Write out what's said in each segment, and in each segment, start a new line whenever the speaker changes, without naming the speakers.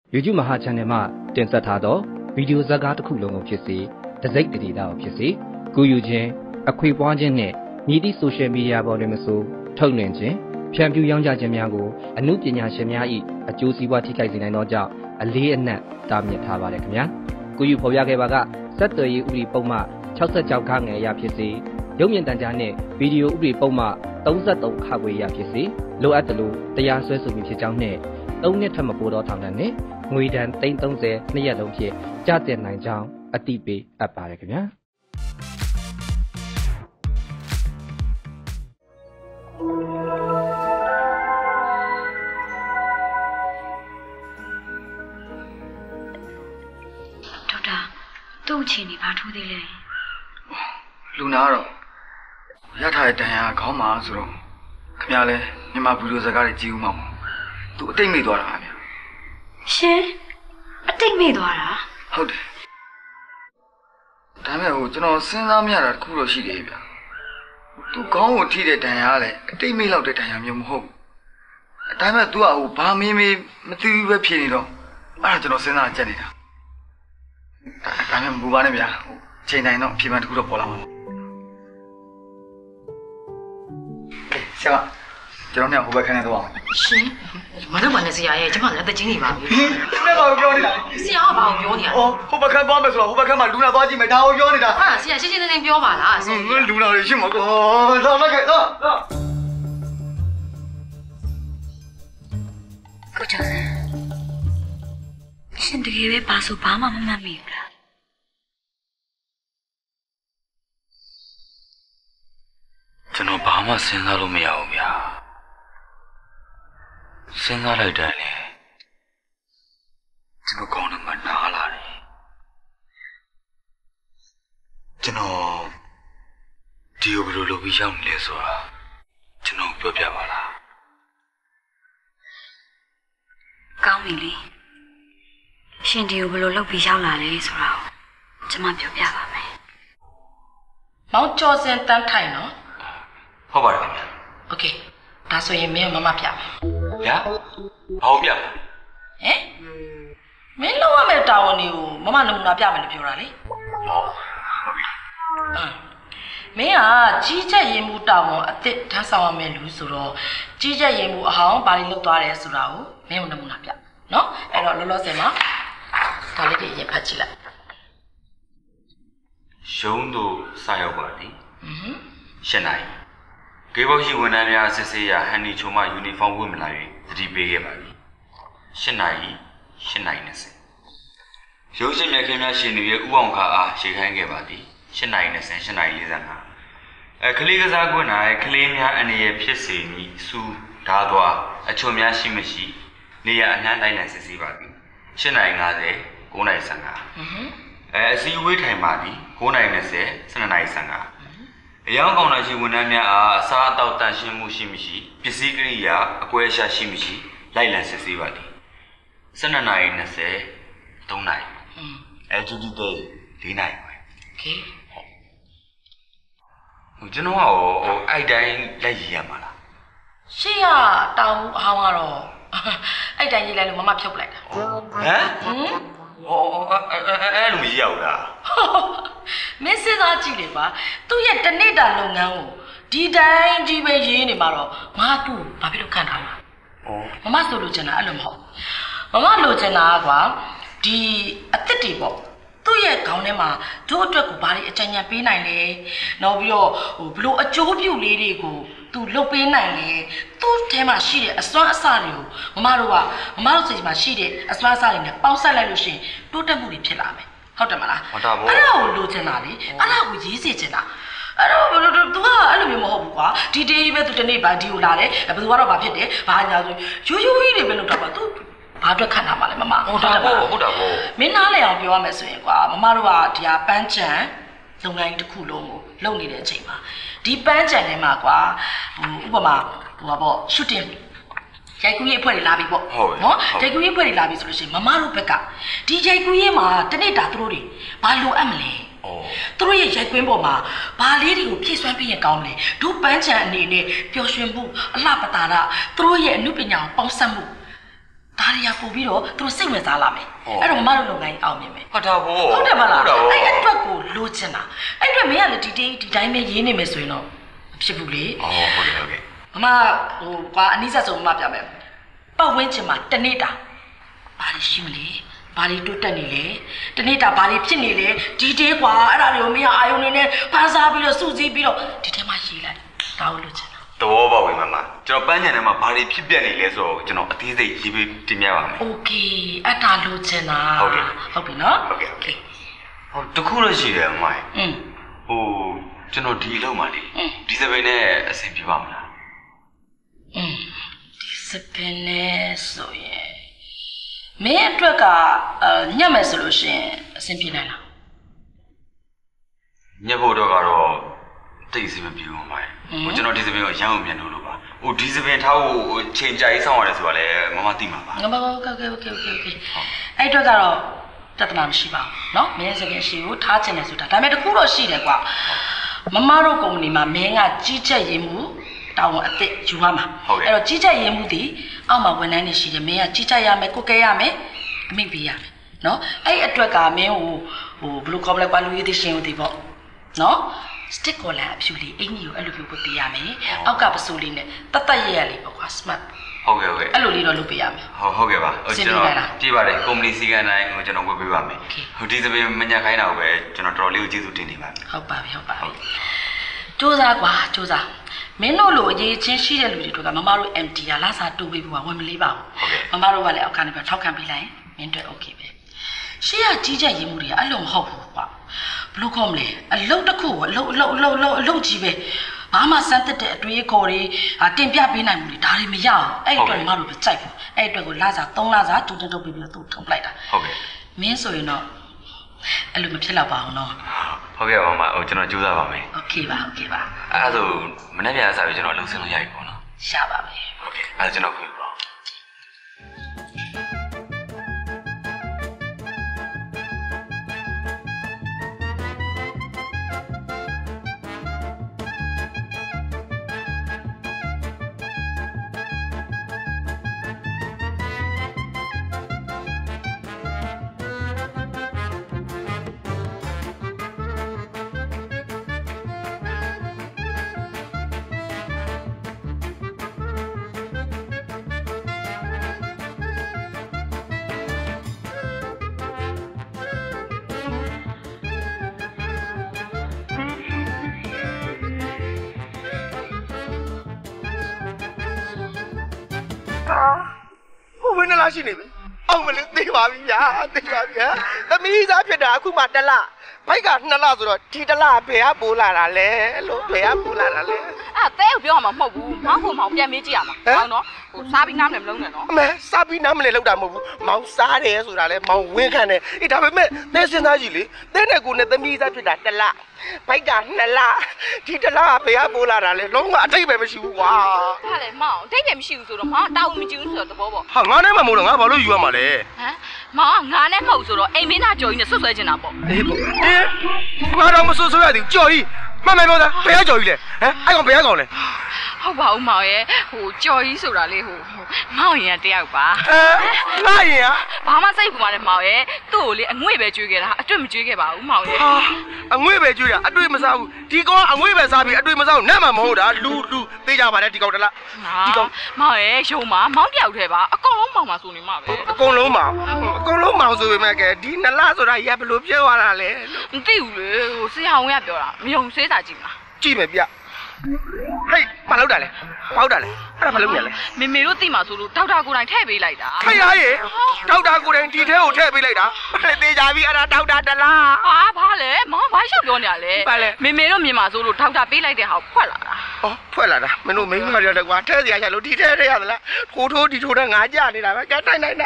YouTube မဟာ channel မှာတင်ဆက်ထားသောဗီဒီယိုဇာတ်ကားတစ်ခုလုံးကိုဖြစ်စေတစိုက်တရေတာကိုဖြစ်စေကူယူခြင်းအခွေပွားခြင်းနှင့်မြည်သည့် social media ပေါ်တွင်မဆိုထုတ်လွှင့်ခြင်းဖြန့်ဖြူးရောင်းချခြင်းများကိုအမှုပညာရှင်များ၏အကျိုးစီးပွားထိခိုက်စေနိုင်သောကြောင့်အလေးအနက်တားမြစ်ထားပါတယ်ခင်ဗျာကူယူဖော်ပြခဲ့ပါကဆက်သွယ်ရေးဥပဒေပုံမှ66ခန်းငယ်အရဖြစ်စေရုပ်မြင်သံကြားနှင့်ဗီဒီယိုဥပဒေပုံမှ33ခါခွေအရဖြစ်စေလိုအပ်သလိုတရားစွဲဆိုမှုဖြစ်ကြောင်းနှင့်3နှစ်ထက်မပိုသောထောင်ဒဏ်နှင့်ငွေဒဏ်330နှစ်ရက်လုံးဖြင့်ကျသင့်နိုင်ကြောင်းအသိပေးအပ်ပါတယ်ခင်ဗျာ
ဒေါက်တာသူ့အခြေအနေဘာထူးသေးလဲ
လူနာတော့ရထားတဲ့တန်ရာခေါင်းမှာဆိုတော့ခင်ဗျားလဲမြန်မာဗီဒီယိုစကားတွေကြည့်ဦးမှာပေါ့သူအတိတ်မိသွားတာဗျာ
ရှင်အတိတ်မိသွားတာ
ဟုတ်တယ်ဒါမဲ့ကျွန်တော်စဉ်းစားမရတာတခုတော့ရှိတယ်ဗျာသူခေါင်းကိုထိတဲ့တန်ရာလည်းအတိတ်မိလောက်တဲ့တန်ရာမျိုးမဟုတ်ဘူးဒါမဲ့ तू ကဘာမင်းမသိဘူးပဲဖြစ်နေတော့အဲ့ဒါကျွန်တော်စဉ်းစားကြက်နေတာဒါမဲ့မပူပါနဲ့ဗျာချိန်တိုင်းတော့အဖြစ်မှန်တခုတော့ပေါ်လာမှာပေါ့ဆရာကျွန်တော်เนี่ยဟိုဘက်ခန်းထဲသွားအောင်
ရှင်မလုပ်ပါနဲ့ဆရာရဲ့ကျမလည်းအသက်ကြီးနေပါပြီ
ဒီမဲ့ဘာကိုပြောနေတာ
ဆရာကဘာကိုပြောနေတာ
ဟိုဘက်ခန်းသွားမယ်ဆိုတော့ဟိုဘက်ခန်းမှာလူနာသွားကြည့်မယ်ဒါကိုပြောနေတာ
ဟာဆရာရှင်းရှင်းလင်းလင်းပြောပါလား
လူနာတွေရှိမှာကောတော့လိုက်ခဲ့တော့
ကိုကျော်စံရှင်တကယ်ပဲဘာဆိုဘာမှမမှတ်မိဘူးလား
ကျွန်တော်ဘာမှစဉ်းစားလို့မရဘူးဗျာစဉ်းစားလိုက်တယ်လေကျွန်တော်ကောင်းတယ်မနာလာတယ်ကျွန်တော်ဒီကိုဘယ်လိုလုပ်ပြီးရောက်နေလဲဆိုတာကျွန်တော်ပြောပြပါလား
ကောင်းပြီလေရှင်ဒီကိုဘယ်လိုလုပ်ပြီးရောက်လာလဲဆိုတာကိုကျွန်မပြောပြပါမယ်မောင်ကျော်စင်တန်းထိုင်နော်
ဟုတ်ပါတယ်ခင်ဗျာ
โอเคဒါဆိုရင်မင်းကမမပြပါ
ဗျာဘာလို့ပြမလဲ
ဟမ်မင်းလောက်ရမယ့်တာဝန်တွေကိုမမနမူနာပြမယ်လို့ပြောတာလေ
ဟောဟုတ်ပြီ
မင်းကကြီးချက်ရင်မှုတာဝန်အစ်စ်ထမ်းဆောင်ရမယ်လူဆိုတော့ကြီးချက်ရင်မှုအဟောင်းဘာတွေလုပ်သွားတယ်ဆိုတာကိုမင်းကနမူနာပြနော်အဲ့တော့လောလောဆယ်မှာဒါလေးတွေရင်ဖတ်ကြည့်လိုက်
ရှုံးတို့စရောက်ပါသည်ရှင်းနိုင်ကေဘောက်ရှိဝန်ထမ်းများစစ်ဆေးရာဟန်နီချုံမှယူနီဖောင်းဝတ်မလာ၍သတိပေးခဲ့ပါသည်8 နာရီ20ရုပ်ရှင်မြတ်ခင်းများရှင်နေရဲ့ဥအောင်ခါအားရှေ့ခိုင်းခဲ့ပါသည်8 နာရီ20 8 နာရီ45ကလေးကစားကွန်း၌ကလေးများအနေရဖြစ်စေမည်စူးဓားသွားအချုံများရှိမရှိနေရအနှမ်းတိုင်း၌စစ်ဆေးပါသည်8 နာရီ50 9 နာရီ55အစည်းအဝေးထိုင်ပါသည်9 နာရီ20 12 နာရီ55အယောင်ကောင်နိုင်ရှိဝန်ထမ်းများအားအစားအသောက်တန်ရှင်းမှုရှိမရှိပစ္စည်းကိရိယာအကွဲအရှားရှိမရှိလိုက်လံစစ်ဆေးပါသည်12 နာရီ20 3 နာရီတူတူတဲ့4 နာရီပဲ
โอเค
ကျွန်တော်ကအဲ့တိုင်းလိုက်ရည်ရမှာလား
ရှေ့ကတောင်အဟောင်းကတော့အဲ့တိုင်းရေးလိုက်လို့မမဖြုတ်လိုက်တာ
ဟမ်အဲ့လိုမရဘူးလား
မင်းစဉ်းစားကြည့်လေပါသူ့ရဲ့တနေ့တာလုပ်ငန်းကိုဒီတိုင်းကြီးပဲရေးနေမှာတော့ငါသူ့ဘာဖြစ်လို့ခံထားမှာမမဆိုလိုချင်တာအဲ့လိုမဟုတ်မမလိုချင်တာကွာဒီအစ်စ်တွေပေါ့သူ့ရဲ့ခေါင်းထဲမှာတို့အတွက်ကိုဘာတွေအကြံဉာဏ်ပေးနိုင်လဲနောက်ပြီးတော့ဘလို့အကျိုးပြုလေးတွေကိုသူလုတ်ပေးနိုင်လဲသူ့ထဲမှာရှိတဲ့အစွမ်းအစတွေကိုမမတို့စိတ်မှာရှိတဲ့အစွမ်းအစတွေနဲ့ပေါင်းစပ်လိုက်လို့ရှိရင်တိုးတက်မှုတွေဖြစ်လာမယ်ဟုတ်တယ်မလား
ဟုတ်တာပေါ့
အဲ့ဒါကိုလိုချင်တာလေအဲ့ဒါကိုရေးစေချင်တာအဲ့တော့ तू ကအဲ့လိုမျိုးမဟုတ်ဘူးကွာဒီတေးကြီးပဲ तू တနေ့ဘာဒီကိုလာတယ်ဘယ်သူကတော့ဘာဖြစ်တယ်ဘာညာဆိုရိုးကြီးတွေပဲလုပ်တော့ပါ तू ဘာအတွက်ခံထားပါလဲမမ
ဟုတ်တာပေါ့
မင်းနားလည်အောင်ပြောရမယ်ဆိုရင်ကွာမမတို့ကဒီဟာပန်းချံလုပ်ငန်းတစ်ခုလုံးကိုလုပ်နေတဲ့အချိန်မှာဒီပန်းချံထဲမှာကွာဥပမာပေါ့ရှူတင်ရိုက်ကူးရေးအဖွဲ့တွေလာပြီပေါ့
နော်
ရိုက်ကူးရေးအဖွဲ့တွေလာပြီဆိုလို့ရှိရင်မမတို့ဘက်ကဒီရိုက်ကူးရေးမှာတနေ့တာသူတို့တွေဘာလိုအပ်မလဲသူတို့ရဲ့ရိုက်ကွင်းပေါ်မှာဘာလေးတွေကိုဖြည့်စွမ်းပြရင်ကောင်းလဲဒုပန်းချံအနေနဲ့ပျော်ရွှင်မှုအလှပတာရသူတို့ရဲ့အမှုပညာကိုပေါင်းစပ်မှုဒါရီယာပို့ပြီးတော့သူတို့စိတ်ဝင်စားလာမယ်အဲ့တော့မမတို့လုပ်ငန်းအောင်မြင်မယ်
ဟုတ်တာဗော
ဟုတ်တယ်မလားအဲ့အတွက်ကိုလိုချင်တာအဲ့အတွက်မင်းကလည်းဒီတိုင်းပဲရေးနေမယ်ဆိုရင်တော့မဖြစ်ဘူးလေ
ဟုတ်ကဲ့
မမကွာအနည်းဆက်ဆုံးမပြမယ်ပတ်ဝန်းကျင်မှာတနေ့တာဘာလို့ရှိမလဲဘာလို့တိုးတက်နေလဲတနေ့တာဘာလို့ဖြစ်နေလဲဒီတဲကွာအဲ့ဒါတွေကိုမင်းအာယုံနေနဲ့ဖန်စားပြီးတော့စုစည်းပြီးတော့ဒီထဲမှာရေးလိုက်ဒါကိုလိုချင်တာ
တော်ပါဝင်မကျွန်တော်ပန်းချန်ထဲမှာဘာတွေဖြစ်ပျက်နေလဲဆိုတော့ကျွန်တော်အသေးစိတ်ရေးပြီးတင်ပြပါမယ်
โอเคအဲ့ဒါလိုချင်တာဟုတ်ပြီနော်
ဟုတ်ကဲ့တခုလို့ရှိတယ်မိုင်းကျွန်တော်ဒီလောက်မှလေဒီစပင်းနဲ့အဆင်ပြေပါမလား
ဒီစပင်းနဲ့ဆိုရင်မင်းအတွက်ကညက်မယ်ဆိုလို့ရှိရင်အဆင်ပြေနိုင်လား
ညက်ဖို့တော့ကတော့တိတ်အဆင်မပြေဘူးမိုင်းကျွန်တော်ဒီစပင်းကိုရမ်းအောင်မြန်လို့ပါဒီစပင်းထားဖို့ချိန်ကြိုက်ဆောင်ရတယ်ဆိုတာလည်းမမသိမှာပါ
ငါဘာโอเคအဲ့အတွက်ကတော့တတ်တာမရှိပါဘူးเนาะမင်းစပင်းရှိကိုထားချင်တယ်ဆိုတာဒါပေမဲ့တခုတော့ရှိတယ်ကွာမမတို့ကုမ္ပဏီမှာမင်းကကြီးကြပ်ရေးမှုတောင်းအစ်စ်ယူရမှာအဲ့တော့ကြီးကြပ်ရေးမှုဒီအောက်မှာဝန်ထမ်းတွေရှိတယ်မင်းကကြီးကြပ်ရမယ်ကိုကဲရမယ်အမိတ်ပေးရမယ်เนาะအဲ့အတွက်ကမင်းကိုဘယ်လိုခေါ်မလဲကွာလူရည်သိရှင်ဦးဒီပေါ့เนาะစတစ်ကောလာအဖြူလေးအင်ကြီးကိုအဲ့လိုမျိုးပေးရမယ်အောက်ကပစိုးလေးနဲ့တတ်ရလေးပေါ့ကွာ smart
ဟုတ်ကဲ့
အဲ့လိုလေးတော့လုပ်ပေးရမယ်
ဟုတ်ကဲ့ပါကျွန်တော်ကြည့်ပါတယ်ကုမ္ပဏီစီကံတိုင်းကိုကျွန်တော်ဝယ်ပေးပါမယ်ဒီစပင်းမညက်ခိုင်းတာပဲကျွန်တော်တော်လေးကိုကျေးဇူးတင်နေပါတယ်
ဟုတ်ပါပြီစူးစားကွာစူးစားမင်းတို့လိုအရေးချင်းရှိတဲ့လူတွေတို့ကမမတို့ MT ရလာစားတိုးပေးဖို့ကဝင်မလေးပါဘူးမမတို့ကလည်းအောက်ကနေပဲထောက်ခံပေးလိုက်ရင်မင်းတို့ okay ပဲရှေ့ကကြီးကြပ်ရေးမှုတွေကအဲ့လိုမဟုတ်ဘူးကွာဘလို့ခေါ်မလဲအလုတ်တစ်ခုကိုအလုတ်ကြီးပဲဘာမှစမ်းတက်တဲ့အတွေးခေါ်တွေတင်ပြပေးနိုင်မှုတွေဒါတွေမရအောင်အဲ့အတွက်မမတို့ပဲကြိုက်ဘူးအဲ့အတွက်ကိုလာစား3လစားတူတုပ်ပြီးတော့သူ့ထုတ်လိုက်တာ
ဟုတ်ကဲ့
မင်းဆိုရင်တော့အဲ့လိုမဖြစ်တော့ပါဘူးနော်
ဟုတ်ကဲ့ပါမကျွန်တော်ကြိုးစားပါမယ်
โอเคပါအဲ့
ဒါဆိုမနေ့ပြန်စားပြီးကျွန်တော်လှုပ်ဆင်းလို့ရပြီပေါ့နော်
ရပါမယ်
ဟုတ်ကဲ့အဲ့ဒါကျွန်တော်ခွင့်ပြုပါ
ရှိနေပြီအောင်မလို့သိပါပြီဗျာသိပါပြီဟမ်သမီးသားဖြစ်တာအခုမှ1လဘိုက်က2လဆိုတော့ဒီ1လဘယ်ကပိုးလာတာလဲလို့ဘယ်ကပိုးလာတာလဲ
အဲ့တဲကိုပြောရမှာမဟုတ်ဘူးမောင်ကိုပြန်မေးကြည့်ရမှာဟောနော်စားပြီးနားမလဲမလုံးနဲ့နော်
အမေစားပြီးနားမလဲလောက်တာမဟုတ်ဘူးမောင်စားတယ်ဆိုတာလဲမောင်ဝင်းခံတယ်အေးဒါပေမဲ့သဲစဉ်းစားကြည့်လေသဲနဲ့ကိုနဲ့သမီးသားဖြစ်တာ1လဘိုက်က2လဒီ1လဘယ်ကပိုးလာတာလဲလုံးဝအထိတ်ပဲမရှိဘူးကွာ
ဟာလေမောင်အထိတ်ပဲမရှိဘူးဆိုတော့မောင်တောင်းမကြည့်ဘူးဆိုတော့သဘောပေါ့
ဟာငါနဲ့မှမဟုတ်တော့ငါဘာလို့ယူရမှာလဲ
ဟမ်မောင်ငါနဲ့မဟုတ်ဆိုတော့အိမ်မင်းသားကြော်ကြီးနဲ့ဆွဆွဲချင်တာပေါ့
အေးပေါ့အေးငါတော့မဆွဆွဲရသေးကြော်ကြီးမှန်မှန်ပြောတာဘယ်ကကြော်ကြီးလဲဟမ်အဲ့ကောင်ဘယ်ကကောင်လဲ
ဟုတ်ပါဦးမောင်ရဲ့ကြော်ကြီးဆိုတာလေမောင်ရင်တယောက်ပါ
ငါရင်
ဘာမှစိတ်ပူပါနဲ့မောင်ရဲ့သူ့ကိုလေအငွေ့ပဲကျွေးခဲ့တာအတွေ့မကျွေးခဲ့ပါဘူးမောင်ရဲ့
အငွေ့ပဲကျွေးတာအတွေ့မစားဘူးဒီကောင်ကအငွေ့ပဲစားပြီးအတွေ့မစားဘူးနဲ့မှမဟုတ်တာလူသိကြပါနဲ့ဒီကောင်တလား
ဒီကောင်မောင်ရဲ့ရုံမှာမောင်တယောက်တည်းပါအကုန်လုံးမောင်မှာဆိုနေမှာပဲ
အကုန်လုံးမောင်ဆိုပေမဲ့ကဲဒီ2လဆိုတာရဘလို့ပြောရတာလဲ
မသိဘူးလေဆရာဝန်ကပြောတာမယုံစေးစာကြည့်မလား
ကြည့်မယ်ဗျဟေးမလောက်တာလဲပေါက်တာလဲအဲ့ဒါမလုပ်ရလဲ
မေမေတို့သိမှာဆိုလို့ဒေါက်တာကိုယ်တိုင်ထည့်ပေးလိုက်တာ
ခိုင်ရရဲ့ဒေါက်တာကိုယ်တိုင်ဒီထဲကိုထည့်ပေးလိုက်တာသေချာပြီအဲ့ဒါဒေါက်တာတလား
ဘာလဲမောင်ဘာရှောက်ပြောနေရလဲမေမေတို့မြင်မှာဆိုလို့ဒေါက်တာပေးလိုက်တဲ့ဟာကိုဖွက်လာတာ
ဖွက်လာတာမင်းတို့မိန်းမတွေကွာထဲစရာချလို့ဒီထဲထဲရသလားထိုးဒီထိုးတဲ့ငါကြနေတာပဲကဲတိုင်းဒီ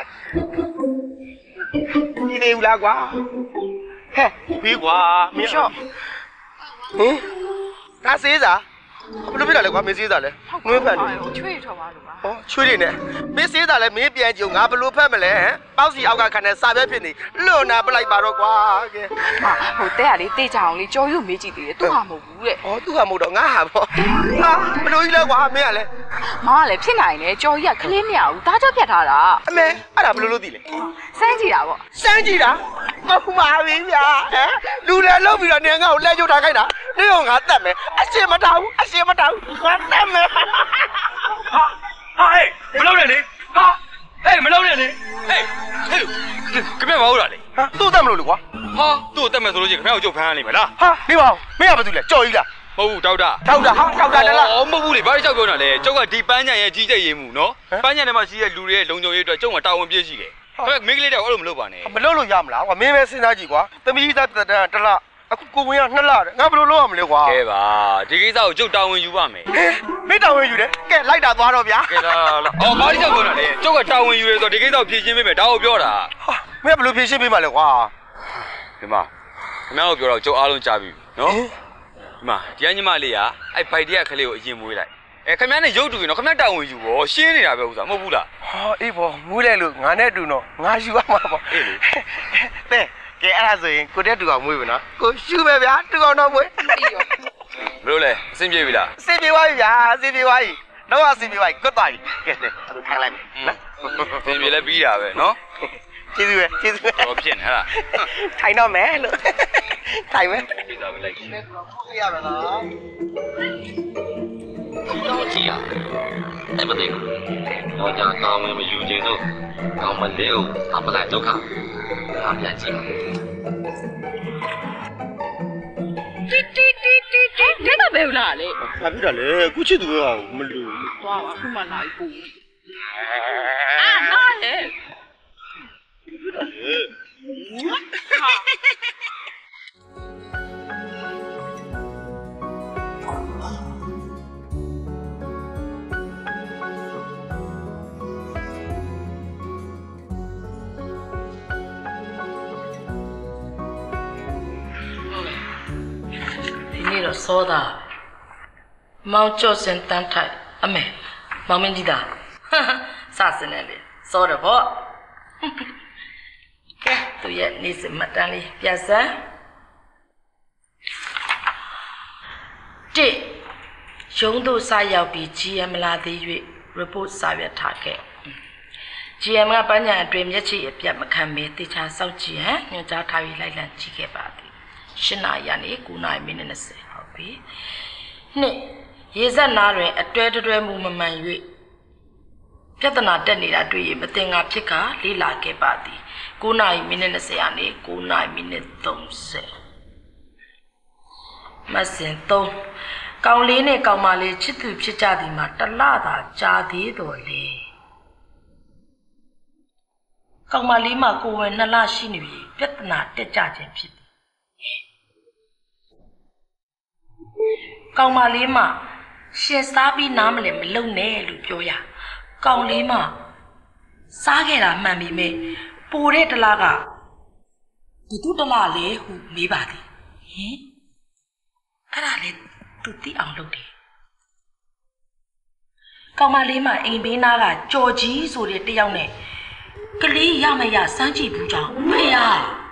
နေဦးလားကွာဟဲ့ပြီးကွာမင်းရှော့ဒါစေးစားဘယ်လိုဖြစ်တာလဲကွာမင်းစေးစားလဲငွေဖက်နေ
ချွေးထွက်သွားလို့ပါ
ဟောချွေးနေနဲ့မင်းစေးစားလဲမင်းပြန်ကြုံငါဘယ်လိုဖက်မလဲဟမ်ပေါက်စီအောက်ကခံတဲ့စာပဲဖြစ်နေလွတ်နာပလိုက်ပါတော့ကွာကဲ
ဟိုတဲ့ကလေတေးကြအောင်လေကြော်ရွမေးကြည့်သေးတယ်သူ့ဟာမဟုတ်ဘူးတဲ့
ဩသူ့ဟာမဟုတ်တော့ငါဟာပေါ့ဟာဘယ်လိုကြီးလဲကွာမင်းကလည်း
မောင်ကလည်းဖြစ်နိုင်တယ်ကြော်ကြီးကခလေးမရဘူးတားကြောဖြတ်ထားတာ
အမေအဲ့ဒါဘယ်လိုလုပ်သိလဲ
စမ်းကြည့်တာပေါ့
စမ်းကြည့်တာအခုမှပြီဗျာဟမ်လူလည်းလုံးပြီးတော့နေငါ့ကိုလဲကျုပ်ထားခိုင်းတာနေတော့ငါတတ်မယ်အရှင်မတောင်းအရှင်မတောင်းငါတတ်မယ်
ဟာဟဲ့မလုပ်နဲ့လေဟာဟဲ့မလုပ်နဲ့လေဟဲ့ခင်ဗျာမဟုတ်လားလေ
ဟာသူ့တတ်မလို့လေကွာ
ဟာသူ့တက်မယ်ဆိုလို့ချင်းခင်ဗျာကိုကြုတ်ဖမ်းရလိမ့်မယ်လား
ဟာနေပါဦးမင်းကဘာလုပ်လဲကြော်ကြီးလား
မဟုတ်ဘူးဒေါက်တာ
ထောက်တာဟာထောက်တာတလား
မဟုတ်ဘူးလေဘာလို့ကြောက်ပြောနေတာလဲကျုပ်ကဒီပန်းညံရဲ့ကြီးကြိတ်ရေးမှုနော်ပန်းညံထဲမှာရှိတဲ့လူတွေရဲ့လုံခြုံရေးအတွက်ကျုပ်ကတာဝန်ပြည့်ရှိတယ်ခင်ဗျာမိန်းကလေးတောင်အဲ့လိုမလုပ်ပါနဲ့
မလုပ်လို့ရမလားကွာမင်းပဲစဉ်းစားကြည့်ကွာသမီးသားတလအခုကိုဝင်က2လတဲ့ငါဘယ်လိုလုပ်ရမလဲကွာ
ကဲပါဒီကိစ္စကိုကျုပ်တာဝန်ယူပါမယ်
မင်းတော်ဝင်ယူတယ်ကဲလိုက်တာသွားတော့ဗျာ
ကဲလားအော်ဘာလို့ကြောက်ပြောနေတာလဲကျုပ်ကတာဝန်ယူရဲဆိုတော့ဒီကိစ္စကိုဖြေရှင်းပေးမယ်ဒါကိုပြောတာ
ဟာမင်းဘယ်လိုဖြေရှင်းပေးမှလဲကွာ
ဒီမှာခင်ဗျားတို့ပြောတော့ကျုပ်အားလုံးကြားပြီနော်ဒီမှာဒီညီမလေးကအဲ့ဘိုက်တရက်ကလေးကိုအရင်မွေးလိုက်ခင်ဗျားနဲ့ရုပ်တူရင်တော့ခင်ဗျားတာဝန်ယူပေါ့ရှင်းနေတာပဲဥစ္စာမဟုတ်ဘူးလား
ဟာအေးပေါ့မွေးလိုက်လို့ငါနဲ့တူတော့ငါယူရမှာပေါ့
အေးလေ
တဲ့ကဲအဲ့ဒါဆိုရင်ကိုတက်တူအောင်မွေးပြီနော်ကိုရှူပဲဗျာတူအောင်တော့မွေး
ဘယ်လိုလဲအဆင်ပြေပြီလား
အစီပြေသွားပြီဗျာအစီပြေသွားပြီတော့အစီပြေသွားပြီကွတ်သွားပြီကဲအဲ့ဒါထိုင်လိုက်မယ်နော်
အဆင်ပြေလဲပြီးတာပဲနော်
ကျေးဇူးပဲကျေးဇူးပဲ
တော့ဖြစ်နေဟလား
ထိုင်တော့မယ်လို့ထိုင်မယ်
ပြီးသားပဲလိုက်ရှင်း
ရပါလား
တော့ကြည့်ရအဲ့မသိဘူးတော့ကြာကောင်းမယူခြင်းတို့ကောင်းမလေးကိုအပလိုက်ဒုက္ခအပြန်ကြည့်
တိကပဲလားလေ
ဘာဖြစ်တာလဲခုချစ်သူပဲမလို့
သွားပါခုမှလာပြီပူအာနားလေ
ဒီနေ့တော့စောတာမောင်ကျော်စင်တန်းထိုက်အမေမောင်မင်းကြီးသားစစနေလေစောတယ်ဗောကဲသူရဲ့နေ့စဉ်မှတ်တမ်းလေးပြစမ်းတိရုံးတို့စရောက်ပြီး GM လာသေး၍ report စာရွက်ထားခဲ့ GM ကပညာအတွင်မျက်ခြေအပြတ်မခံမေတေချာစောက်ကြည့်ဟမ်ညွှန်ကြားထားပြီးလိုက်လံကြည့်ခဲ့ပါသည်8 နာရီကနေ9 နာရီမိနစ်20ဟုတ်ပြီနှစ်ရေစက်နာတွင်အတွဲတွဲမှုမမှန်၍ပြဿနာတက်နေတာတွေ့ရင်မတင်ငါဖြစ်ကလေးလာခဲ့ပါသည်9 နာရီမိနစ်20ကနေ9 နာရီမိနစ်30မစင်3ကောင်လေးနဲ့ကောင်မလေးချစ်သူဖြစ်ကြသည်မှာတလသာကြာသေးတော်လေကောင်မလေးမှာကိုဝင်2လရှိနေပြီပြဿနာတက်ကြခြင်းဖြစ်သည်ကောင်မလေးမှာရှင်စားပြီးနားမလဲမလုံနဲ့လို့ပြောရကောင်လေးမှာစားခဲ့တာမှန်ပြီမေပိုတဲ့တလားကဘုသူတလားလေဟုမေးပါသည်ဟင်အဲ့ဒါလေသူသိအောင်လုပ်တယ်ကောင်မလေးမှာအိမ်ဘေးနားကကြော်ကြီးဆိုတဲ့တယောက်နဲ့ကလေးရမရစမ်းကြည့်ဘူးကြောင့်ဖေရ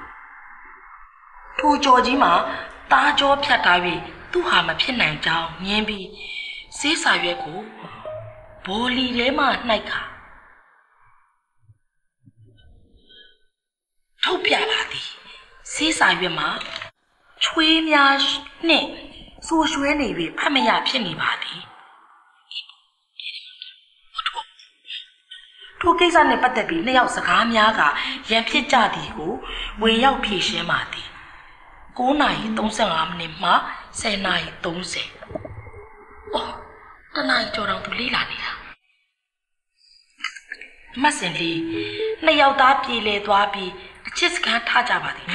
ထိုကြော်ကြီးမှာတားကြောဖြတ်ထားပြီးသူ့ဟာမဖြစ်နိုင်ကြောင်းမြင်ပြီးစေးစာရွက်ကိုဘောလီထဲမှာနှိုက်ခါထုတ်ပြပါသည်စေးစာရွက်မှာချွေးများနှင့်ဆိုးရွှဲနေပြီးအမရဖြစ်နေပါသည်ထိုကိစ္စနဲ့ပတ်သက်ပြီးနှစ်ယောက်စကားများကရန်ဖြစ်ကြသည်ကိုဝင်ရောက်ဖြေရှင်းပါသည်9 နာရီ 35 မိနစ်မှ10 နာရီ 30အော်တနာရီကျော်တော့သူလေးလာနေတာမဆင်လေးနှစ်ယောက်သားပြေလဲသွားပြီးအချစ်စကားထားကြပါသည်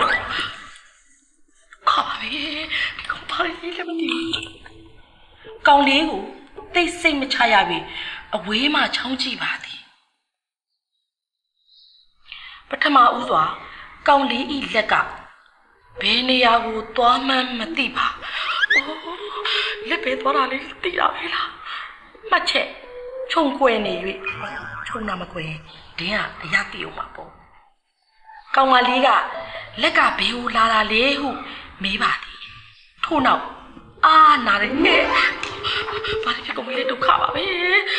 ခါပါပြီဒီကောင်ပါလေးလည်းမသိဘူးကောင်လေးကိုသိစိတ်မချရပြီအဝေးမှချောင်းကြည့်ပါသည်ပထမဦးစွာကောင်လေးဤလက်ကဘယ်နေရာကိုသွားမှန်းမသိပါလက်ပဲသွားတာလေးသိတာပဲလားမှတ်ချက်ခြုံကွယ်နေ၍ခြုံနာမကွယ်ဒင်းကအရာသိအောင်ပါပေါ့ကောင်မလေးကလက်ကဘေးကိုလာတာလေဟုမေးပါသည်ထို့နောက်အာနာရဲဘာဖြစ်ကုန်လဲဒုက္ခပါပဲ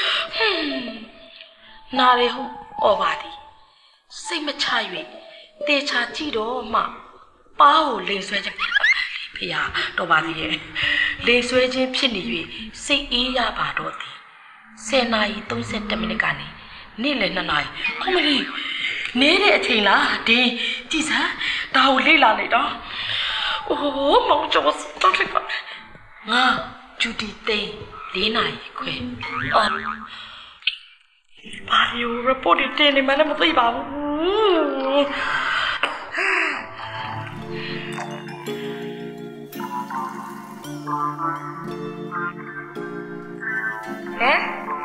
နာရဲဟုအော်ပါသည်စိတ်မချ၍တေချာကြည့်တော့မှပါးကိုလိန်ဆွဲခြင်းဖေဟာတော်ပါသေးရဲ့လိန်ဆွဲခြင်းဖြစ်နေ၍စိတ်အေးရပါတော့သည်10:32 မိနစ်ကနေနေ့လယ်2 နာရီခမလေးနေတဲ့အချိန်လားဒင်းကြည်စမ်းဒါကိုလေ့လာနေတော့အိုးမောင်ကျော်တော့ဖြစ်ပါငါဂျူတီသိန်း4 နာရီခွဲအော်ဘာလို့ report တင်နေမှလည်းမသိပါဘူးဟဲ့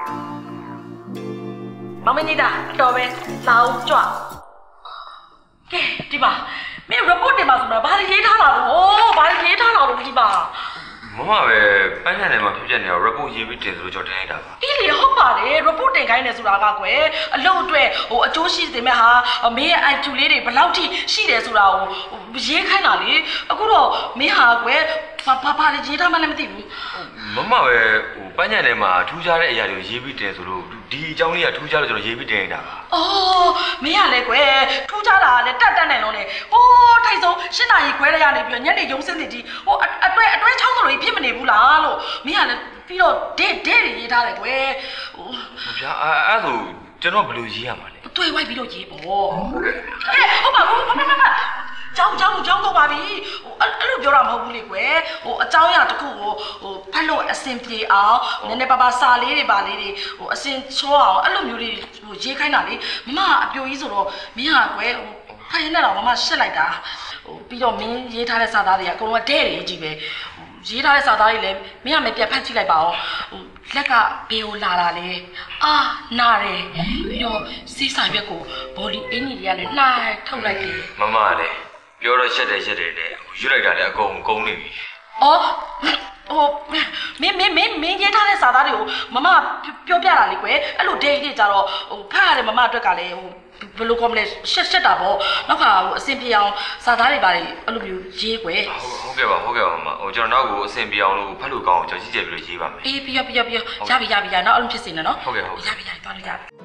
မမနေတာတော်ပဲလာအောင်ကြွကဲဒီပါမင်း report တင်ပါဆိုတာဘာလို့ရေးထားတာလို့ဘာလို့ရေးထားတာလို့ဒီပါ
မမပဲပန်းချန်ထဲမှာဖြစ်ပြနေတော့ report ရေးပြီးတင်ဆိုလို့ကြောက်တင်လိုက်တာပါ
အေးလေဟုတ်ပါတယ် report တင်ခိုင်းနေဆိုတာကကွယ်အလုပ်အတွက်အကျိုးရှိစေမဲ့ဟာမင်းရဲ့ IQ လေးတွေဘယ်လောက်ထိရှိတယ်ဆိုတာကိုရေးခိုင်းတာလေအခုတော့မင်းဟာကွယ်ဘာရေးထားမှလည်းမသိဘူး
မမပဲပန်းချန်ထဲမှာထူးခြားတဲ့အရာတွေကိုရေးပြီးတင်ဆိုလို့ဒီအကြောင်းလေးကထူးခြားလို့ကျွန်တော်ရေးပြီးတင်နေတာပါ
အော်မင်းကလည်းကွယ်ထူးခြားတာကလည်းတက်နေလုံးလေဟိုးထိုက်ဆုံး7 နာရီခွဲရနေပြီးညနေရုံးစင်းတီအတွဲချောင်းတော်ကြီးဖြစ်မနေဘူးလားလို့မင်းကလည်းပြီးတော့ဒဲရေးထားတယ်ကွယ်
ဗျာအဲ့ဆိုကျွန်တော်ဘယ်လိုရေးရမှာလဲ
တွေ့ဝိုက်ပြီးတော့ရေးပေါ့ဟုတ်ပါဘူးမကျောင်းတော့ပါပြီအဲ့လိုပြောတာမဟုတ်ဘူးလေကွယ်အကြောင်းအရာတစ်ခုကိုဖတ်လို့အဆင်ပြေအောင်နည်းနည်းပါစာလေးတွေပါလေးတွေအဆင်ချောအောင်အဲ့လိုမျိုးလေးရေးခိုင်းတာလေမမအပြိုကြီးဆိုတော့မင်းဟာကွယ်ဖတ်ရနေတော့မမရှက်လိုက်တာပြီးတော့မင်းရေးထားတဲ့စာသားတွေကအကုန်လုံးတဲ့တွေကြီးပဲရေးထားတဲ့စာသားတွေလည်းမင်းကမပြတ်ဖတ်ကြည့်လိုက်ပါအောင်လက်ကဘေးကိုလာတာလေအာနာတယ်ပြီးတော့စီးစာရွက်ကိုဘော်ဒီအင်းကြီးတွေကလည်းနှိုင်းထုတ်လိုက်တယ်
မမလည်းပြောတော့ရှက်တယ်နဲ့ရွတ်လိုက်တာလည်းအကုန်နေပြီ
။အော်မင်းရေးထားတဲ့စာသားတွေကိုမမပြောပြတာလေကွယ်အဲ့လိုဒိတ်တွေကြတော့ဖတ်ရတဲ့မမအတွက်ကလည်းဘယ်လိုကောမလဲရှက်တာပေါ့နောက်ကအဆင်ပြေအောင်စာသားတွေပါလေအဲ့လိုမျိုးရေးကွယ်
ဟုတ်ကဲ့ပါမမကျွန်တော်နောက်ကိုအဆင်ပြေအောင်လို့ဖတ်လို့ကောင်းအောင်ကျွန်တော်ကြီးကြည့်ပြီးရေးပါမယ်
အေးပြရပြီနောက်အဲ့လိုဖြစ်စင်နော်
ဟုတ်ကဲ့
ရပြီသွားလို့ရပြီ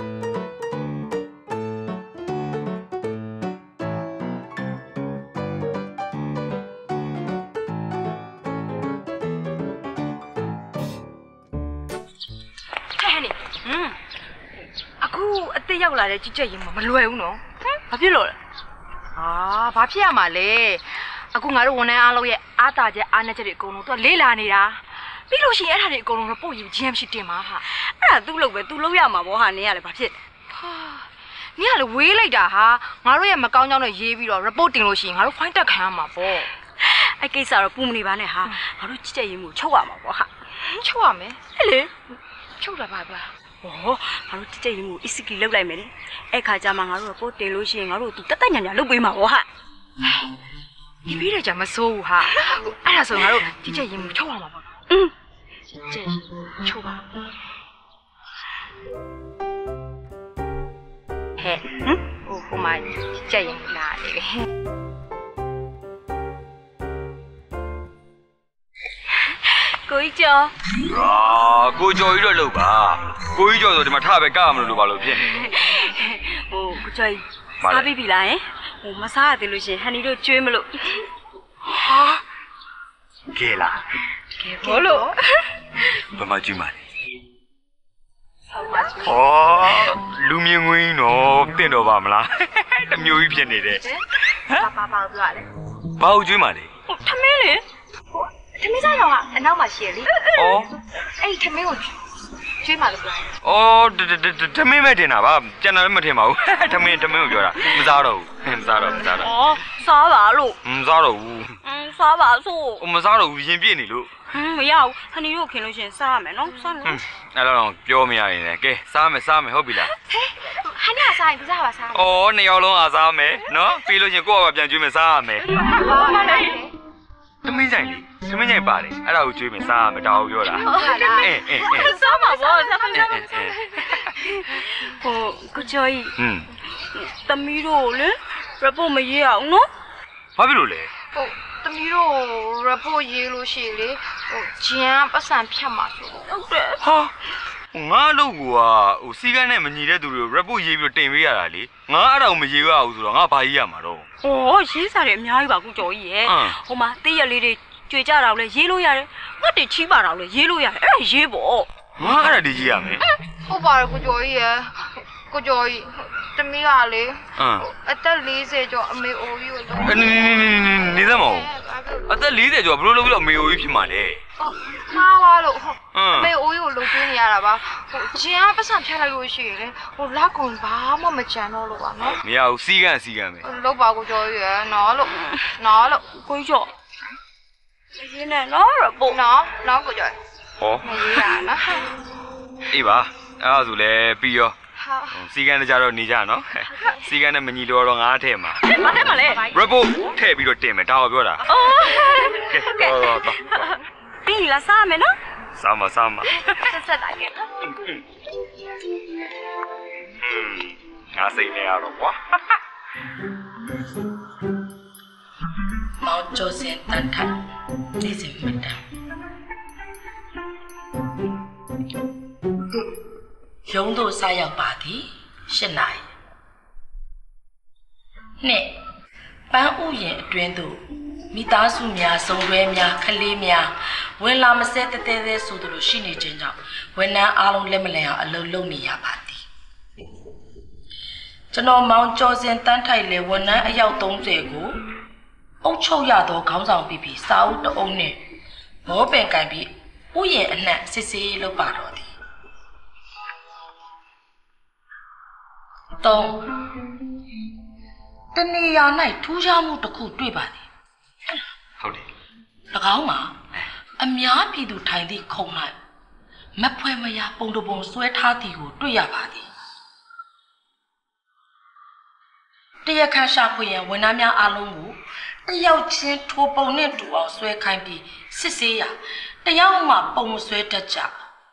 အသက်ရောက်လာတဲ့ကြည်ကြက်ရင်မလွယ်ဘူးနော်ဘာဖြစ်လို့လဲဘာဖြစ်ရမှာလဲအခုငါတို့ဝန်ထမ်းအားလုံးရဲ့အားတာချက်အားနည်းချက်တွေအကုန်လုံးသူကလေးလာနေတာပြီးလို့ရှိရင်အဲ့ဒါတွေအကုန်လုံး report ရေးခြင်းမရှိတင်ပါဟာ
အဲ့ဒါသူ့လုပ်ပဲသူလုပ်ရမှာပေါ့ဟာနင်ကလည်းဘာဖြစ်
နင်ကလည်းဝေးလိုက်တာဟာငါတို့ရဲ့မကောင်းကြောင်းတွေရေးပြီးတော့ report တင်လို့ရှိရင်ငါတို့ fine တက်ခံရမှာပေါ့
အဲ့ကိစ္စတော့ပူမနေပါနဲ့ဟာငါတို့ကြည်ကြက်ရင်ကိုချုပ်ရမှာပေါ့ဟာ
ချုပ်ရမယ်
ဟဲ့လေ
ချုပ်တာပါ
ငါတို့ကြည်ကြက်ရင်ကို easy လောက်လိုက်မယ်လေအဲ့ခါကျမှငါတို့ report တင်လို့ရှိရင်ငါတို့သူတက်ညာလုပ်ပေးမှာပေါ့ဟာ
ဒီပြီးတော့じゃမစိုးဘူးဟာအဲ့ဒါဆိုငါတို့ကြည်ကြက်ရင်ကိုချုပ်ရမှာပေါ့ကြည်ချုပ်ပါဟဲ့ဟိုမှာကြက်ရင်လာလေပဲ
ကိုကြီးကျော်
ကိုကျော်ကြီးတော့လုပ်ပါကိုကြီးကျော်ဆိုဒီမှာထပဲကမလို့ဘာလို့ဖြစ်နေလဲ
ကိုကျော်ကြီးစားပြီးပြီလားမစားရသေးလို့ရှင်ဟန်နီတို့ကျွေးမလို့
ဟာကဲလား
ဘောလို့
ဘာမှကျွေးမှာလူမြင်ငွေးနော်တင့်တော်ပါမလားတမျိုးကြီးဖြစ်နေတယ်
ဘာပြောရလဲ
ဘာကိုကျွေးမှာလဲ
ထမင်းလေထမင်းစားရောကအနောက်မှာရှိရလေအဲ့ထမင်းကိုကျွေးမှာလို့ပြော
ထမင်းမဲ့တင်တာပါကျန်တာလည်းမထင်ပါဘူးထမင်းကိုပြောတာမစားတော့ဘူး
စားပါလို့
မစားတော့ဘူး
စားပါစို့
မစားတော့ဘူးရင်ပြည့်နေလို့
မရဘူးဟန်နီတို့ခင်လို့ရှင်စားရမယ်နော်စားလို့
အဲ့တော့ပြောမရရင်လည်းကဲစားမယ်ဟုတ်ပြီလား
ဟန်နီကစားရင်စားပါစား
နှစ်ယောက်လုံးအားစားမယ်နော်ပြီးလို့ရှင်ကိုယ့်ဘာပြန်ကျွေးမယ်စားရမယ်သမင်းကြိုင်လေသမင်းကြိုင်ပါတယ်အဲ့ဒါကိုကျွေးမယ်စားမတောင်းပြောတာ
စားပါဘောစားပါဟိုကိုကျော်ကြီးသမီးတို့လေ report မရေးအောင်နော်
ဘာဖြစ်လို့လဲ
ဟိုသမီးတို့ report ရေးလို့ရှိလေဟိုဂျန်ပတ်စံဖြတ်မှာဆိုဟုတ်တယ်
ဟာငါလို့ကဟိုစီကန်းနဲ့မညီတဲ့သူတွေကို report ရေးပြီးတင်ပေးရတာလေငါအဲ့ဒါကိုမရေးရဘူးဆိုတော့ငါဘာရေးရမှာတော့
ဟိုရေးစားတယ်အများကြီးပါကိုကျော်ကြီးရဲ့ဟိုမှာတေးရက်လေးတွေကြွေကြတာကိုလည်းရေးလို့ရတယ်ငါတင်ချီးပါတာကိုလည်းရေးလို့ရတယ်အဲ့ဒါရေးပေါ့
ငါအဲ့ဒါတည်းရေးရမယ်
ဟုတ်ပါတယ်ကိုကျော်ကြီးရဲ့ကိုကျော်ကြီးတမီးကလေအသက်40ကျော်အမေအိုကြီးကိုတော့
နေသမောအသက်40ကျော်ဘယ်လိုလုပ်ပြီးတော့အမေအိုကြီးဖြစ်မှာလဲ
မှားပါလို့အမေအိုကြီးကိုလှုပ်သွင်းနေရတာပါဟိုဂျင်းကပတ်စံဖြတ်လိုက်လို့ရှိရင်လေဟိုလက်ကုံဘာမှမကြံတော့လို့ပါနော်
မရဘူးစီကန်းပဲ
လုပ်ပါကိုကျော်ကြီးရယ်နော်လို့ကိုကျော်ရင်းနဲ့နော်ရပို့နော်ကိုကျော်
ဟော
မရေးတာနော်
အေးပါအဲ့ဒါဆိုလဲပြီးရောစီကန်းကြတော့နေကြနော်စီကန်းနဲ့မညီတော့ငါထဲမှာ
ဘာထဲမှာလဲ
report ထည့်ပြီးတော့တင်မယ်ဒါကိုပြောတာကဲတော့
ပြီးလားစားမယ်နော်
စားမ
ဆက်တာကဲ
ငါစိတ်နေရတော့ကွာ
မောင်ကျော်စင်တန်ထနေစင်မတန်ရုံးတို့စားရောက်ပါသည်8 နာရီနှစ်ပန်းဥယျာဉ်အတွင်းသို့မိသားစုများစုံတွဲများခလေးများဝင်လာမစဲတဲတဲဆိုသလိုရှိနေခြင်းကြောင့်ဝန်ထမ်းအားလုံးလက်မလန်အောင်အလုပ်လုပ်နေရပါသည်ကျွန်တော်မောင်ကျော်စင်တန်းထိုက်လေဝန်ထမ်းအယောက်30ကိုအုပ်ချုပ်ရသောခေါင်းဆောင်ပြီးစာအုပ်တအုပ်နှင့်မောပင်ကင်ပြီးဥယျာဉ်အနှံ့စစ်ဆေးလုပ်ပါတော့သည်3တနေရာ၌ထူးခြားမှုတစ်ခုတွေ့ပါသည်
ဟုတ်တယ်
၎င်းမှာအများပြည်သူထိုင်သည့်ခုံ၌မဖွဲမရပုံတပုံဆွဲထားသည်ကိုတွေ့ရပါသည်တရားခံရှာဖွေရန်ဝန်ထမ်းများအားလုံးကိုတယောက်ချင်းထိုးပုံနဲ့တူအောင်ဆွဲခိုင်းပြီးစစ်ဆေးရာတယောက်မှပုံမဆွဲတတ်ကြ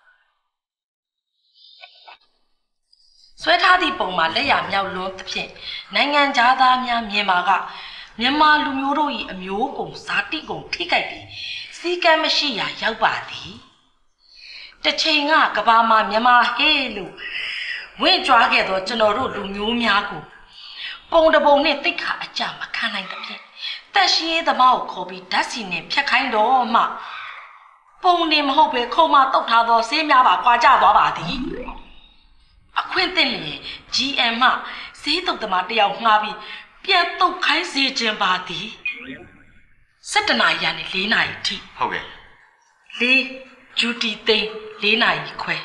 ဆွဲထားသည့်ပုံမှာလက်ရမြောက်လွန်းသဖြင့်နိုင်ငံသားများမြင်ပါကမြန်မာလူမျိုးတို့၏အမျိုးကုံဇာတိကုံထိခိုက်ပြီးစီကံမရှိရာရောက်ပါသည်တစ်ချိန်ကကဘာမှာမြန်မာဟေးလို့ဝင့်ကြွားခဲ့သောကျွန်တော်တို့လူမျိုးများကိုပုံတပုံနဲ့တိတ်ခါအကြမခံနိုင်သဖြင့်တက်ရှိရေးသမားကိုခေါ်ပြီးဓာတ်စီနဲ့ဖြတ်ခိုင်းတော့မှပုံနေမဟုတ်ပဲခုံမတုတ်ထားသောဆေးများပါခွာကျသွားပါသည်အခွင့်သင့်လျင် GM မှဈေးတုတ်သမားတယောက်ငှားပြီးပြန်တုတ်ခိုင်းစေခြင်းပါသည်7 နာရီကနေ4 နာရီထိ
ဟုတ်ကဲ့
4 duty သိန်း4 နာရီခွဲ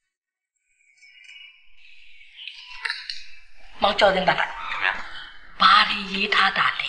မောင်ကျော်တင်တာခင်ဗျာဘာတွေရေးထားတာလဲ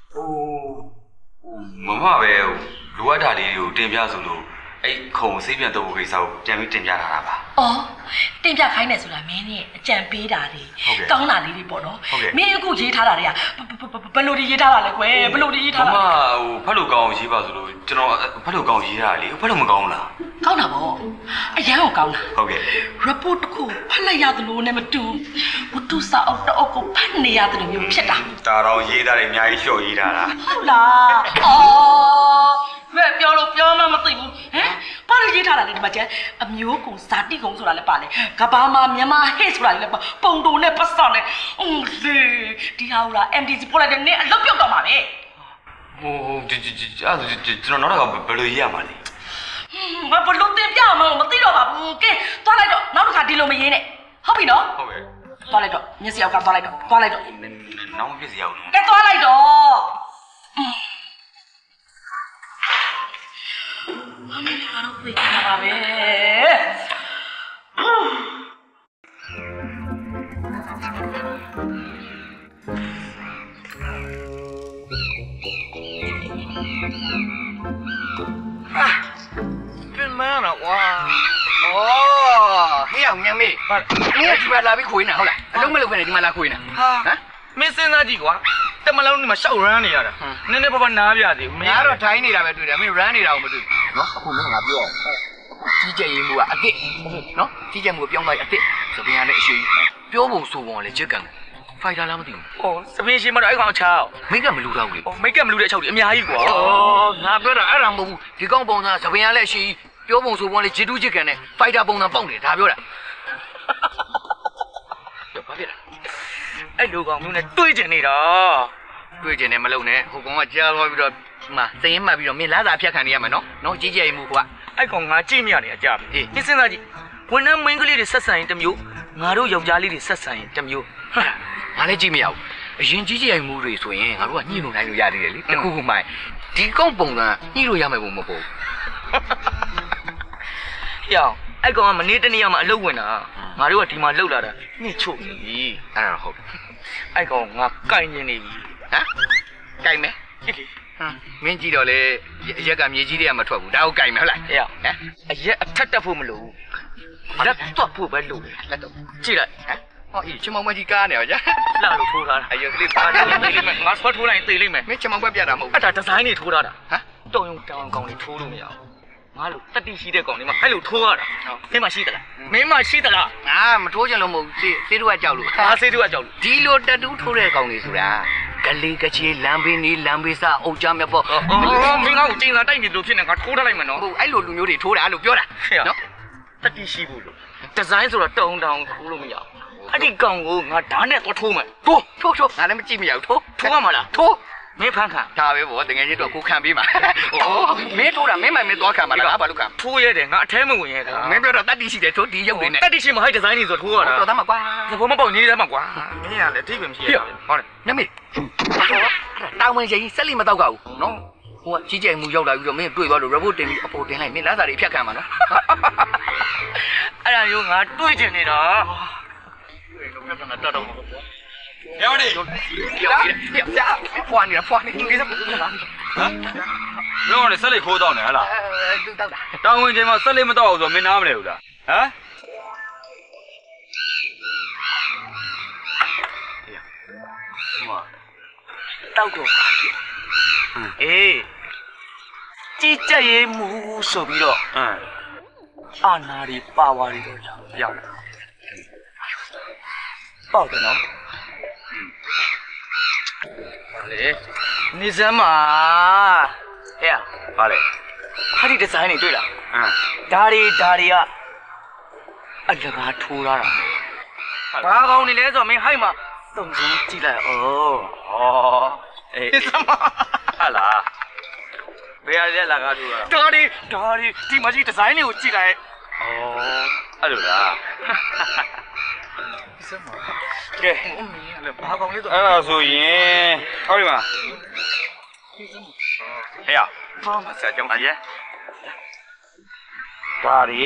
မမပဲလိုအပ်တာလေးတွေကိုတင်ပြဆိုလို့အဲ့ခုံဆေးပြန်တော့ကိစ္စကိုပြန်ပြီးတင်ပြလာတာပါ
။အော်တင်ပြခိုင်းတယ်ဆိုတာမင်းနဲ့အကြံပေးတာတွေကောင်းတာလေးတွေပေါ့နော်။မင်းအခုရေးထားတာတွေကဘယ်လိုတွေရေးထားတာလဲကွယ်ဘယ်လိုတွေရေးထားတာလဲ
။ဖတ်လို့ကောင်းအောင်ရေးပါဆိုလို့ကျွန်တော်ဖတ်လို့ကောင်းရေးတာလေဖတ်လို့မကောင်းလား
။ကောင်းတာပေါ့။အရန်ကိုကောင်းတာ
။ဟုတ်ကဲ့
။ report တစ်ခုဖတ်လိုက်ရတယ်လို့နဲ့မတူဝတ္ထုစာအုပ်တစ်အုပ်ကိုဖတ်နေရတယ်လို့မျိုးဖြစ်တာ
။ဒါတော့ရေးတာတွေအများကြီးလျှော့ရေးတာလား
။ဟုတ်လား။အော်ဘယ်ပြောလို့ပြောမှမသိဘူးဟမ်ဘာလို့ရေးထားတာလဲဒီမှာကျအမျိုးကုံဇာတိကုံဆိုတာလည်းပါလေကဘာမှာမြန်မာဟဲ့ဆိုတာလည်းပါပုံတူနဲ့ပတ်စံနဲ့လေဒီဟာဟုတ်လား MDC ပို့လိုက်တဲ့နေ့အလုပ်ပြုတ်တော့မှာပဲ
ဟိုကျွန်တော်နောက်တော့ဘယ်လိုရေးရမှာလဲ
ငါဘလို့တင်ပြမှာမသိတော့ပါဘူးကဲသွားလိုက်တော့နောက်တစ်ခါဒီလိုမရေးနဲ့ဟုတ်ပြီနော်
ဟုတ်ကဲ့
သွားလိုက်တော့မျက်စိအောက်ကသွားလိုက်တော့
နောက်မျက်စိအောက်
ကဲသွားလိုက်တော့မမလည်းကတော့ပြေးနေတာပါပဲ
ပြင်မန်းတော့ဝါဟေးအောင်ညမေးနင်ကဒီမှာလာပြီးခွေးနေဟုတ်လားအလုံးမလုပ်ဘဲနဲ့ဒီမှာလာခွေးနေဟမ်မင်းစဉ်းစားကြည့်ကွာတ
တက်မလုံးဒီမှာရှောက်ရမ်းနေရတာနည်းနည်းပါးပါးနားပြသေးဘူးမင်းကတော့ထိုင်းနေတာပဲတွေ့တယ်မင်း run နေတာကိုမတွေ့ဘူးနော်အခုမင်းငါပြောကြီးကျယ်ရေးမှုကအစ်စ်နော်ကြီးကျယ်မှုပြောင်းသွားအစ်စ်စပင်းရနဲ့အရှိပြောဖို့ဆိုပုံလည်းချစ်ကန်တယ်ဖိုက်တာလားမသိဘူး။အော်စပင်းရှင်မတော့အဲ့ကောင်ချောက်မိတ်ကမလူတော့ဘူးလေ။အော်မိတ်ကမလူတဲ့အချောက်ကြီးအများကြီးကွာ။အော်ငါပြောတာအဲ့ဒါမဟုတ်ဘူးဒီကောင်ပုံစံစပင်းရလည်းအရှိပြောပုံဆိုပုံလည်းဂျီတူးချစ်ကန်နဲ့ဖိုက်တာပုံစံပေါက်နေဒါပြောတာ။ပြောဘာဖြစ်လဲ။အဲ့လူကောင်မျိုးနဲ့တွေးကျင်နေတာ။တွေးကျင်နေမလုံနဲ့ဟိုကောင်ကကြားသွားပြီးတော့ဒီမှာစရင်မှတ်ပြီးတော့မင်းလာစာအဖြတ်ခံနေရမှာနော်။နော်ကြီးကျယ်မှုကွာ။အဲ့ကောင်ငါကြည့်မရနေအကြပြီ။အေးစဉ်းစားကြည့်။ဝန်ထမ်းမင်းကလေးတွေဆက်ဆံရင်တစ်မျိုးငါတို့ယောက်ျားလေးတွေဆက်ဆံရင်တစ်မျိုး။ငါလည်းကြည့်မရဘူးအရင်ကြီးကြီးမှုတွေဆိုရင်ငါတို့ကညှိလို့နိုင်လို့ရသေးတယ်လေတခုခုမှဒီကောက်ပုံစံညှိလို့ရမယ်ဘုံမဟုတ်ဘူး။ယောအဲ့ကောင်ကမနေ့တနေ့မှအလုပ်ဝင်တာငါတို့ကဒီမှာလှုပ်လာတာညှိချုပ်နေပြီအဲ့ဒါဟုတ်အဲ့ကောင်ငါကြိုင်နေပြီဟမ်ကြိုင်မယ်မင်းကြည့်တော့လေအရက်ကမြေကြီးတွေကမထွက်ဘူးဒါကိုကြိုင်မယ်ဟုတ်လားယောဟမ်အရက်အထက်တက်ဖို့မလိုဘူးလက်တော့ဖို့ပဲလိုတယ်လက်တော့ကြည့်လိုက်ဟမ်ဟောချင်မောင်မကြီးကားနေရောကြာလာလို့ထိုးထားတာအယုတ်ကလေးပါနေလိမ့်မယ်ငါဆွဲထိုးလိုက်သိလိမ့်မယ်မင်းချင်မောင်ဘက်ပြတာမဟုတ်ဘူးအဲ့ဒါဒီဇိုင်းတွေထိုးထားတာဟမ်တုံယုံတောင်ကောင်တွေထိုးလို့မရဘူးငါလို့တတိရှိတဲ့ကောင်တွေမှာအဲ့လိုထိုးရတာမင်းမရှိသလားမင်းမရှိသလားငါမထိုးချင်လို့မဟုတ်ဘူးစေးတို့ကကြောက်လို့ဟာစေးတို့ကကြောက်လို့ဒီလိုတတူးထိုးတဲ့ကောင်တွေဆိုတာကလေးကချေလမ်းဘေးနေလမ်းဘေးစားအုတ်ကြမြတ်ပေါ့မင်းငါ့ကိုကျင်းစာတိုက်နေလို့ဖြစ်နေငါထိုးထားလိုက်မယ်နော်ဟုတ်အဲ့လိုလူမျိုးတွေထိုးတာလို့ပြောတာနော်တတိရှိဘူးလို့ဒီဇိုင်းဆိုတော့တုံတောင်ထိုးလို့မရဘူးအဲ့ဒီကောင်ကိုငါဓာတ်နဲ့တော့ထိုးမယ်ထိုးငါလည်းမကြည့်မရဘူးထိုးရမှာလားထိုးမင်းဖန်းခံဒါပဲဗောတကယ်ကြီးတော့ကိုခံပေးမှာမင်းထိုးတာမင်းမသွားခံမှာလားဘာလို့ခံထိုးရတယ်ငါအထဲမဝင်ရတယ်မင်းပြောတော့တတိရှိတယ်ထိုးဒီရုပ်တွေနဲ့တတိရှိမဟိုက်ဒီဇိုင်းတွေဆိုထိုးရတာတော်သားမှာကွာသဘောမပေါက်နေတယ်မှာကွာမင်းကလည်းအထိပင်မရှိရဟုတ်တယ်နမေတောင်းဝင်ရင်ဆက်လိမတော့ကဘူးနော်ဟိုကကြီးကျယ်မှုရောက်လာပြီးတော့မင်းတွေ့သွားလို့ report တင်ပြီးအပေါ်တင်လိုက်မင်းလာစာတွေဖြတ်ခံမှာနော်အဲ့ဒါမျိုးငါတွေးချင်နေတာတွေ့လို့ပြဿနာတတ်တော့မှာပေါ့ညောင်းနေပြဖွာနေဒီစပ်ဘူးလားဟမ်ညောင်းနေဆက်လိုက်ခိုးတော့နေဟလားသူတောက်တာတောင်းဝင်ချိန်မှာဆက်လိုက်မတော့ဘူးဆိုမင်းနားမလဲဘူးလားဟမ်တောက်တော့အေးကြီးကြက်ရေးမှုဆိုပြီးတော့အာနာရီပါဝါရီတော့ရောက်တယ်ပေါ့တယ်နော်ဟာလေနေစမ်းမှာဟဲ့ဟာလေဟာဒီဒီဇိုင်းတွေတွေ့လားဒါတွေကအလကားထိုးလာတာဘာကောင်းနေလဲဆိုမင်းဟိုက်မှာစုံစမ်းကြည့်လိုက်ဩအေးနေစမ်းမှာဟာလားဘယ်ရလဲလာကားထိုးလာဒါတွေဒီမကြီးဒီဇိုင်းတွေကိုကြည့်လိုက်အဲ့လိုလားစမ်းမှာကဲလည်းဘာကောင်းလဲဆိုအဲ့ဒါဆိုရင်ဟောဒီမှာဟဲ့ရဘာမှစကြမရဲဒါတွေ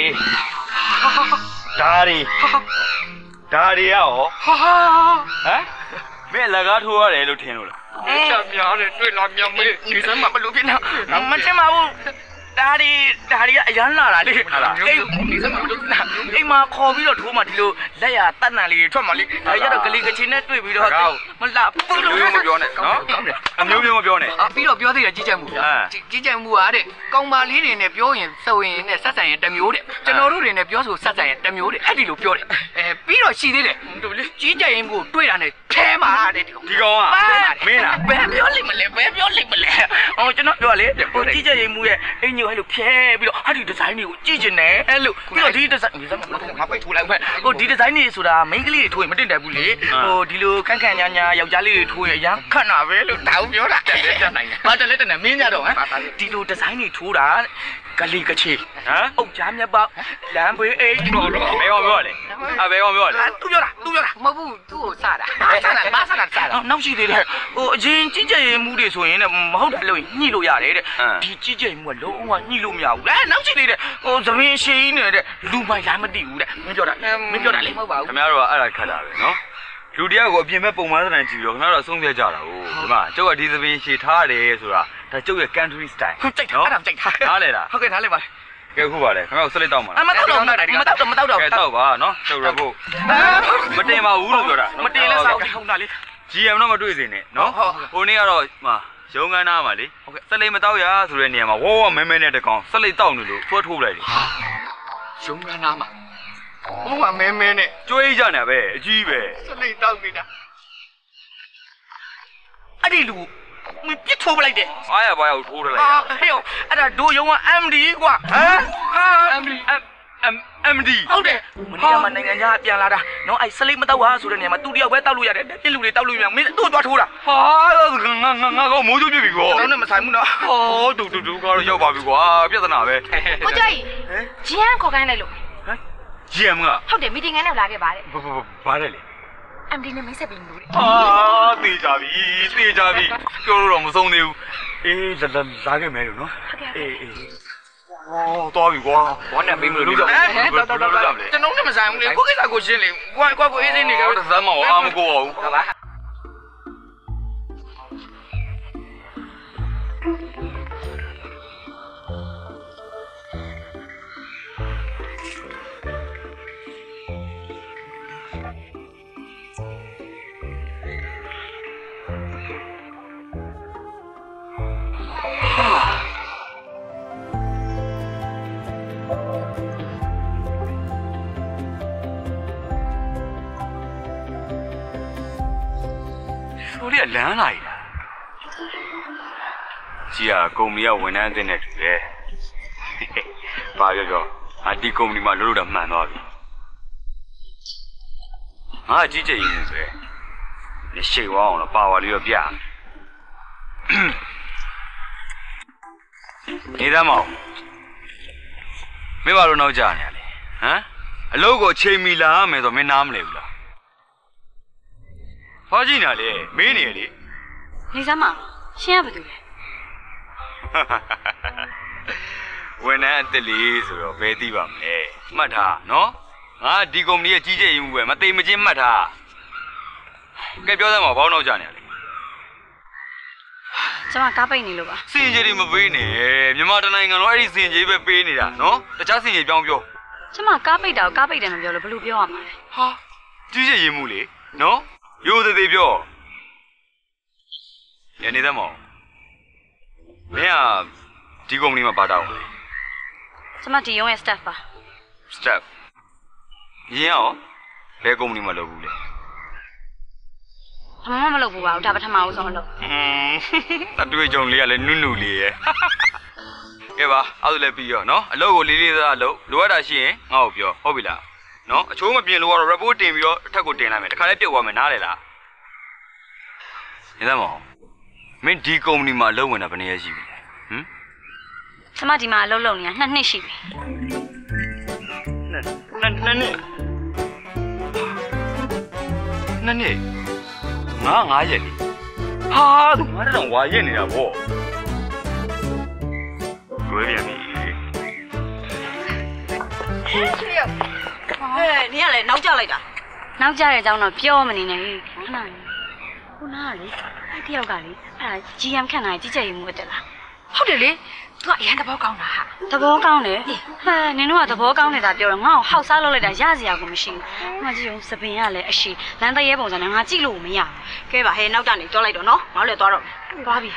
ရောဟမ်မင်းလက်ကားထိုးရတယ်လို့ထင်လို့လားချက်များတယ်တွေ့လာမြန်မေးဒီစမ်းမှာဘလို့ဖြစ်နေမထင်ပါဘူးဒါတွေကအရန်လာတာလေအေးဒီစမ်းမှာဘလို့ဖြစ်နေအိမ်မှာခေါ်ပြီးတော့ထိုးမှဒီလိုလက်ရတတ်နံလေးထွက်မှလေဒါရတော့ကလေးကချင်းနဲ့တွေ့ပြီးတော့မလှဘူးလို့မပြောနဲ့နော်အမျိုးမျိုးမပြောနဲ့ပြီးတော့ပြောသေးတယ်ကြီးကြက်မှုကြီးကြက်မှုကတဲ့ကောင်မလေးတွေနဲ့ပြောရင်စုံရင်နဲ့ဆက်ဆံရင်တစ်မျိုးတဲ့ကျွန်တော်တို့တွေနဲ့ပြောဆိုဆက်ဆံရင်တစ်မျိုးတဲ့အဲ့ဒီလိုပြောတယ်ပြီးတော့ရှိသေးတယ်ကြီးကြက်ရင်ကိုတွေ့တာနဲ့ထဲမှာတဲ့ဒီကောင်ကမင်းလားဘယ်ပြောလိမ့်မလဲဟောကျွန်တော်ပြောလေကြီးကြက်ရင်မှုရဲ့အင်ညိုအဲ့လိုဖြဲပြီးတော့ဟာဒီဒီဇိုင်းတွေကိုကြည့်ကျင်တယ်အဲ့လိုပြီးတော့ဒီဒီဇိုင်းငါပဲထိုးလိုက်ပဲဟိုဒီဒီဇိုင်းတွေဆိုတာမိန်းကလေးတွေထိုးရင်မတင်တယ်ဘူးလေဟိုဒီလိုခန့်ခန့်ညာညာယောက်ျားလေးတွေထိုးရင်အရန်ခန့်တာပဲလို့တောင်းပြောတာတက်နိုင်တယ်ဘာတက်လက်တက်နေမင်းကြတော့ဟမ်ဒီလိုဒီဇိုင်းတွေထိုးတာကလေးကချေဟမ်အုတ်ကြားမြတ်ပေါက်လမ်းဘေးအိတ်တော်တော့ဘယ်ကောင်ပြောလဲဘယ်ကောင်ပြောလဲသူပြောတာမဟုတ်ဘူးသူ့ကိုစတာဘာစတာနောက်ရှိသေးတယ်ဟိုအရင်ကြီးကြယ်မှုတွေဆိုရင်လည်းမဟုတ်တယ်လို့ညှိလို့ရတယ်တဲ့ဒီကြီးကြယ်မှုကလုံးဝညှိလို့မရဘူးနောက်ရှိသေးတယ်ဟိုသမင်းရှိကြီးနေတဲ့လူမိုက်လားမသိဘူးတဲ့မင်းပြောတာလေမဟုတ်ပါဘူးခင်ဗျားတို့ကအဲ့ဒါခတ်တာပဲနော်လူတယောက်ကိုအပြင်ဘက်ပုံမှန်စံကြည့်ပြီးတော့ခင်ဗျားတို့အဆုံးဖြတ်ကြတာဟုတ်ဒီမှာကျုပ်ကဒီသမင်းရှည်ထားရတယ်ဆိုတာဒါကျုပ်ရဲ့ country style ကြိုက်တာအဲ့ဒါကြိုက်တာနားလေလားဟုတ်ကဲ့နားလေပါကဲခုပါလေခင်ဗျားတို့ဆက်လက်တောက်ပါလားမတောက်တော့ကဲတောက်ပါနော်ကျုပ်ရဖို့မတင်ပါဘူးလို့ပြောတာမတင်လဲစောက်ထုံတာလေ
GM တော့မတွေ့စေနဲ့နော်ဟိုနေ့ကတော့ရုံးခန်းသားမှာလေဆက်လိမ့်မတော့ရဆိုတဲ့နေရာမှာဝေါဝမဲမဲနဲ့တကောင်ဆက်လိမ့်တောက်နေလို့ဆွဲထိုးလိုက်လေ
ရုံးခန်းသားမှာဟိုကမဲမဲနဲ့
ကျွေးကြနေပဲအကြီးပဲ
ဆက်လိမ့်တောက်နေတာအဲ့ဒီလူမပြစ်ထိုးပလိုက်တယ်
အားရပါရောက်ထိုးလိုက်
ဟဲ့အဲ့ဒါတို့ရုံးက MD ကွာဟမ်
MD
ဟုတ်တယ်မနေ့ကမှနိုင်ငံခြားပြန်လာတာနော်အဲ့စလိတ်မတောက်ဟာဆိုတဲ့နေရာမှာသူတယောက်ပဲတောက်လို့ရတယ်ပြစ်လူတွေတောက်လို့မရမင်းတို့သွားထိုးတာ
ဟာငါကမိုးချိုးပြပြီကွာ
တော့နဲ့မဆိုင်ဘူးနော်
ဟောတူကတော့ရောက်ပါပြီကွာပြဿနာပဲ
ကိုကြိုက်ဂျန်ခေါ်ခိုင်းလိုက်လို့
GM က
ဟုတ်တယ်မီတင်ခန်းနဲ့လာခဲ့ပါတယ်
ဘာလဲလေ
MD နဲ့မိတ်ဆက်ပြီးလို့လေ
သေကြပြီပြောလို့တော့မဆုံးသေးဘူးအေးလာခဲ့မယ်လို့နော်အေးတော်ပြီကွာဘာနဲ့ပေးမလို့လုပ်ကြ
တော်ကျွန်တော်နဲ့မဆိုင်ဘူးလေကိုကိစ္စကိုရှင်းလေကိုအေးစင်းနေကြ
တော့ဇမ်းမအောင်အားမကိုပါဘူးဟုတ်ပါလမ်းလာရည်ကြီးကကုမ္ပဏီကဝန်ထမ်းအသစ်နဲ့တူတယ်။ဘာပြောဒီကုမ္ပဏီမှာလို့တာမှန်သွားပြီ။ငါအကြီးကျယ်ကြီးပဲ။လက်ရှိဝအောင်တော့ပါဝါလေးတော့ပြ။နေသားမောင်မင်းဘာလို့နောက်ကြနေရလဲ။ဟမ်အလုပ်ကိုချိန်မီလာမယ်ဆိုမင်းနားမလဲဘူးလား။ဘာကြည့်နေလဲမင်းနေလေ
နေစမ်းမရှင်းရပါသူလေ
ဝန်ထမ်းအစ်လေးဆိုတော့ဘယ်သိပါမလဲမှတ်ထားနော်ငါဒီကုမ္ပဏီရဲ့ကြီးကျယ်ရေးမှုပဲမသိမချင်းမှတ်ထားကဲပြောစမ်းပါဘောင်းတော့ကြနေလေ
ကျွန်မကားပိတ်နေလို့ပါ
စင်ကြီးတွေမပေးနဲ့မြန်မာတိုင်းနိုင်ငံလုံးအဲ့ဒီစင်ကြီးပဲပေးနေတာနော်တခြားစင်ကြီးပြောင်းပြော
ကျွန်မကားပိတ်တာကိုကားပိတ်တယ်မပြောလို့ဘယ်လိုပြောရမှာလဲ
ဟာကြီးကျယ်ရေးမှုလေနော်ရိုးသေးပြောရနေတယ်မောင်မင်းကဒီကုမ္ပဏီမှာပါတော့
ကျွန်မဒီရုံးရဲ့ staff ပါ
staff ရင်းရောဘယ်ကုမ္ပဏီမှာလုပ်ဘူးလဲ
ဘာမှမလုပ်ဘူးပါဘူးဒါပထမဦးဆုံးလုပ်
အတွေ့အကြုံလေးကလည်းနုလေးရဲ့ကဲပါအဲ့ဒါလည်းပြီးရောနော်အလုပ်ကိုလေးလေးစားလုပ်လိုအပ်တာရှိရင်ငါ့ကိုပြောဟုတ်ပြီလားနော်အချိုးမပြင်လို့ကတော့ report တင်ပြီးတော့အထက်ကိုတင်လိုက်မယ်တခါလေးပြုတ်သွားမယ်နားလေလားနေသားမောင်မင်းဒီကုမ္ပဏီမှာအလုပ်ဝင်တာဘယ်နည်းရရှိပြီလဲဟမ်
ကျွန်မဒီမှာအလုပ်လုပ်နေတာ2 နှစ်ရှိပြီ
နှစ်ငါ9ရက်လေဟာသူငါတော့ဝါရက်နေတာဗောတွေ့ပြန်ပြီ
နေရလေနောက်ကျလိုက်တာနောက်ကျတဲ့အကြောင်းတော့ပြောမနေနဲ့ခဏလေးခုနကလေအဲ့တယောက်ကလေအဲ့ဒါ GM ခန့်နိုင်ကြီးကြပ်ရေးမှုတက်လားဟုတ်တယ်လေသူကအရန်သဘောကောင်းတာဟာသဘောကောင်းတယ်ဟဲ့နင်တို့ကသဘောကောင်းနေတာပြောတော့ငါ့ကိုဟောက်စားလုပ်လိုက်တာရစရာကိုမရှိဘူးငါကြည့်အောင်စပင်ကလည်းအရှိလမ်းတရဲပုံစံနဲ့ငါကြည့်လို့မရဘူးကဲပါဟဲ့နောက်ကနေတွားလိုက်တော့နော်ငါလည်းတွားတော့တွားပြီ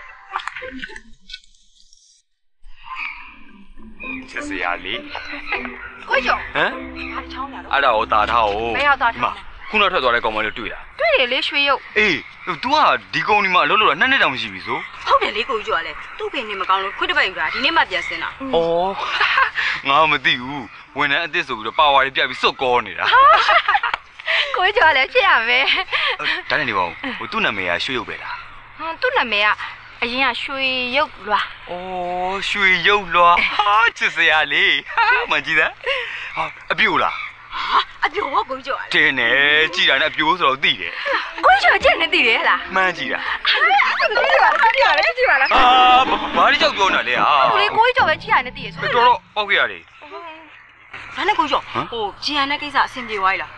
ချက်စရာလေး
ကိုကျော်
ဟမ်
အားချောင်းလာတော့
အဲ့ဒါကိုတာထားအောင်
ဘယ်ရောက်တာထား
ခုနထွက်သွားတဲ့ကောင်မလေးတွေ့လား
တွေ့ရလေရွှေရုပ်
အေး तू ကဒီကုမ္ပဏီမှာအလုပ်လုပ်တာ2 နှစ်တောင်ရှိပြီဆို
ဟုတ်တယ်လေကိုကျော်ကလည်းသူ့ပင်နေမကောင်းလို့ခွတ်တစ်ပတ်ယူတာဒီနေ့မှပြန်ဆင်းတာ
ဩငါမသိဘူးဝန်ထမ်းအစ်စ်ဆိုပြီးတော့ပါဝါတွေပြပြီးစုတ်ကောနေတာ
ကိုကျော်လည်းဖြစ်ရမယ်
ဒါနဲ့နေပါဦးဟိုသူ့နာမည်ကရွှေရုပ်ပဲလား
သူ့နာမည်ကအရင်ကရွှေရုပ်လွာ
ဩရွှေရုပ်လွာဟာချစ်စရာလေးမကြည့်သားဟာအပြိုလား
အပြိုဘောကိုကျော်
တင်းနေကြည်တာနဲ့အပြိုးဆိုတော့သိတယ်
ကိုကျော်ကျက်နေသိတယ်ဟလား
မှန်းကြည့်တာ
ကြည့်ပါလား
ဘာလို့ကြောက်ပြောနေလဲဟာ
ကိုလေးကိုကျော်ပဲကြည့်ရနေသိရဆို
တော့ပေါ့ခဲ့ရတယ်
ဒါနဲ့ကိုကျော်ဟိုဂျီယန်နဲ့ကိစ္စအဆင်ပြေသွားပြီလား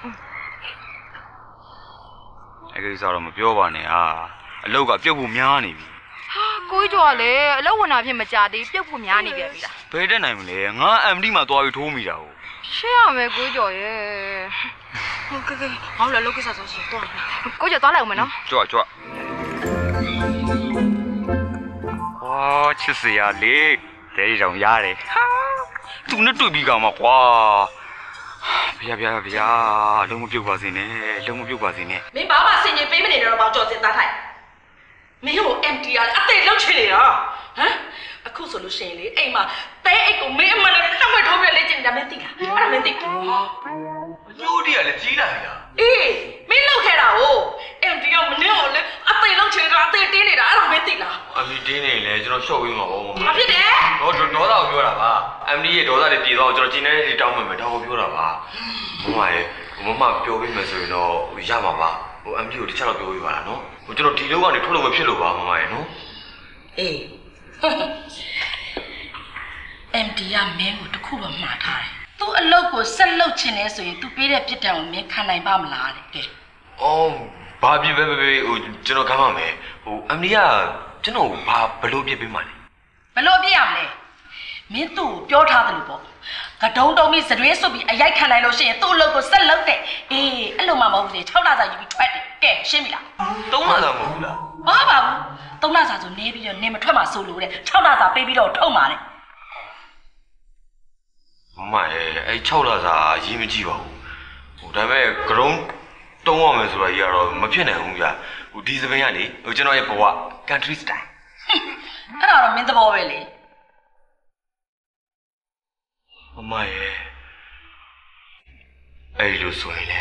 အဲ့ကိစ္စတော့မပြောပါနဲ့ဟာအလောက်ကပြုတ်ဖို့များနေပြီ
ဟာကိုကျော်ကလည်းအလောက်ဝင်တာဖြစ်မကြသေးပြုတ်ဖို့များနေပြန်ပြီလား
ဘယ်တက်နိုင်မလဲငါ MD မှာသွားပြီးထိုးမိတာဟုတ်
ရှင်းရမယ်ကိုကျော်ရဲ့ OK，我来攞幾隻手先，多嗰隻多嚟我們咯。
抓。哇，其實呀，你這種呀嘞，都能對比幹嘛哇？別，လုံးမပြုတ်ပါစေနဲ့လုံးမပြုတ်ပါစေနဲ့
မင်းဘာမှဆင်ခြင်ပေးမနေတော့ဘာကြော်စင်သားထိုင်မင်းကို MD ရအသေးလောက်ချင်နေတာဟမ်အခုဆိုလို့ရှိရင်လေအိမ်မှာတဲအိတ်ကိုမင်းအမှန်နဲ့နှုတ်မထိုးပြလေ့ကျင်နေတာမင်းသိလားအဲ့ဒါမင်းသိဟာ
ညိုးတည်းကလည်းကြီးလာပြီလား
အေးမင်းလောက်ခဲ့တာကို MD ကမင်းကိုလေအသေးလောက်ချင်တာအသေးတင်းနေတာအဲ့ဒါမင်းသိလား
အမီတင်းနေလေကျွန်တော်ရှော့ပေးမှာပေါ့
ဘာဖြစ်တယ်
ဒေါသကိုပြောတာပါ MD ရဲ့ဒေါသတွေပြေတော့ကျွန်တော်ကျင်းနေတဲ့တောင်းမယ်ဒါကိုပြောတာပါမမရဲ့မမပြောပေးမယ်ဆိုရင်တော့ရမှာပါဟို MD ကိုတခြားတော့ပြောပေးပါလားနော်ဟိုကျွန်တော်ဒီလိုကနေထွက်လို့မဖြစ်လို့ပါမမရဲ့နော်
အေး MD ကမင်းကိုတခုတော့မှားထားတယ်သူအလုပ်ကိုဆက်လုပ်ချင်နေဆိုရင်သူပေးတဲ့ပြစ်ဒဏ်ကိုမင်းခံနိုင်ပါမလားတဲ့ကဲ
အော်ဘာပြစ်ပဲဟိုကျွန်တော်ခံပါမယ်ဟို MD ကကျွန်တော်ဘာဘလို့ပြစ်ပေးမှလဲ
ဘလို့ပြစ်ရမလဲမင်းသူ့ကိုပြောထားတယ်လို့ပေါ့ကတုံးတုံးပြီးစရွေးစွပ်ပြီးအရိုက်ခံနိုင်လို့ရှိရင်သူ့အလုပ်ကိုဆက်လုပ်တဲ့အေးအဲ့လိုမှမဟုတ်ဘူးလေ6လစာယူပြီးထွက်တယ်ကဲရှင်းပြီလား
3လစာမဟုတ်ဘူးလား
ဘာပါဘူး3လစာဆိုနေပြီးတော့နေမထွက်မှာဆိုလို့တဲ့6လစာပေးပြီးတော့ထုတ်မှာတဲ့
မမရဲ့အဲ့6လစာရေးမကြည့်ပါဘူးဟိုဒါပေမဲ့ကရုံးတုံးရမယ်ဆိုတော့ကြီးကတော့မဖြစ်နိုင်ဘူးကြာဟိုဒီစပင်းကလေဟိုကျွန်တော်ရဲ့ဘဝ country style
အဲ့ဒါတော့မင်းသဘောပဲလေ
မမရဲ့အဲ့လိုဆိုရင်လေ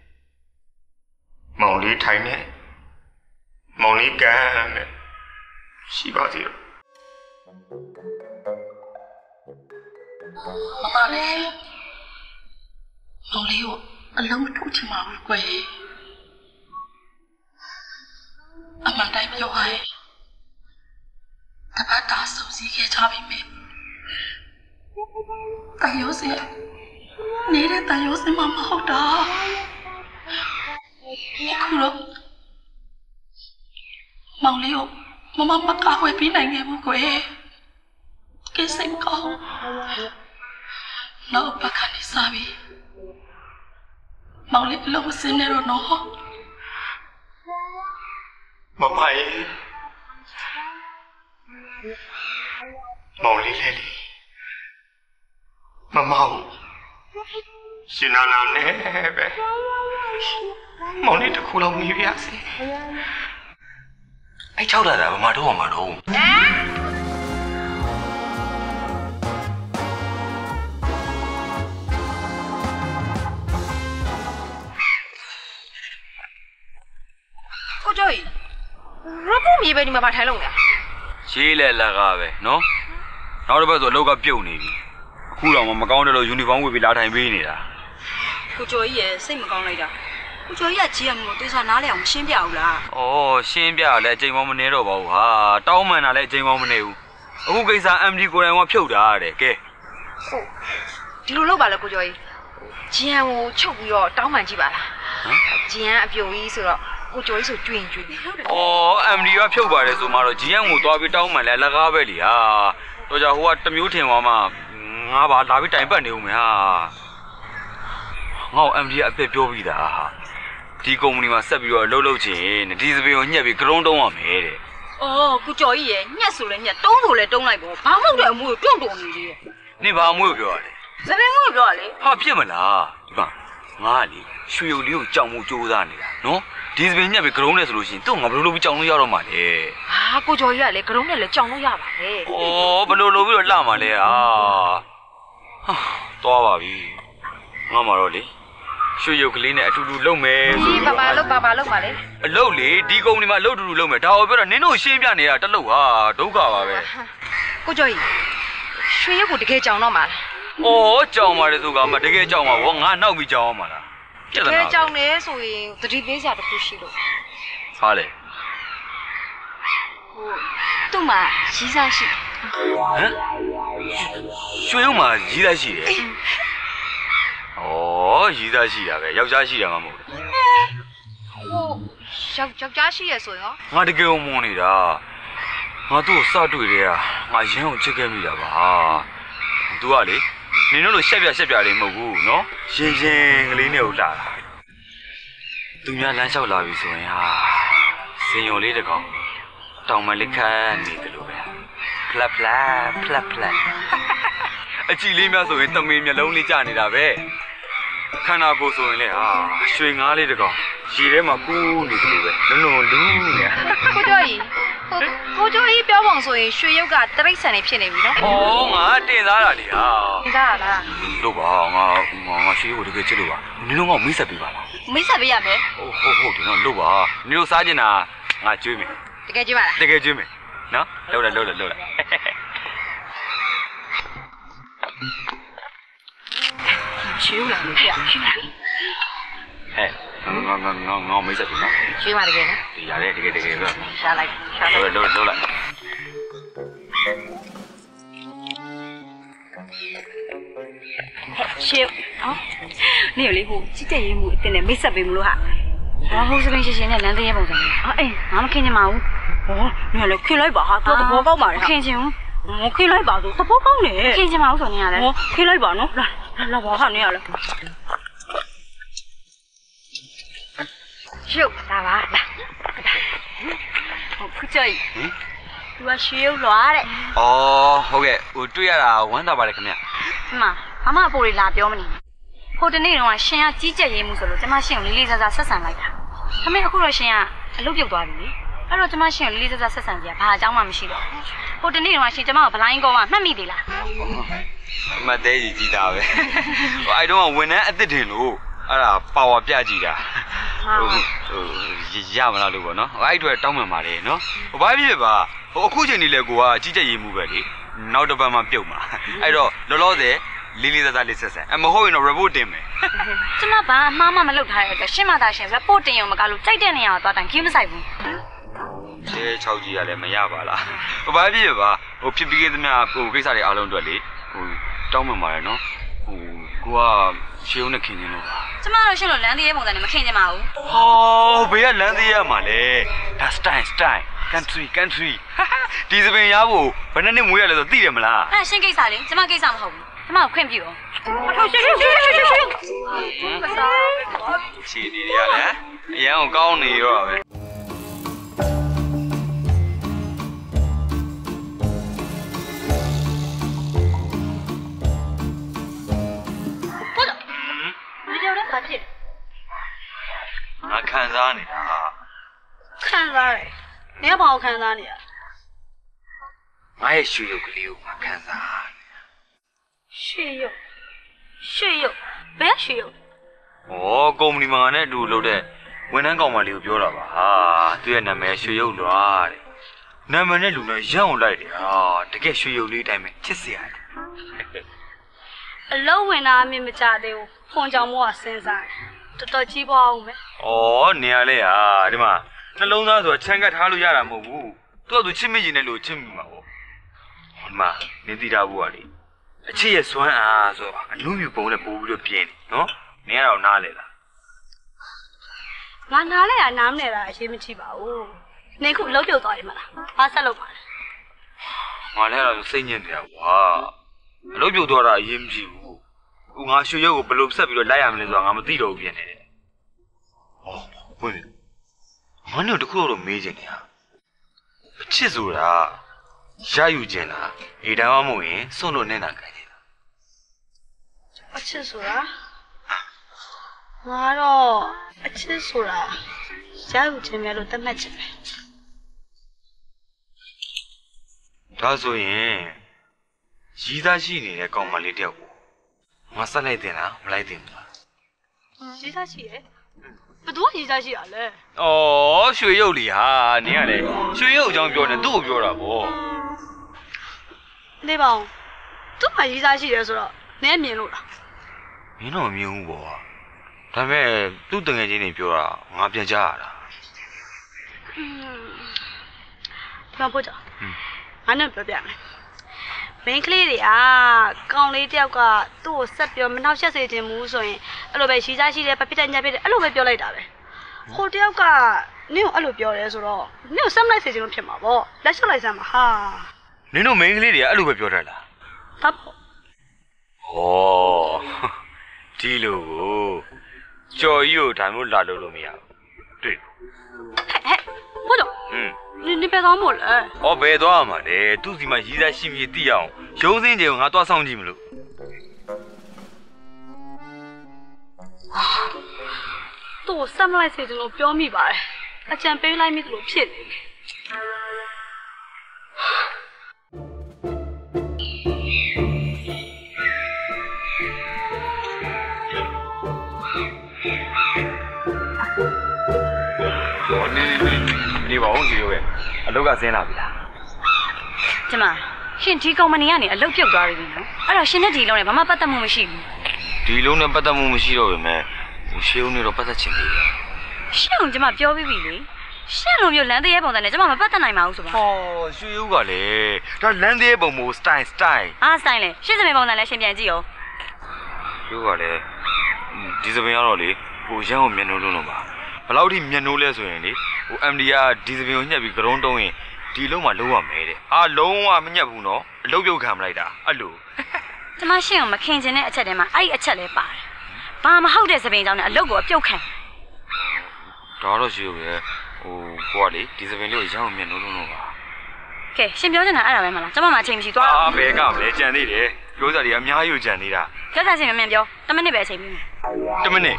မောင်လေးထိုင်နေမောင်လေးကန်နဲ့ရှိပါသေးတယ်
မမလေးမောင်လေးကိုအလုံးမထုတ်ချင်ပါဘူးကွယ်အမှန်တိုင်းပြောရရင်တပတ်တာစုံစည်းခဲ့ကြပြီမေတန်ရုံးစင်နေတဲ့တန်ရုံးစင်မှမဟုတ်တာအခုတော့မောင်လေးကိုမမကာဝယ်ပေးနိုင်ခဲ့ဘူးကွယ်ကဲစိတ်ကောင်းနောက်ပတ်ခါနေစားပြီမောင်လေးအလုံးမစင်းနေတော့နော်
မမရဲ့မောင်လေးလေးမမဟုတ်ရှင်နာနာနဲ့ပဲမောင်လေးတစ်ခုလုံးမိပြစေအဲ့6လာတာဘာမှတော့မှာတော့
ကိုကျော်ကြီးရဖို့မြေပဲဒီမှာမထိုင်လို့လဲ
ရေးလဲလကားပဲနော်နောက်တစ်ပတ်ဆိုအလုပ်ကပြုတ်နေပြီအခုတော့မကောင်းတယ်လို့ယူနီဖောင်းဝတ်ပြီးလာထိုင်ပေးနေတာ
ကိုကျော်ကြီးရဲ့စိတ်မကောင်းလိုက်တာကိုကျော်ကြီးကကြီးရမို့တေချာနားလဲအောင်ရှင်းပြအောင်လား
ဩရှင်းပြရလဲအချိန်မောင်းမနေတော့ပါဘူးဟာတောင်းမှန်တာလဲအချိန်မောင်းမနေဘူးအခုကိစ္စ MD ကိုယ်တိုင်ကဖြုတ်တာတဲ့ကဲ
ဟုတ်ဒီလိုလုပ်ပါလေကိုကျော်ကြီးဂျီယန်ကိုချုပ်ပြီးတော့တောင်းမှန်ကြည့်ပါလားဂျီယန်အပြုံကြီးဆိုတော့ကိုကျော်ကြီးဆိုကျွင်ဩ
MD ကဖြုတ်ပါတယ်ဆိုမှတော့ GM ကိုသွားပြီးတောင်းမှန်လဲအလကားပဲလေဟာတော့ကြဟိုကတမျိုးထင်သွားမှငါပါလာပြီးတိုင်ပတ်နေဦးမယ်ဟာငါ့ MD ကအပြစ်ပြောပြီးသားဟာဒီကုမ္ပဏီမှာဆက်ပြီးတော့လှုပ်လှုပ်ချင်ဒီစပင်းကိုညှက်ပြီးကရုံးတုံးရမယ်တဲ့
ကိုကျော်ကြီးရဲ့ညက်ဆိုလဲညက်တုံးဆိုလဲတုံးလိုက်ပေါ့ဘာမှမဟုတ်တဲ့အမှုကိုတွန့်နေသေးတယ်
နင်ဘာအမှုကိုပြောရလဲ
စပင်းမှုကိုပြောရလေ
ဟာဖြစ်မလားဒီမှာငါလေရွှေရုပ်လေးကိုကြောင်မှုစူးစမ်းနေတာနော်ဒီစပင်းညက်ပြီးကရုံးနဲ့ဆိုလို့ရှိရင်သူ့ငါဘယ်လိုလုပ်ပြီးကြောင်လို့ရတော့မှာလဲ
ဟာကိုကျော်ကြီးကလေကရုံးနဲ့လည်းကြောင်လို့ရပါလေ
ဩဘယ်လိုလုပ်ပြီးတော့လှမှာလဲဟာသွားပါပြီငါမှာတော့လေရွှေရုပ်ကလေးနဲ့အတူတူလုပ်မယ်
ဆိုပြီးဘာလုပ်ပါလေ
အလုပ်လေဒီကုမ္ပဏီမှာအလုပ်တူတူလုပ်မယ်ဒါကိုပြောတော့နင်တို့ရှင်းပြနေတာတလုပ်ဟာဒုက္ခပါပဲ
ကိုကျော်ကြီးရွှေရုပ်ကိုတကယ်ကြောင်တော့မှာ
လားဩကြောင်ပါတယ်ဆိုကမှတကယ်ကြောင်ပါဗောငါနောက်ပြီးကြောင်အောင်မှာလား
တကယ်ကြောင်နေဆိုရင်သတိပေးစရာတစ်ခုရှိလို့
ဟာလေ
ဟိုသူ့မှာရီးစားရှိ
ဟမ်ရွှေရုပ်မှာရီးစားရှိတယ်ရီးသားရှိတာပဲယောက်ျားရှိတာမှမဟုတ်ဘူး
ဟိုယောက်ျားရှိရဆိုရော
ငါတကယ်မွန်နေတာငါသူ့ကိုစတွေ့တယ်ငါရင်းအောင်ချစ်ခဲ့မိတာပါသူကလေနင်တို့လိုရှက်ပြလေးမဟုတ်ဘူးနော်ရင်ကလေးနဲ့ကိုလာတာသူများလမ်းလျှောက်လာပြီဆိုရင်ဟာစင်ရုံလေးတကောင်တောင်မလေးခတ်နေတယ်လို့ပဲဖလက်ဖလက်ဖလက်ဖလက်အကြည့်လေးများဆိုရင်တမင်မျက်လုံးလေးကျနေတာပဲခန္ဓာကိုယ်ဆိုရင်လေဟာရွှေငါးလေးတကောင်ရေထဲမှာကူးနေတယ်လို့ပဲလုံးလုံးလူးနေ
ကိုကျော်ကြီးကိုကျော်ကြီးပြောပုံဆိုရင်ရွှေရုပ်ကတရိတ်ဆန်နေဖြစ်နေပြီနော်
ဩငါတင်သားတာလေဟာ
တင်သားလား
လို့ပါငါရွှေရုပ်ကိုတကယ်ချစ်လို့ပါနင်တို့ကမိတ်ဆက်ပေးပါလား
မိတ်ဆက်ပေးရမယ်
ဟုတ်တယ်နော်လို့ပါနင်တို့စားကျင်တာငါကျွေးမယ်
တကယ်ကျွေးပါလား
တကယ်ကျွေးမယ်နော်လှုပ်လိုက်
ရွှေရုပ်လာလို့ပြရွှေလာ
ဟဲ့ငါမိတ်ဆက်ပြီနော်
ရွှေပါတကယ်နော်
ဒီရတယ်တကယ်ပဲ
ရှာလိုက်
လှုပ်လိုက်
ရှေ့နေလေဟိုကြည့်တဲ့ရေးမှုအတင်းနဲ့မိတ်ဆက်ပေးမလို့ဟာဟိုစပင်းရှင်နဲ့လမ်းသေးရဲ့ပုံစံအေးငါမခင်ချင်ပါဘူးဟောနေလေခင်လိုက်ပါဟာတော့သဘောကောင်းပါလေခင်ချင်ဘူးခင်လိုက်ပါဆိုသဘောကောင်းတယ်ခင်ချင်ပါဘူးဆိုနေရတယ်ခင်လိုက်ပါနော်လာပါဟာနေရလဲရှုပ်လာပါဟိုကြောက်သူကရှေးလွားတဲ့
ဟုတ်ကဲ့ဟိုတွေ့ရတာဝမ်းသာပါတယ်ခင်ဗျ
ဘာမှအပေါ်လေးလာပြောမနေဟိုတနေ့တော့ရှင်ကကြီးကြက်ရေးမှုဆိုလို့ကျမရှင်ကိုလေးလေးစားစားဆက်ဆံလိုက်တာဒါပေမဲ့အခုတော့ရှင်ကအလုပ်ပြုတ်သွားပြီလေအဲ့တော့ကျမရှင်ကိုလေးလေးစားစားဆက်ဆံကြဘာအကြောင်းမှမရှိတော့ဟိုတနေ့တော့ရှင်ကျမကိုဘလိုင်းကောမှမှတ်မိသေးလား
မသေးကြီးတာပဲဟိုအဲ့တော့ဝန်ထမ်းအစ်စ်တင်လို့အဲ့ဒါပါဝါပြကြည့်တာရမလားလို့ပေါ့နော်အဲ့အတွက်တောင်းပန်ပါတယ်နော်ဟိုဘာဖြစ်ပါဟိုအခုချိန်นี้လေကိုကကြီးကြက်ရေးမှုပဲလေနောက်တစ်ပတ်မှပြုတ်မှာအဲ့တော့လောလောဆယ်လေးစားစားလေးဆက်ဆက်မဟုတ်ရင်တော့ report တင်မယ်
ကျမဘာအမှားမှမလုပ်ထားရတဲ့ရှင်းမသားရှင် report တင်ရုံမကလို့ကြိုက်တဲ့နေရာကိုသွားတိုင်ခင်းမဆိုင်ဘူး
6ကြီးကလည်းမရပါလားဟိုဘာဖြစ်ပါဟိုဖြစ်ပြီးခဲ့သမျှဟိုကိစ္စတွေအားလုံးအတွက်လေဟိုတောင်းပန်ပါတယ်နော်ဟိုကိုကရှေးုံနဲ့ခင်နေလို့
ကျမတို့ရှင်းလို့လမ်းသေးရဲ့ပုံစံနဲ့မခင်ချင်ပါဘူး
ဟောဘေးကလမ်းသေးရမှာလေဒါ style country ဒီစပင်ရဖို့ဘယ်နှစ်မွေးရလဲဆိုသိတယ်မလား
အဲ့ရှင်းကိစ္စလေကျမကိစ္စမဟုတ်ဘူးကျမကိုခွင့်ပြုအောင်ရှင်း
ချီနေရလဲအရန်ကိုကောင်းနေရောပဲငါခံစားနေတာ
ခံစားတယ်နင်ကဘာကိုခံစားနေရ
ငါရဲ့ရွှေရုပ်ကလေးကိုငါခံစားနေတာ
ရွှေရုပ်ဘယ်ရွှေရုပ်
ကုမ္ပဏီမှာနဲ့အတူလုပ်တဲ့ဝန်ထမ်းကောင်မလေးကိုပြောတာပါဟာသူရဲ့နာမည်ရွှေရုပ်လွားတဲ့နာမည်နဲ့လူနဲ့ရအောင်လိုက်တယ်ဟာတကယ်ရွှေရုပ်လေးအတိုင်းပဲချစ်စရာ
အလုံးဝင်တာအမြင်မကြသေးဘူးဖွန်ကြောင်မိုးကစဉ်းစားတယ်တော်ကြီးပွားအောင်မယ်
နေရလဲဟာဒီမှာနှလုံးသားဆိုချမ်းကပ်ထားလို့ရတာမဟုတ်ဘူးသူကသူချစ်မိရင်လည်းလို့ချစ်မိမှာပေါ့ဒီမှာနေတိတာဘူးကလေအချစ်ရဲ့စွမ်းအားဆိုအလူမျိုးပုံနဲ့ပို့ပြီးတော့ပြင်းနေနော်နင်ကတော့နားလေလား
ငါနားလဲနားမနေတာအရေးမကြီးပါဘူးနင်ခုလုံးပြုတ်သွားတယ်မလားဘာဆက်လုပ်ပါလဲ
ငါလည်းတော့စိတ်ညစ်နေတာကွာအလုပ်ပြုတ်သွားတာအရေးမကြီးဘူးဟိုငါရွှေရုပ်ကိုဘယ်လိုဆက်ပြီးတော့လိုက်ရမလဲဆိုတာငါမသိတော့ဘူးပြင်နေတယ်ဝင်ငါတို့တခုတော့မေးချင်နေတာအချစ်ဆိုတာရယူခြင်းလားအေးဒါမှမဟုတ်ရင်စွန့်လို့နေတာခိုင်းနေတာ
အချစ်ဆိုတာငါတော့အချစ်ဆိုတာရယူခြင်းများလို့သတ်မှတ်ချင်တယ်
ဒါဆိုရင်ရည်သားရှိနေတဲ့ကောင်မလေးတယောက်ကိုငါဆက်လိုက်တင်လားမလိုက်တင်ဘူးလား
ရည်သားရှိရဲ့ဘယ်သူကရည်သားရှိရလဲ
ရွှေရုပ်လီဟာနင်ကလေရွှေရုပ်အကြောင်းပြောနေသူ့ကိုပြောတာပေါ့
နေပါဦးသူ့မှာရည်သားရှိတယ်ဆိုတော့နင်မြင်လို့လား
မင်းတော့မမြင်ဘူးပေါ့ဒါပေမဲ့သူ့တငယ်ချင်းတွေပြောတာငါပြန်ကြားရတာ
ဒီမှာပို့ကြငါနဲ့ပြောပြမယ်မင်းကလေးတွေကကောင်လေးတယောက်ကသူ့ကိုဆက်ပြောမနှောက်ယှက်စေချင်ဘူးဆိုရင်အဲ့လိုပဲရှိစားရှိတယ်ပပိတက်ညက်ဖြစ်တယ်အဲ့လိုပဲပြောလိုက်တာပဲဟိုတယောက်ကနင့်ကိုအဲ့လိုပြောတယ်ဆိုတော့နင့်ကိုဆက်မလိုက်စေချင်လို့ဖြစ်မှာပေါ့လက်လျှော့လိုက်စမ်းပါဟာ
နင်တို့မိန်းကလေးတွေကအဲ့လိုပဲပြောတတ်လား
ဟုတ်
ဒီလိုကိုကြော်ကြီးကိုဒါမျိုးလာလို့မရဘူး对。
我懂。你别当我了。
我别当嘛嘞，都是嘛现在心里底样，小心点我多伤心了。
都三来岁就表妹吧，阿讲背来米都骗你。
你话好笑嘅，阿老家先啦ပြီလား
။ကျမရှင်ဒီကောင်မနေကနေအလုပ်ပြုတ်သွားပြီနော်။အဲ့တော့ရှင်နဲ့ဒီလုံးနဲ့ဘာမှပတ်သက်မှုမရှိဘူး။
ဒီလုံးနဲ့ပတ်သက်မှုမရှိတော့ပဲမဲ့ရှေးဦးနေတော့ပတ်သက်ချင်သေးတယ်
ရှင့်ကကျမပြောပြီးပြီလေရှင့်လိုမျိုးလမ်းသေးရဲ့ပုံစံနဲ့ကျမမပတ်သက်နိုင်ပါဘူးဆိုပါ
ဟောရွှေဦးကလည်းဒါလမ်းသေးပုံမို့ style
အားစတိုင်းလေရှင့်စပင်ပုံစံနဲ့ရှင်ပြန်ကြည့်အောင်
ရွှေဦးကလည်းဒီစပင်ကတော့လေဟိုရန်ကိုမျက်နှိုးလုံးပါဘယ်လောက်ထိမျက်နှိုးလဲဆိုရင်လေဟို MD ကဒီစပင်ကိုညှက်ပြီးကရုံးတုံးရင်ဒီလုံးမှာလုံးဝမဲတဲ့အာလုံးဝမညှက်ဘူးနော်အလုတ်ပြုတ်ခံမလိုက်တာအဲ့လို
ကျမရှင့်ကိုမခင်ချင်တဲ့အချက်တည်းမှာအဲ့ဒီအချက်လဲပါတယ်ဘာမဟုတ်တဲ့စပင်ကြောင့်လည်းအလုပ်ကိုအပြုတ်ခံ
ဒါတော့ရှိဦးရဲ့ဟိုကိုကလေဒီစပင်လေးကိုရန်ကိုမျက်နှိုးလုံးပါ
ကဲရှင်ပြောချင်တာအဲ့ဒါပဲမလားကျမမှအချိန်မရှိသွား
အာဘယ်ကမလဲကြံသေးတယ်ပြောစားတွေအများကြီးကိုကြံနေတာ
ပြောစားရှင်မြန်ပြော10မိနစ်ပဲအချိန်ပြီးမယ်
10မိနစ်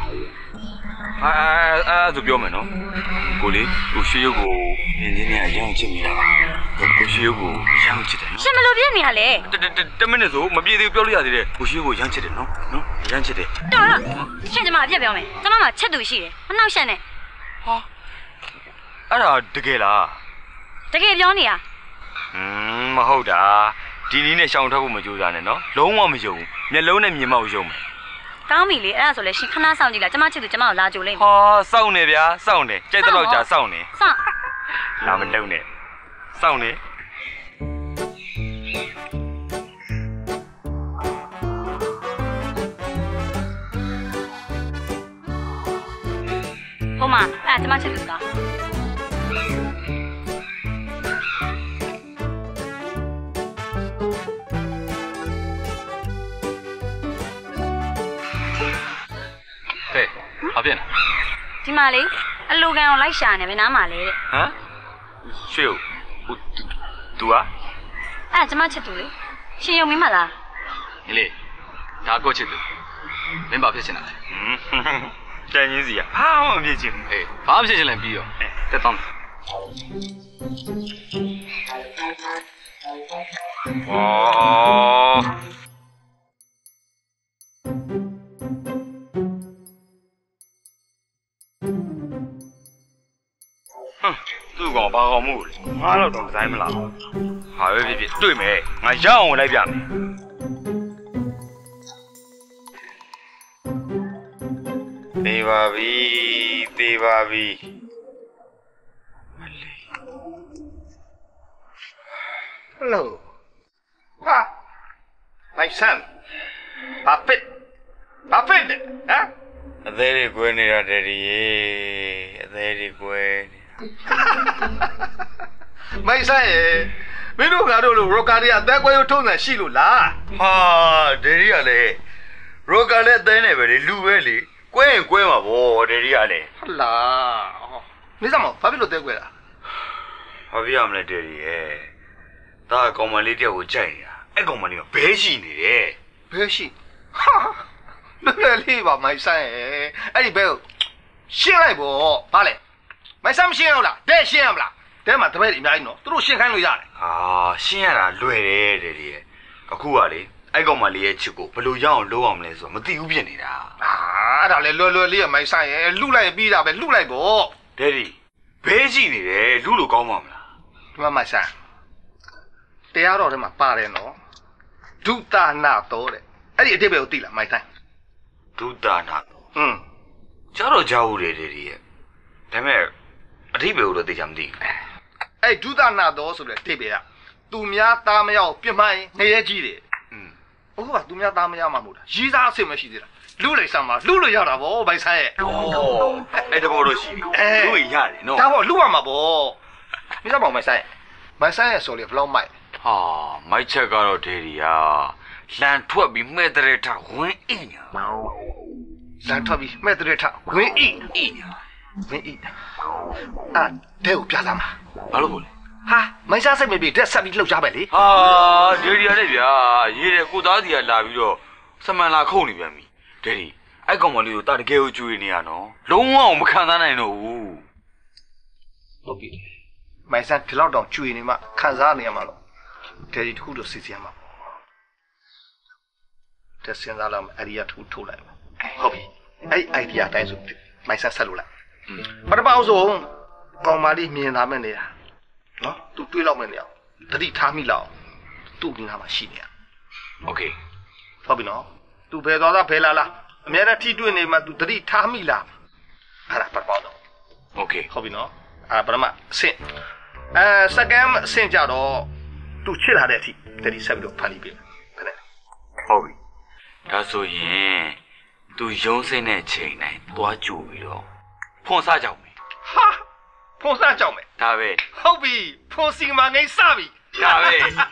ဆိုပြောမယ်နော်ကိုလေးကိုရွှေရုပ်ကိုနင်းနေရရအောင်ချစ်မိတာကိုရွှေရုပ်ကိုရအောင်ချစ်တယ်နော်
ရှင်မလို့ပြည့်နေရလေ
10မိနစ်ဆိုမပြေသေးဘူးပြောလို့ရသေးတယ်ကိုရွှေရုပ်ကိုရမ်းချစ်တယ်နော်ရမ်းချစ်တယ်
တော်တော့ရှင်ကျမအပြည့်ပြောမယ်ကျမမှချက်သူရှိတယ်မနှောက်ရှက်နဲ့
ဟာအဲ့ဒါတကယ်လား
တကယ်ပြောနေရ
မဟုတ်တာဒီနည်းနဲ့ရှောင်ထွက်ဖို့မကြိုးစားနဲ့နော်လုံးဝမယုံဘူးမျက်လုံးနဲ့မြင်မောက်ယုံမယ်
ကောင်းပြီလေအဲ့ဒါဆိုလဲရှင်ခဏစောင့်ကြည့်လိုက်ကျမချစ်သူကျမကိုလာကြိုလိမ့်မယ်
ဟာစောင့်နေဗျာစောင့်နေကြိုက်တော့ကြာစောင့်နေ
စောင့်
လာမလုံးနဲ့စောင့်နေ
ဟိုမှာအဲ့ဒါကျမချစ်သူလား
ဘာဖြစ်လဲ
ဒီမှာလေအလိုကန်အောင်လိုက်ရှာနေဘယ်နားမှာလဲတဲ့
ဟမ်ရွှေဦးဟို तू อ่ะ
အဲ့ဒါကျမချစ်သူလေရှင်ယုံမင်းမလား
ညီလေးဒါကိုချစ်သူမင်းဘာဖြစ်ချင်တာလဲ
တန်ကြီးစီอ่ะဘာမှမဖြစ်ချင်ဘူး
အေးဘာမှဖြစ်ချင်လဲပြီးရောတက်တော့
ဩသူ့ကောင်ဘာကောင်မှုလဲငါတော့မဆိုင်မလားဟာပဲဖြစ်တွေ့မယ်ငါရအောင်လိုက်ပြမယ်သေးပါပြီမလေး
Hello. Ha. My son. Puppet. Puppet. Huh?
အသေးတွေကွဲနေတာတည်းရေအသေးတွေကွဲ
My son မင်းတို့ကတော့လို့ rocker တွေအသက်ကွဲရုံထုံးစံရှိလို့လား
ဟာဒယ်ရီကလည်းရောကလည်းအသေးနဲ့ပဲလေလူပဲလေကွဲရင်ကွဲမှာဗောဒယ်ရီကလည်း
ဟုတ်လားမင်းစမောဘာဖြစ်လို့တဲကွဲတာ
ဘာပြရမလဲဒယ်ရီရဲ့ဒါကကောင်မလေးတယောက်ကိုကြိုက်နေတာအဲ့ကောင်မလေးကဘဲရှိနေတယ်
ဘယ်ရှိဟာလွယ်လွယ်လေးပါ my son အဲ့ဒီဘဲကိုရှင်းလိုက်ဗောဘာလဲ my son မရှင်းအောင်လားတဲ့ရှင်းရမလားတဲမှာတပည့်တွေအများကြီးနော်သူတို့ရှင်းခိုင်းလို့ရတယ်
ဟာရှင်းရတာလွယ်တယ်ဒယ်ရီရဲ့အခုကလေအဲ့ကောင်မလေးရဲ့ချစ်ကိုဘယ်လိုရအောင်လုပ်အောင်မလဲဆိုတော့မသိဘူးဖြစ်နေတာ
အဲ့ဒါလေလွယ်လွယ်လေးရ my son လှုပ်လိုက်ပြီးတာပဲလှုပ်လိုက်ဗော
ဒယ်ရီဘဲရှိနေတယ်လူလိုကောင်းပါမလား
ဒီမှာ my son တရားတော်ထဲမှာပါတယ်နော်ဒုတာနာတော်တဲ့အဲ့ဒီအတိတ်ပဲကိုသိလား my son
ဒုတာနာကြားတော့ကြားဦးတယ်ဒယ်ရီရဲ့ဒါပေမဲ့အထိပ္ပယ်ကိုတော့သိချင်မသိဘူး
အဲ့ဒုတာနာတော်ဆိုတဲ့အတိတ်ပဲကသူများသားမရောက်ပြမိုင်းငရဲကြီးတယ်အခုကသူများသားမရမှာမဟုတ်လားရီးစားအဆင်မရှိသေးတာလူလိုက်စမ်းပါလူလို့ရတာဗော my son ရဲ့
အဲ့တဘောတော့ရှိပြီလူရတယ်နော်
ဒါဗောလူရမှာဗောမင်းစမ်းပါ my son ရဲ့ my son ရဲ့ဆိုလေဘလောက်မိုက်
ဟာမိုက်ချက်ကတော့ဒယ်ရီယာလန်ထွက်ပြီးမဲ့တဲ့ထဝင်းအိညာ
လန်ထွက်ပြီးမဲ့တဲ့ထဝင်းအိညာဝင်းအိတဲကိုပြသားမှာ
ဘာလို့ပို့လဲ
ဟာမိုင်းစားစိတ်မပြေတက်ဆက်ပြီးလှုပ်ကြပဲလေ
ဟာဒေဒီရတယ်ဗျာရေးတယ်ကိုသားစီကလာပြီးတော့စမန်လာခုတ်နေပြန်ပြီဒေဒီအဲ့ကောင်မလေးကိုတာတကယ်ကိုကျွေးနေရနော်လုံးဝမခံစားနိုင်တော့ဘူးဟုတ်ပြီ
မိုင်းစားဒီလောက်တော့ကျွေနေမှခံစားနေရမှာလို့တဲဒီတစ်ခုတော့စီစီရမှာတက်စင်စားလောက်အဲ့ဒီကထိုးလိုက်ဟုတ်ပြီအဲ့ idea အတိုင်းဆိုမိုင်းစားဆက်လို့လိုက်ပထမဆုံးကောင်မလေးမြင်လာမဲ့နေတာနော်သူတွေးလောက်မဲ့နေအောင်တတိထားမိလောက်သူ့ဒီနားမှာရှိနေရโอเคဟုတ်ပြီနော်သူဘယ်သွားတာဘယ်လာလားအများနဲ့ထိတွေ့နေမှသူတတိထားမိလားအဲ့ဒါပထမဆုံးโอเคဟုတ်ပြီနော်ပထမအဆင့်second အဆင့်ကြတော့သူချစ်လာတဲ့အထိတတိဆက်ပြီးတော့ဖန်တီးပေးမယ်ခဏ
ဟုတ်ပြီဒါဆိုရင်သူရုံးစင်းတဲ့ချိန်တိုင်းသွားကြိုပြီးတော့ဖွန်စားကြောက်မယ်
ဟာဖွန်စားကြောက်မယ်
ဒါပဲ
ဟုတ်ပြီဖွန်စီမှာငိမ့်စပြီ
ဒါပဲ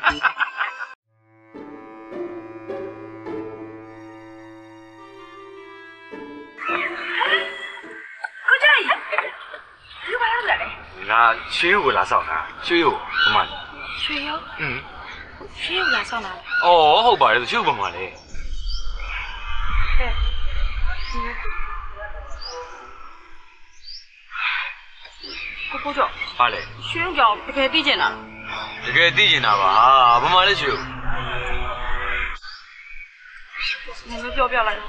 ကိုကြိုက်ဒီဘာလုပ်လဲ
ငါရွှေကိုလာဆောင်တာရွှေကိုဘာမှ
ရွှေရောရွှေကိုလာဆောင်တာ
အော်ဟုတ်ပါတယ်ရွှေကိုဘာမှလဲ
ကိုကျော်
ဟာလေ
ရွှေုံကြောင်တကယ်သိကျင်တာ
တကယ်သိကျင်တာပါဘာမှလဲရွှေကို
နင်ပြောပြလိုက်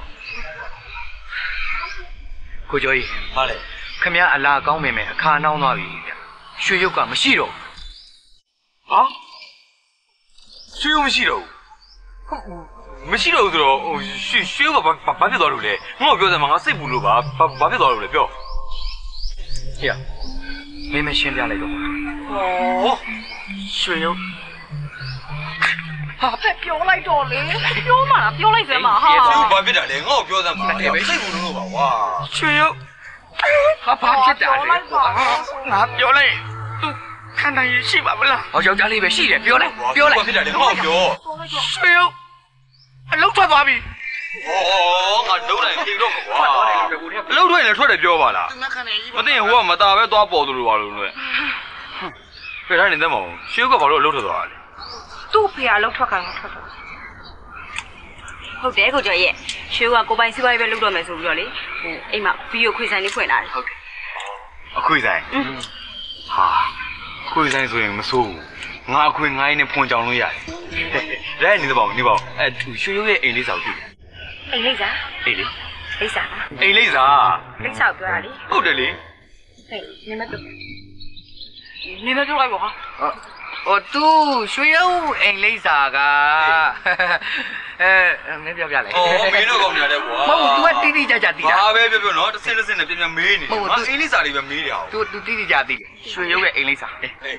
ကိုကျော်ကြီး
ဟာလေ
ခမရအလားကောင်းပေမဲ့အခါနှောင်းသွားပြီဗျရွှေရုပ်ကမရှိတော့
ဟာရွှေရုပ်မရှိတော့ဘူးမရှိတော့ဆိုတော့ရွှေကဘာဖြစ်သွားလို့လဲငါ့ကိုပြောစမ်းမငါစိတ်ပူလို့ဘာဖြစ်သွားလို့လဲပြော
ဟေ့မင်းမရှင်းပြလိုက်တော့ပါ
ဩ
ရွှေရုပ်
ဟာဖက်ပြောလိုက်တော့လေပြောမှလားပြောလိုက်စမ်းပါဟာ
ရွှေဘာဖြစ်တာလဲငါ့ကိုပြောစမ်းပါစိတ်ပူလို့ပါဝါ
ရွှေရုပ်ဟာဘာဖြစ်တာလဲငါပြောလိုက်သူခံနိုင်ရရှိပါမလားဟောယောက်ျားလေးပဲရှိတယ်ပြောလိုက်
ဘာဖြစ်တာလဲငါ့ကိုပြော
ရွှေရုပ်အလုံးထွက်သွားပြီ
ငါလုံးတိုင်းပြင်တော့မှာကွာအလုံးထွက်ရင်လည်းထွက်တယ်ပြောပါလားမသိရင်ဟိုကမတာပဲသွားပေါ်သူလိုပါလို့လွယ်ဖယ်ထားနေတယ်မဟုတ်ရွှေကဘာလို့အလုံးထွက်သွားတာလဲ
သူ့ဖေကအလုံးထွက်ခံထွက်သွားဟုတ်တယ်ကိုကျော်ရဲ့ရွှေကကိုပိုင်စီးပွားရေးပဲလုပ်တော့မယ်ဆိုပြီးတော့လေဟိုအိမ်မှာဗီဒီယိုခွေဆိုင်လေးဖွင့်လာတယ်
ဟုတ်တယ်အခွေဆိုင်ဟာခွေဆိုင်ဆိုရင်မစိုးဘူးငါအခွေငိုင်းနဲ့ဖွင့်ကြောင်လို့ရတယ်ဒါနေတော့နေပါရွှေရုပ်ရဲ့အိမ်လေးစာကိုကြည့်
အိမ်လေးစာ
အိမ်လေး
လိပ်စာ
အိမ်လေးစာ
လိပ်စာပြောတာလေ
ဟုတ်တယ်လေ
ဟဲ့နေမပြောလိုက်ပါဟာ
ဟိုသူရွှေရုပ်အိမ်လိပ်စာကမင်းပြောပြလိုက်
မင်းတို့ကောင်းနေရတယ်ကွာ
မဟုတ် तू ကတိတိကျကျသိတာ
ဘာပဲပြောပြောနော်တစ်စင်းတစ်စင်းနဲ့ပြန်မေးနေငါအိမ်လိပ်စာလေးပဲမေးတယ်အောင်
तू တိတိကျသိတယ်ရွှေရုပ်ရဲ့အိမ်လိပ်စာ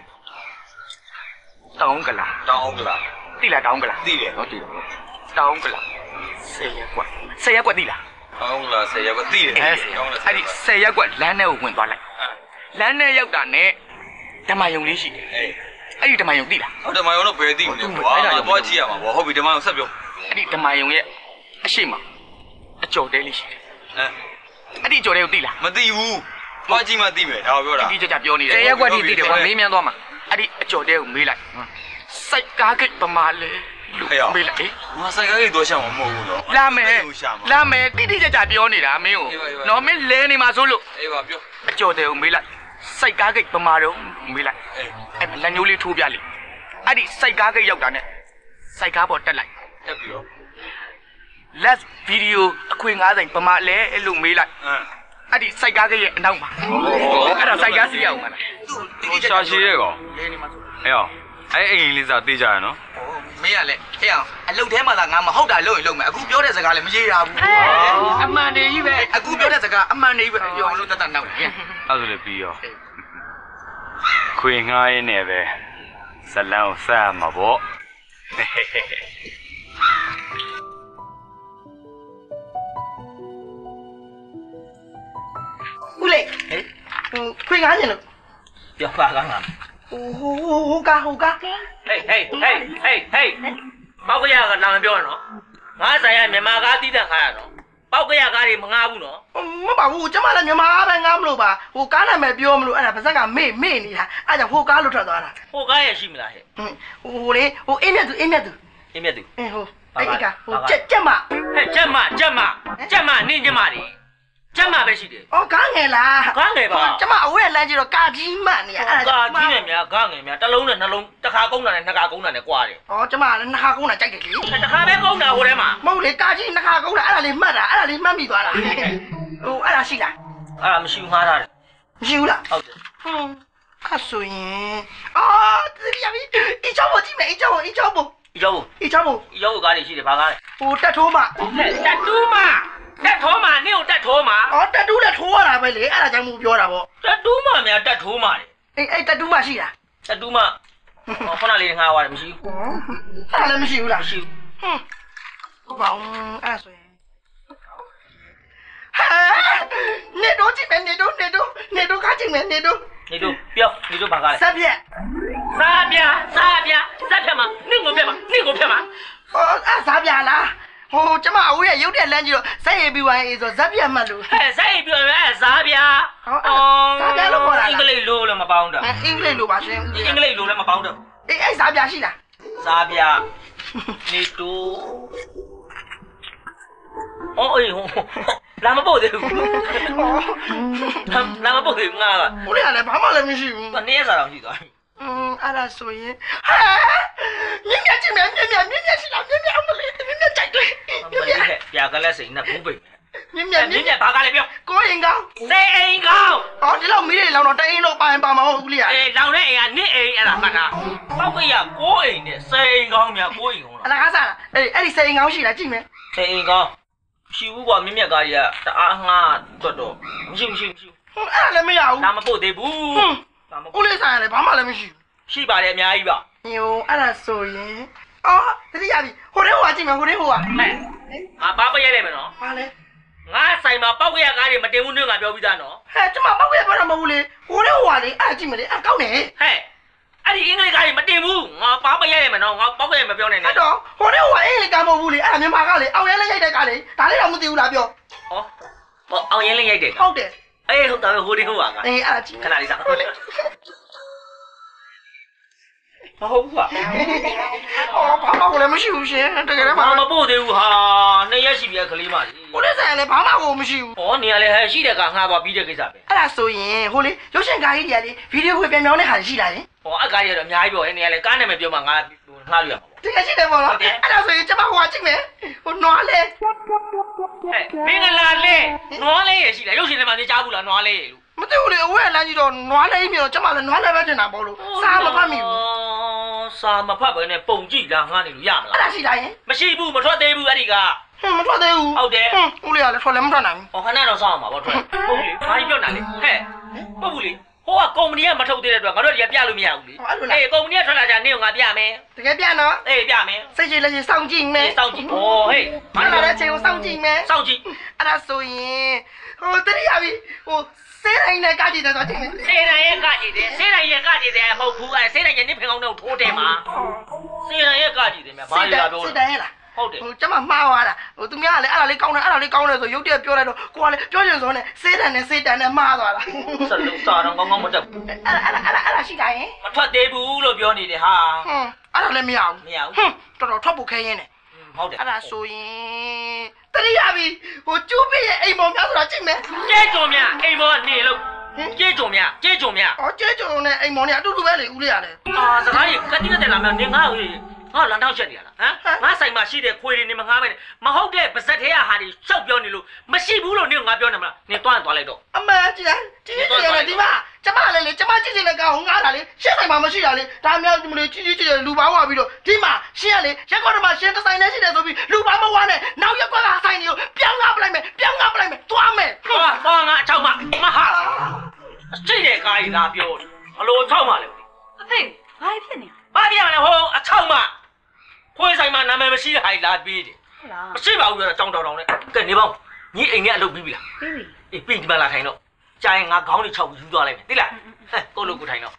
တောင်းကလားသိလားတောင်းကလား
သိတယ်
ဟုတ်တယ်တောင်းကလား10ရက်ကွက်သိလား
တောင်းကလား10ရက်ကွက်သိတယ်
အဲ့ဒီ10ရက်ကွက်လမ်းထဲကိုဝင်သွားလိုက်လမ်းထဲရောက်တာနဲ့ဓမ္မယုံလေးရှိတယ်အဲ့ဒီဓမ္မယုံသိလား
ဓမ္မယုံတော့ဘယ်သိမလဲကွာသွားကြည့်ရမှာပေါ့ဟုတ်ပြီဓမ္မယုံဆက်ပြော
အဲ့ဒီဓမ္မယုံရဲ့အရှိမအကျော်တဲလေးရှိတယ်အဲ့ဒီအကျော်တဲကိုသိလား
မသိဘူးသွားကြည့်မှသိမယ်ဒါပြောတာ
ဒီကြပြောနေတယ်10ရက်ကွက်ထိသိတယ်ကွာမေးမြန်းသွားမှာအဲ့ဒီအကျော်တဲကိုမေးလိုက်စိုက်ကားကိတ်ပမာလေမေးလိုက်
ငါစိုက်ကားကိတ်တော့ရှာမှာမဟုတ်ဘူးနော်
လာမယ်တိတိကျကျပြောနေတာမင်းကိုနော်မင်းလဲနေမှာဆိုလို့
အေးပါပြော
အကျော်တဲကိုမေးလိုက်စိုက်ကားကိတ်ပမာတော့မေးလိုက်အဲ့လက်ညိုးလေးထိုးပြလိုက်အဲ့ဒီစိုက်ကားကိတ်ရောက်တာနဲ့စိုက်ကားပေါ်တက်လိုက်
တက်ပြီးတော့
let's video အခွေ90ပမာလဲလို့မေးလိုက်အဲ့ဒီစိုက်ကားကိတ်ရဲ့အနောက်မှာအဲ့ဒါစိုက်ကားစီးရအောင်မလား
ရှာရှိရဲကောလဲနေမှာဆိုအေးအောင်အဲ့အိမ်လေးစားသေးကြရနော်
မင်းကလည်းအေးအောင်အလုတ်ထဲမှာသာငါမဟုတ်တာလုပ်ရင်လုပ်မယ်အခုပြောတဲ့စကားလည်းမရေရာဘူးအမှန်တည်းကြီးပဲအခုပြောတဲ့စကားအမှန်တည်းပဲပြောလို့တတ်နောက်တယ်
အဲ့ဒါလည်းပြီးရောခွေငှားရင်းနဲ့ပဲဇလန်းကိုဆက်ရမှာပေါ့
ဦးလေးခွေငှားရင်လို့
ပြောပါကငါ
ဟိုကာ
ဟေးမောက်ကရကလာမပြောနော်ငါဆိုင်ရမြန်မာကားတီးတန်ခါရနော်
ပေါက်ကရကားတွေမငားဘူးနော်
မပါဘူးကျမလည်းမြန်မာပဲငားမလို့ပါဟိုကားနာမည်ပြောမလို့အဲ့ဒါပါဇက်ကမေ့နေတာအဲ့ကြောင့်ဟိုကားလို့ထွက်သွားတာ
ဟိုကားရရှိမလားဟဲ့
ဟိုလေဟိုအင်းမြတ်သူဟိုအဲ့ကဟိုကြက်မ
ဟဲ့ကြက်မနင်းကြက်မတွေကြက်မပဲရှိတယ်
အော်ကားငယ်လား
ကားငယ်ပါ
ကျမအဝဲလမ်းကြည့်တော့ကာကြီးမှနေရအဲ့
ဒါကာကြီးနဲ့များကားငယ်များတစ်လုံးနဲ့နှလုံးတစ်ခါကုန်းတာနဲ့နှစ်ခါကုန်းတာနဲ့ကွာတယ်
အော်ကျမလည်းနှစ်ခါကုန်းတာကြိုက်တယ်လေ
တစ်ခါပဲကုန်းတာဟိုထဲမှာ
မဟုတ်လေကာကြီးနှစ်ခါကုန်းတာအဲ့ဒါလေးမှတ်တာအဲ့ဒါလေးမှတ်မိသွားတာဟိုအဲ့ဒါရှိလား
အဲ့ဒါမရှိဘူးငှားထားတယ်
မရှိဘူးလား
ဟုတ်တယ်
အဲ့ဆိုရင်အော်ဒီရပြီအချောဖို့ကြည့်မယ်အချောဖို့
ကားတွေရှိတယ်ဘာကားလဲ
ဟိုတက်ထိုးမ
တက်ထိုးမနင့်ကိုတက်ထိုးမ
အော်တက်တူးလည်းထိုးရတာပဲလေအဲ့ဒါကြောင့်မို့ပြောတာပေါ့
တက်တူးမများတက်ထိုးမတယ်
အဲ့တက်တူးမရှိလား
တက်တူးမခုနလေးငှားသွားတယ်မရှိဘူး
အဲ့လည်းမရှိဘူးလား
မရှိ
ဘူးဘောင်းအဲ့ဆိုရင်နေတော့ကြည့်မယ်နေတော့ကားကြည့်မယ်နေတော့
ပြောနေတော့ဘာကားလဲ
စားပြ
မှာနင့်ကိုပြတ်မှာ
အော်အဲ့စားပြလားဟိုကျမအဝေးရုပ်တဲ့လမ်းကြီးတော့ဇက်ရည်ပြီးဝိုင်းဆိုဇက်ပြတ်မှတ်လို့
ဇက်ရည်ပြီးဝိုင်းအဲ့စားပြ
စားပြလို့ခေါ်တာ
အင်္ဂလိပ်လိုလည်းမပေါင်းတော့
အင်္ဂလိပ်လိုပါရှင်
အင်္ဂလိပ်လိုလည်းမပေါင်းတော့
အဲ့စားပြရှိလား
စားပြနေတူအော်အေးဟိုလာမပို့သေးဘူးလာမပို့သေးဘူးငါက
ဟိုလည်းလည်းဘာမှလည်းမရှိဘူး
တနေ့စားတော့ရှိသွားပြီ
အဲ့ဒါဆိုရင်မြင်မြတ်ရှိလားမြင်မြတ်မလေးမြင်မြတ်ကြိုက်တယ်
ပြာကလေးစိန်နဲ့ဘူးပိတ်
မြင်မြတ်
ဘာကလေးပြော
ကိုအိမ်ကောင်း
စေအိမ်ကောင်း
အော်ဒီလောက်မီးတွေလောင်တော့တအိမ်လို့ပါရင်ပါမှာဟုတ်ဘူးလေ
လောင်တဲ့အိမ်ကနစ်အိမ်အဲ့ဒါမှတ်တာပေါက်ကရကိုအိမ်နဲ့စေအိမ်ကောင်းများကိုအိမ်ကောင်း
လားအလားစားလားအဲ့ဒီစေအိမ်ကောင်းရှိလားကြည့်မယ်
စေအိမ်ကောင်းရှိဘူးကွာမြင့်မြတ်ကားကြီးကတအားငှားတော့မရှိ
အဲ့ဒါလည်းမရဘူး
ဒါမပို့သေးဘူး
ဦးလေးဆိုင်လည်းဘာမှလည်းမရှိ
ဘူးရှိပါတယ်အများကြီးပါ
ဟိုအဲ့ဒါဆိုရင်အော်တတိယပြီဟိုထဲဟိုကကြည့်မယ်ဟိုထဲဟိုက
ဘာပရဲလဲမနော်
ဘာလဲ
ငါဆိုင်မှာပောက်ရကားတွေမတင်ဘူးနဲ့ငါပြောပြီးသားနော်
ဟဲ့ကျမပောက်ရပြောတာမဟုတ်ဘူးလေဟိုထဲဟိုကလေအဲ့ကြည့်မယ်လေအဲ့ကောင်းတယ်ဟဲ့
အဲ့ဒီအင်္ဂလိပ်ကားတွေမတင်ဘူးငါဘာပရဲလဲမနော်ငါပောက်ရမပြောနဲ့
အဲ့တော့ဟိုထဲဟိုကအင်္ဂလိပ်ကားမဟုတ်ဘူးလေအဲ့ဒါမြန်မာကားလေအောင်ရဲလေးရိုက်တဲ့ကားလေဒါလေးတော့မသိဘူးလားပြော
ဟောအောင်ရဲလေးရိုက်တဲ့ကား
ဟုတ်တယ်
အေးဟုတ်တယ်ဟိုတင်ဟိုက
အေးအဲ့ကြည့်
ခဏလေးစားဟုတ်လေမဟုတ်ဘူးကွာ
ဘာမှကိုလည်းမရှိဘူးရှင်တကယ်လည်း
မပို့သေးဘူးဟာနှစ်ရက်ရှိပြီကလေးမကြီး
ကိုလည်းဆိုင်လည်းဘာမှကိုမရှိဘူး
ဩနေရလေဟဲ့ရှိတဲ့ကငှားသွားပြီးတဲ့ကိစ္စပဲ
အဲ့ဒါဆိုရင်ဟိုလေရုပ်ရှင်ကားကြီးတွေကလေဗီဒီယိုခွေပြန်ပြောင်းတဲ့ဟာရှိလာရင်
ဟောအကားကြီးတော့အများကြီးပြောနေရလေကားနာမည်ပြောမှငါငှားလို့ရမှာပေါ့
တကယ်ရှိတယ်ပေါ့နော်အဲ့ဒါဆိုရင်ကျမဟိုကကြည့်မယ်ဟိုနွားလေ
မင်္ဂလာလေနွားလေးရရှိလားရုပ်ရှင်ထဲမှာသိကြားဘူးလားနွားလေးလို့
မသိဘူးလေအဝဲလမ်းကြီးတော့နွားလေးမြေတော့ကျမလည်းနွားလေးပဲတင်တာပေါ့လို့စားမဖတ်မိဘူး
စာမဖတ်ဘဲနဲ့ပုံကြည့်လာငှားနေလို့ရမလား
အဲ့ဒါရှိလားယင်
မရှိဘူးမထွက်သေးဘူးအဲ့ဒီက
မထွက်သေးဘူး
ဟုတ်တယ်
ဦးလေးကလည်းထွက်လည်းမထွက်နိုင်ဘူး
ဟောခဏတော့စောင့်အောင်ပါဗောထွက်ဟုတ်လေဘာကြီးပြောတာလဲဟဲ့ဟုတ်ဘူးလေဟိုကကုမ္ပဏီကမထုတ်သေးတဲ့အတွက်ငါတို့ဒီကပြလို့မရဘူးလေအေးကုမ္ပဏီကထွက်လာကြနေကငါပြမယ်
တကယ်ပြနော်
အေးပြမယ်
စိတ်ရှိလက်ရှိစောင့်ကြည့်မယ်
စောင့်ကြည့်ဟောဟေး
ဘာလာတဲ့အချိန်ကိုစောင့်ကြည့်မယ်
စောင့်ကြည့်
အဲ့ဒါဆိုရင်ဟိုတတိယပြီဟိုစေးတိုင်းနဲ့ကကြည့်တယ်ဆိုကြည့်မယ်
စေးတိုင်းရဲ့ကကြည့်တယ်စေးတိုင်းရဲ့ကကြည့်တယ်မဟုတ်ဘူးအဲစေးတိုင်းရဲ့နစ်ဖင်ကောင်းတော့ထိုးတယ်မှာစေးတိုင်းရဲ့ကကြည့်တယ်များဘာလို့လာပြော
စေးတိုင်းရဲ့လား
ဟုတ်တယ်
ဟိုကျမမှားသွားတာဟိုသူများကလည်းအဲ့ဒါလေးကောင်းတယ်ဆိုရုပ်တရက်ပြောလိုက်တော့ကိုကလည်းပြောချင်စုံနဲ့စေးတန်နဲ့မှားသွားတာ
စလုံးစားတော့ကောင်းမတက်ဘူး
အဲ့ဒါရှိတာရင်
မထွက်သေးဘူးလို့ပြောနေတယ်ဟာ
အဲ့ဒါလည်းမရဘူးတော်တော်ထွက်ဖို့ခဲရင်းတယ်
ဟုတ်တယ်
အဲ့ဒါဆိုရင်တတိယပြီဟိုကျူးပြရဲ့အိမ်ပေါ်များဆိုတာကြည့်မယ်
ကျဲကြုံများအိမ်ပေါ်ကနေလို့ကျဲကြုံများ
ဩကျဲကြုံနဲ့အိမ်ပေါ်နဲ့အတူတူပဲလေဦးလေးရတယ်
စကားကြီးကတိကတက်လာမယ်နင်ငါ့ကိုငါလန်တောက်ချက်နေရလားဟမ်ငါဆိုင်မှာရှိတဲ့ခွေတွေနေမငားမယ်မဟုတ်တဲ့ပါဇက်ထဲကဟာတွေရှောက်ပြောနေလို့မရှိဘူးလို့နင်ငါပြောနေမလားနင်သွားလိုက်တော့
အမှန်ကြည့်ရတယ်ဒီမှာကျမလည်းလေကျမကြည့်ချင်တဲ့ကောင်ငားတာလေရှင်းဆိုင်မှာမရှိတာလေဒါမျိုးဒီမလေးကြီးလူပါဝါပြီးတော့ဒီမှာရှင်းရလေရက်ကွက်မှာရှင်းတဆိုင်နဲ့ရှိတယ်ဆိုပြီးလူပါမဝါနဲ့နောက်ရက်ကွက်ကဆိုင်တွေကိုပြောင်းငါပလိုက်မယ်သွားမယ်
သွားငါအချောက်မဟာစိတ်တဲ့ကားကြီးသားပြောအလိုအချောက်မလဲ
အဖေဘာဖြစ်နေ
ဘာပြရမလဲဟိုအချောက်မခွေးဆိုင်မှာနာမည်မရှိတဲ့ဟာလာပေးတယ်
ဟုတ်လား
မရှိပါဘူးပြောတောင်းနဲ့ကဲနေပေါင်းညီအိမ်နဲ့အလုပ်ပြီးပြီလား
ပြီး
ပြီဒီမှာလာထိုင်တော့ကြာရင်ငါခေါင်းတွေခြောက်ယူသွားလိုက်မယ်သိလားကိုလိုကိုထိုင်တော့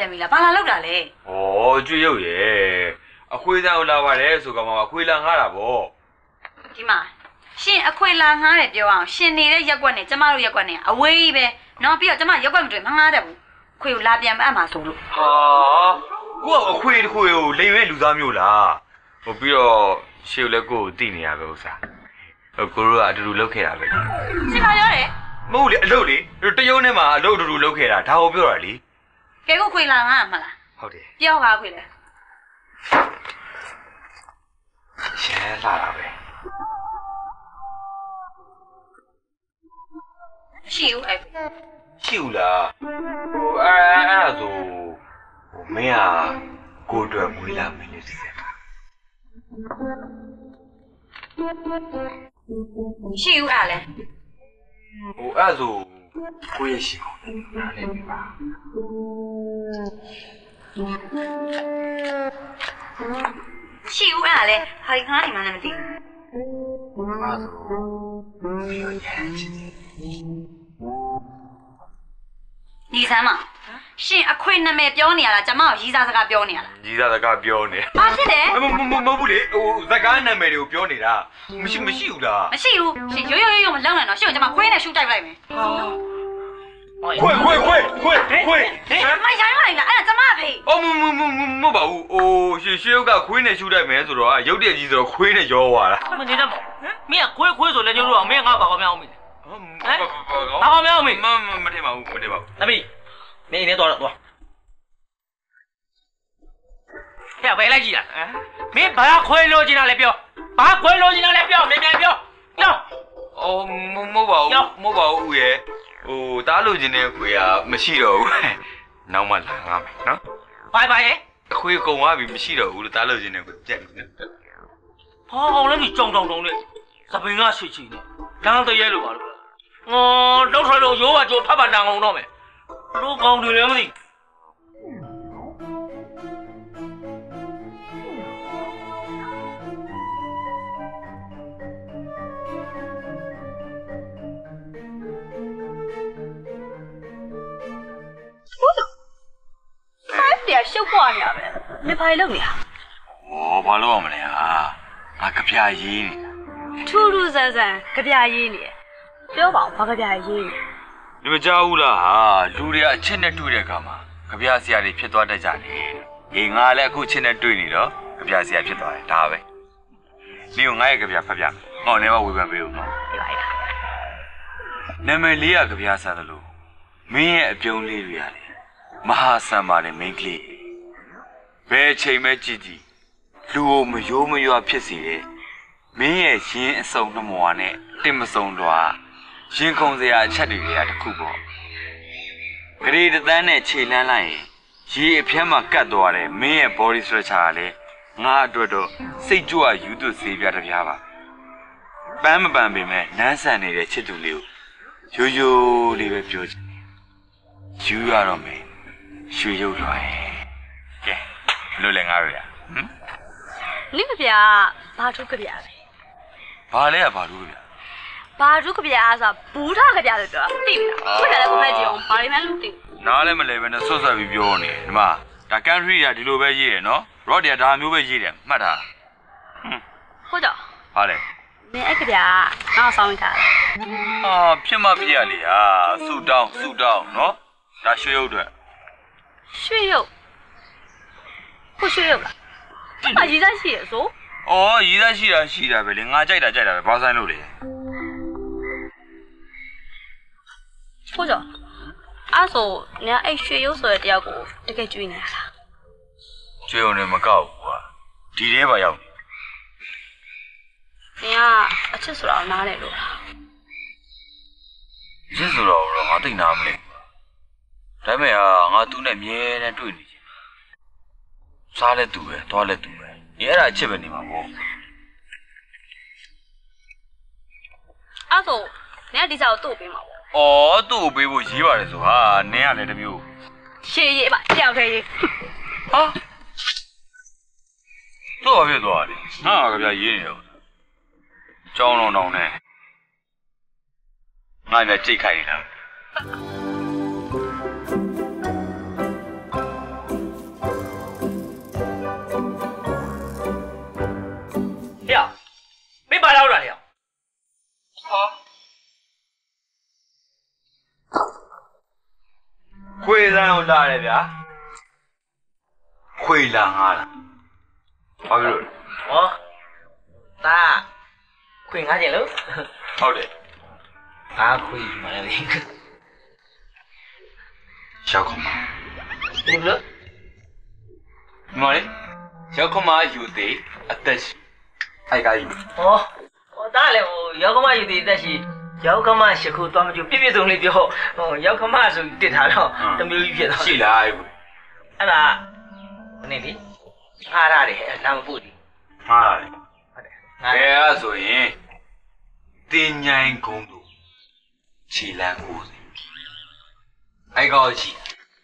ပြန်ပြီလားဘာလာလောက်တာလဲ
ဩကျွေးရုပ်ရဲ့အခွေးတန်းကိုလာပါတယ်ဆိုကောင်မှအခွေးလာငှားတာဗော
ဒီမှာရှင်အခွေလာငှားတယ်ပြောအောင်ရှင်နေတဲ့ရက်ကွက်နဲ့ကျမတို့ရက်ကွက်နဲ့အဝေးပဲနော်ပြီးတော့ကျမရက်ကွက်မတွေ့မငှားတတ်ဘူးခွေကိုလာပြန်အပ်မှာဆိုလို့
ဟာကိုကအခွေတစ်ခွေကိုလိမ်မဲ့လူသားမျိုးလားဟိုပြီးတော့ရှေ့လည်းကိုကိုတိနေရပဲဥစ္စာကိုတို့ကအတူတူလုပ်ခဲ့တာပဲ
ရှင်ပါရောတယ်
မဟုတ်လေအလုပ်လေတရုံးထဲမှာအလုပ်အတူတူလုပ်ခဲ့တာဒါကိုပြောတာလေ
ကဲကိုခွေလာငါမလား
ဟုတ်တယ်
ပြောပါခွေလေ
ရှဲလာတာပဲ
ရှိဦးအဲ့
ရှိဦးလားဟိုအဲ့ဒါဆိုဟိုမင်းကကိုအတွက်မွေးလာမင်းလေးစီစဉ်တာ
ရှိဦးအဲ့လေ
ဟိုအဲ့ဆိုကိုရဲ့ရှိအောင်နားလည်ပြီပါ
ရှိဦးအဲ့လေဟာဒီခါနေမှလည်းမသိဘူး
အဲ့ဆိုဒီရမ်းချင်
ဒီဆမ်းမရှင်အခွေနာမည်ပြောနေရလားကျမကိုရီးစားစကားပြောနေရလား
ရီးစားစကားပြောနေ
ဘာဖြစ်လဲ
မဟုတ်ဘူးလေဟိုစကားနာမည်တွေကိုပြောနေတာမရှိဘူးလား
မရှိဘူးရှင်ရိုးမလုံးနဲ့တော့ရှင်ကကျမခွေးနဲ့ရှူတိုက်လိုက်မယ်
ခွေးမရိုင်း
လိုက်လားအဲ့ဒါကျမဖေး
အော်မဟုတ်ပါဘူးဟိုရှေးကခွေးနဲ့ရှူတိုက်မယ်ဆိုတော့ရုပ်တရက်ကြီးဆိုတော့ခွေးနဲ့ရောသွားတာ
မနေတတ်ပါမင်းကခွေးဆိုလည်းကျုပ်တို့ကမင်းငါဘာကောင်းမအောင်မင်းဘာကောင်းမအောင်မင်း
မထင်ပါဘူး
သမီးမင်းနေတော့သွားဟဲ့ဘယ်လိုက်ကြည့်လားမင်းဘာခွေးလို့ကျင်တာလဲပြောဘာခွေးလို့ကျင်တာလဲပြောမြန်ပြော
အော်မဟုတ်ပါဘူးဦးရဲ့ဟိုတားလို့ကျင်တဲ့ခွေးကမရှိတော့ဘူးနောက်မှလာငါမယ်နော်
ဘာရဲ့
အခွေးကုံသွားပြီမရှိတော့ဘူးလို့တားလို့ကျင်တဲ့ခွေးပြက်ပြီနော်
ဟောအောင်လည်းဒီကြောင်တောင်နဲ့သပင်ကဆွေချီနေလမ်းတရဲလို့ပါလို့တော့ထွက်လို့ရိုးပါကြိုဖတ်ပါတန်အောင်တော့မယ်လူကောင်းတွေလည်းမသိ
ရှုပ်ပွားနေရပဲမင်းဘာလုပ်နေရ
ဘာလုပ်ရမလဲဟာငါကြပြရေးနေတာ
ထူးဆန်းကြပြရေးနေပြောပါဦးဘာကြပြရေး
နေမကြောက်ဘူးလားဟာလူတွေကအချက်နဲ့တွေ့တဲ့အခါမှာကြပြဆရာတွေဖြစ်သွားတတ်ကြတယ်ဟေးငါလည်းအခုချက်နဲ့တွေ့နေတော့ကြပြဆရာဖြစ်သွားတယ်ဒါပဲနေကိုငါရဲ့ကြပြဖတ်ပြဟောနေမဝေဖန်ပေးဦးနော်နာမည်လေးကကြပြစားတယ်လို့မင်းရဲ့အပြုံးလေးတွေရတယ်မဟာဆံပါနဲ့မိန်းကလေးဘယ်ချိန်မဲကြည့်လူကိုမယိုးမရွာဖြစ်စီတယ်မင်းရဲ့ရင်းအစုံနှမွာနဲ့တင်မစုံတော့ရင်ခုန်စရာအချက်တွေကတခုပေါ့ဂရေတန်းနဲ့ခြေလန်းလိုက်ရင်ရေအဖျက်မှာကတ်သွားတယ်မင်းရဲ့ body structure ကလည်းငါအတွက်တော့စိတ်ကြွယူသွစေးပြတစ်ပြားပါပန်းမပန်းပေမဲ့နန်းဆန်နေတဲ့ချစ်သူလေးကိုရိုးလေးပဲပြောချင်ယူရတော့မယ်ရွှေရုပ်လွှဲကဲလို့လည်းငါရရ
နိကဗျာဘာထုကဗျာပဲ
ဘာလဲဘာထုကဗျာ
ဘာထုကဗျာဆိုတာဘူးထကဗျာလို့ပြောသိပြီလားခုနကလည်းကိုမကြည့်အောင်ဘာတွေမှလို့သိ
နားလည်းမလဲပဲနဲ့ဆွတ်ဆွတ်ပြီးပြောနေဒီမှာဒါ country ကဒီလိုပဲရေးတယ်နော် rock တွေကဒါမျိုးပဲရေးတယ်မှတ်တာ
ဟုတ်တော့
ဟာလေ
မင်းအဲ့ကဗျာငါ့ဆောင်းထားတယ်
ဖြစ်မပြရလေဟာဆူတောင်းနော်ဒါရွှေရုပ်တွေ
ရွှေရုပ်ကိုရွှေရုပ်လားဒီမှာရည်သားရှိရဆို
ရည်သားရှိတာပဲလေငါကြိုက်တာပဲဘာဆိုင်လို့လဲ
ဟုတ်တော့အဲ့ဆိုနေအဲ့ရွှေရုပ်ဆိုတဲ့တယောက်ကိုတကယ်ကြွေးနေရလား
ကြွေးုံနဲ့မကောက်ဘူးကွာဒီထဲပါရောက်
နေကအချစ်ဆိုတာနားလေလို့လား
ချစ်ဆိုတော့ငါသိနာမလဲဒါပေမဲ့ငါသူ့နဲ့အမြဲတမ်းတွေ့နေချင်စားလဲသူပဲသွားလဲသူပဲဒီအဲ့ဒါအချစ်ပဲနေမှာပေါ့
အဲ့ဆိုနေကဒီစာကိုသူ့ပေးမှာပေါ့
သူ့ကိုပေးဖို့ရေးပါတယ်ဆိုဟာနင်းကလည်းတမျိုး
ရေးပါတယောက်တည်းရေး
တော့ဘာဖြစ်သွားလဲငါကဗျာရေးနေတော့ကြောင်းလုံးနဲ့ငါလည်းကြိတ်ခိုင်နေတာရောက်လာတယ်ဗျာခွေလာငါလားဘာဖြစ်လို့
ဟောတာခွေငါကျင်လို့
ဟုတ်တယ်
ဘာခွေမှလည်း
ရောက်ခမ
ဒီလို
မလေးရောက်ခမယူသေးအသက်ရှိအိုက်ကကြီး
ဟောတာလည်းဟိုရောက်ခမယူသေးအသက်ရှိရောက်ခမရှိခုသွားမကြည့်ပြည့်စုံလေးပြောဟိုရောက်ခမဆိုတစ်ထားတော့တမျိုးကြီးဖြစ်သွား
ရှိလားအဲ့
ဒါနေပြီအားရတယ်နာမပုတ်ဒီ
မှားတယ်ဟုတ်တယ်ဘယ်အားဆိုရင်တင်ញိုင်းကုန်းတို့ခြေလန်းကိုအဲ့ကောရှိ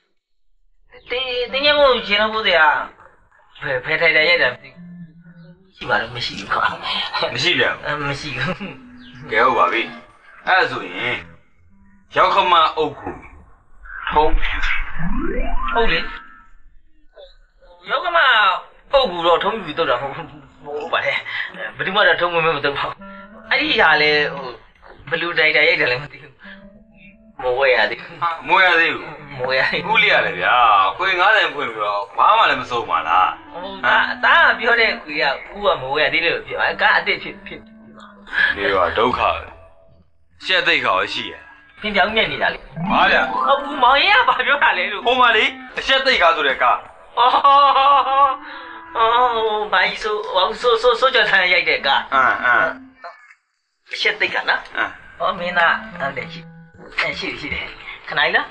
တင်းញိုင်းကုန်းခြေလန်းကိုတရားဖယ်ထိုင်တယ်ရိုက်တာရှိပါလို့မရှိဘူးကွာ
မရှိပြန်
မရှိဘူး
ကဲဟုတ်ပါပြီအဲ့ဆိုရင်ရောက်ခမအုပ်ကိုထုံး
ဟုတ်လေရောက်ခမအုပ်ကူတော့ထုံးပြတော့တာမဟုတ်ပါနဲ့ဘယ်သူမှတော့ထုံးမမဲမတော့ပါအဲ့ဒီဟာလေဟိုဘလူးဒိုင်တာရိုက်တယ်လည်းမသိဘူးမဝဲရသေးဘူး
မဝဲရသေးဘူး
မဝဲရ
ခုလေးရတယ်ဗျာခွေ90ဖွင့်ပြီးတော့ဘာမှလည်းမစုံပါလား
ဟုတ်တာပြောတဲ့ခွေကခုကမဝဲရသေးလို့ပြောကအစ်စ်ဖြစ်
ဒီတော့ဒုက္ခရှက်သိက္ခာရှိရ
ပြင်းပြောင်းမြက်နေတာလေ
ဟာဗျာ
ဟုတ်ဘူးမောင်ရင်ကဘာပြောတာလဲလို့
ဟိုမှာလေအရှက်သိက္ခာဆိုတဲ့ကား
အော်ဘာကြီးဆိုကြတဲ့ရိုက်တဲ့ကားအရှက်သိက္ခာနော်ဟောမင်းသားဟုတ်တယ်ရှိတယ်ခဏလေးနော်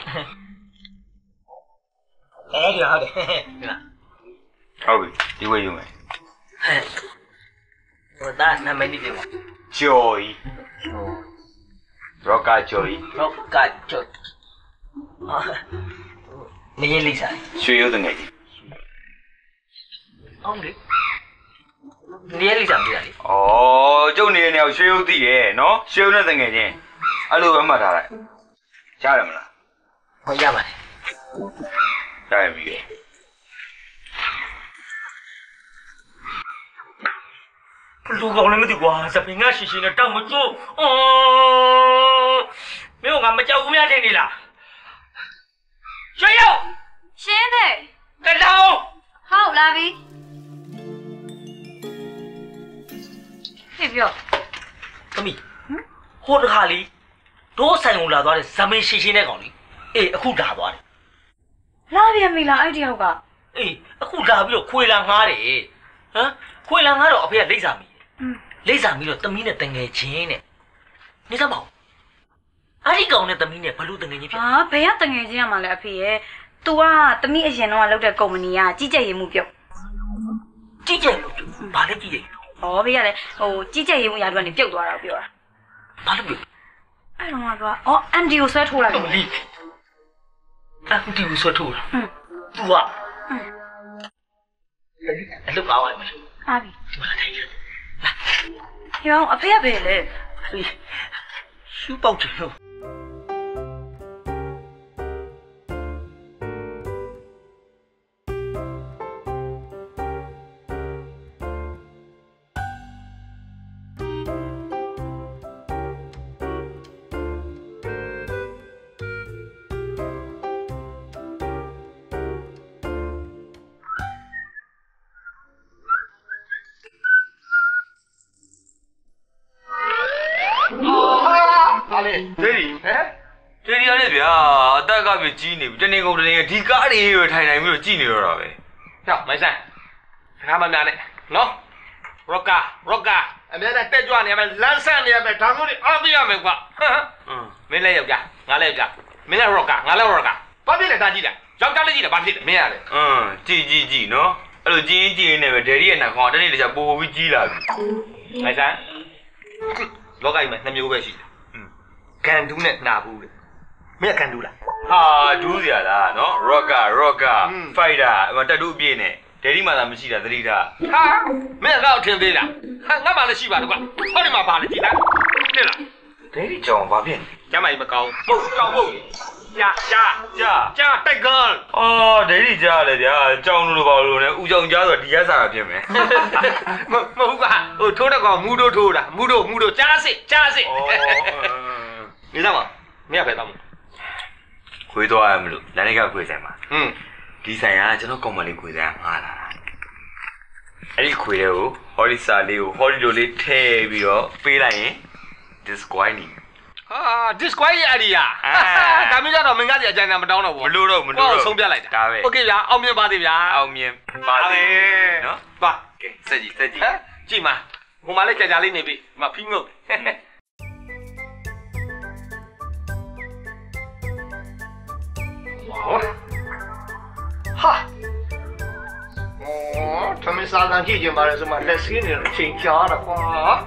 ဒီဟုတ်တယ်
ဟုတ်ပြီဒီဝေးယူမယ်
ဟိုသားနာမည်ဒီတယ်
ကျော်ကြီးရော့ကာကျော်ကြီး
နေရလိစား
ရွှေရုပ်တငယ်ကြီး
ဟုတ်လေနေရလိစားပြရလေ
ဩကျုပ်နေတဲ့နေရာရွှေရုပ်သိရဲ့နော်ရွှေရုပ်နဲ့တငယ်ချင်းအဲ့လိုပဲမှတ်ထားလိုက်ရတယ်မလား
ဟောရပါတယ်
ရပြီ
လူကောင်လည်းမသိကွာစပင်ကရှိရှိနဲ့တောက်မကျိုးမင်းကမကြောက်ဘူးများထင်နေလားရွှေရုပ်
ရှင်းတယ်
ကတောင်း
ဟုတ်လာပြီဟေ့ပြော
သမီးဟိုတခါလေးတို့ဆိုင်ကိုလာသွားတဲ့ဇမင်းရှိရှိနဲ့ကောင်လေးအေးအခုလာသွားတယ်
လာပြန်ပြီလားအဲ့တယောက်က
အေးအခုလာပြီးတော့ခွေလာငားတယ်ဟမ်ခွေလာငားတော့အဖေကလိမ့်စာမိလိမ့်စာမိတော့သမီးနဲ့တငယ်ချင်းနဲ့နေစမ်းပါဦးအဲ့ဒီကောင်နဲ့သမီးနဲ့ဘလို့တငယ်ချင်းဖြစ်
ဘယ်ကတငယ်ချင်းရမှာလဲအဖေရဲ့ तू ကသမီးအရင်တော့လောက်တဲ့ကုမ္ပဏီကကြီးကြပ်ရေးမှုပြုတ်
ကြီးကြပ်မှုဘာလဲကြီးကြပ်
ဘေးကလည်းဟိုကြီးကြပ်ရေးမှုရာတို့ကနေပြုတ်သွားတာပြောတာ
ဘာလို့ပြုတ်
အဲ့တော့ကMD ကိုဆွဲထိုးလိုက်တယ်
MD ကိုဆွဲထိုးတာသူကအလုပ်ပါလိုက်မလား
အားပြီ
ဒီမှာထိုင်ရလာ
ရောအဖေကဘယ်လဲ
ရှူပေါက်တယ်လို့
ဒေဒီရလေဗျာအတက်ကပြကြီးနေပြီတနေကုန်တနေဒီကားတွေပဲထိုင်ပြီးတော့ကြည်နေတော့တာပဲ
ဟောမိုင်းဆိုင်စကားမများနဲ့နော်ရော့ကာအများနဲ့တက်ကြွနေရမယ်လမ်းဆန့်နေရမယ်ဒါမျိုးတွေအားပေးရမယ်ကွာမင်းလည်းယောက်ျားငါလည်းယောက်ျားမင်းလည်းရော့ကာငါလည်းရော့ကာဘာဖြစ်လဲဒါကြည့်လိုက်ယောက်ျားလည်းကြည့်တယ်ဘာဖြစ်လဲမင်းရတယ်
ကြည်နော်အဲ့လိုကြည်ရင်နဲ့ပဲဒေဒီရဲ့နှာခေါင်းတနေ့တခြားပို့ပြီးကြီးလာပြီ
မိုင်းဆိုင်လောကကြီးမှာ2မျိုးပဲရှိတယ်ကန်ဒူးနဲ့နှာဘူးလေမင်းကန်ဒူးလား
ဟာဒူးစရာလားနော်ရော့ကာဖိုက်တာတက်တူးအပြည့်နဲ့ဒေဒီမှသာမရှိတာသတိထား
ဟာမင်းကောက်ထင်သေးလားဟာငါမှလည်းရှိပါတော့ကွာဟောဒီမှာပါလေကြည်လားနေလား
ဒေဒီကြောင်ဘာဖြစ်
ကျမကြီးမကောင်းပုတ်ကြောင်ပုတ်ကြာတိုက်ကန်
ဒေဒီကြားလေဗျာကြောင်လို့ပါလို့နဲ့ဦးကြောင်ကြားဆိုဒီရက်စားတာဖြစ်မယ်
မဟုတ်ကဟိုထိုးတဲ့ကောင်မူတို့ထိုးတာမူတို့ကြားစစ်နေစမ်းပါမင်းကပဲတော့
ခွ回多还没路，来那个回噻嘛。第三呀，就那公门里回噻，啊啦。哎，回来哦，好哩啥哩哦，好哩罗哩特别哦，背来耶 ，disqualify。
disqualify 阿里呀，咱们家到门家姐讲那么多了不？
不录了，不录了。
我送别来的。OK 呀，后面把这边。
后面把这，喏，
把，
给设计设计。
记嘛，我买来家家里那边，嘛拼哦。好，哈。哦，他们沙滩季节嘛，什么来水呢？挺家的哇。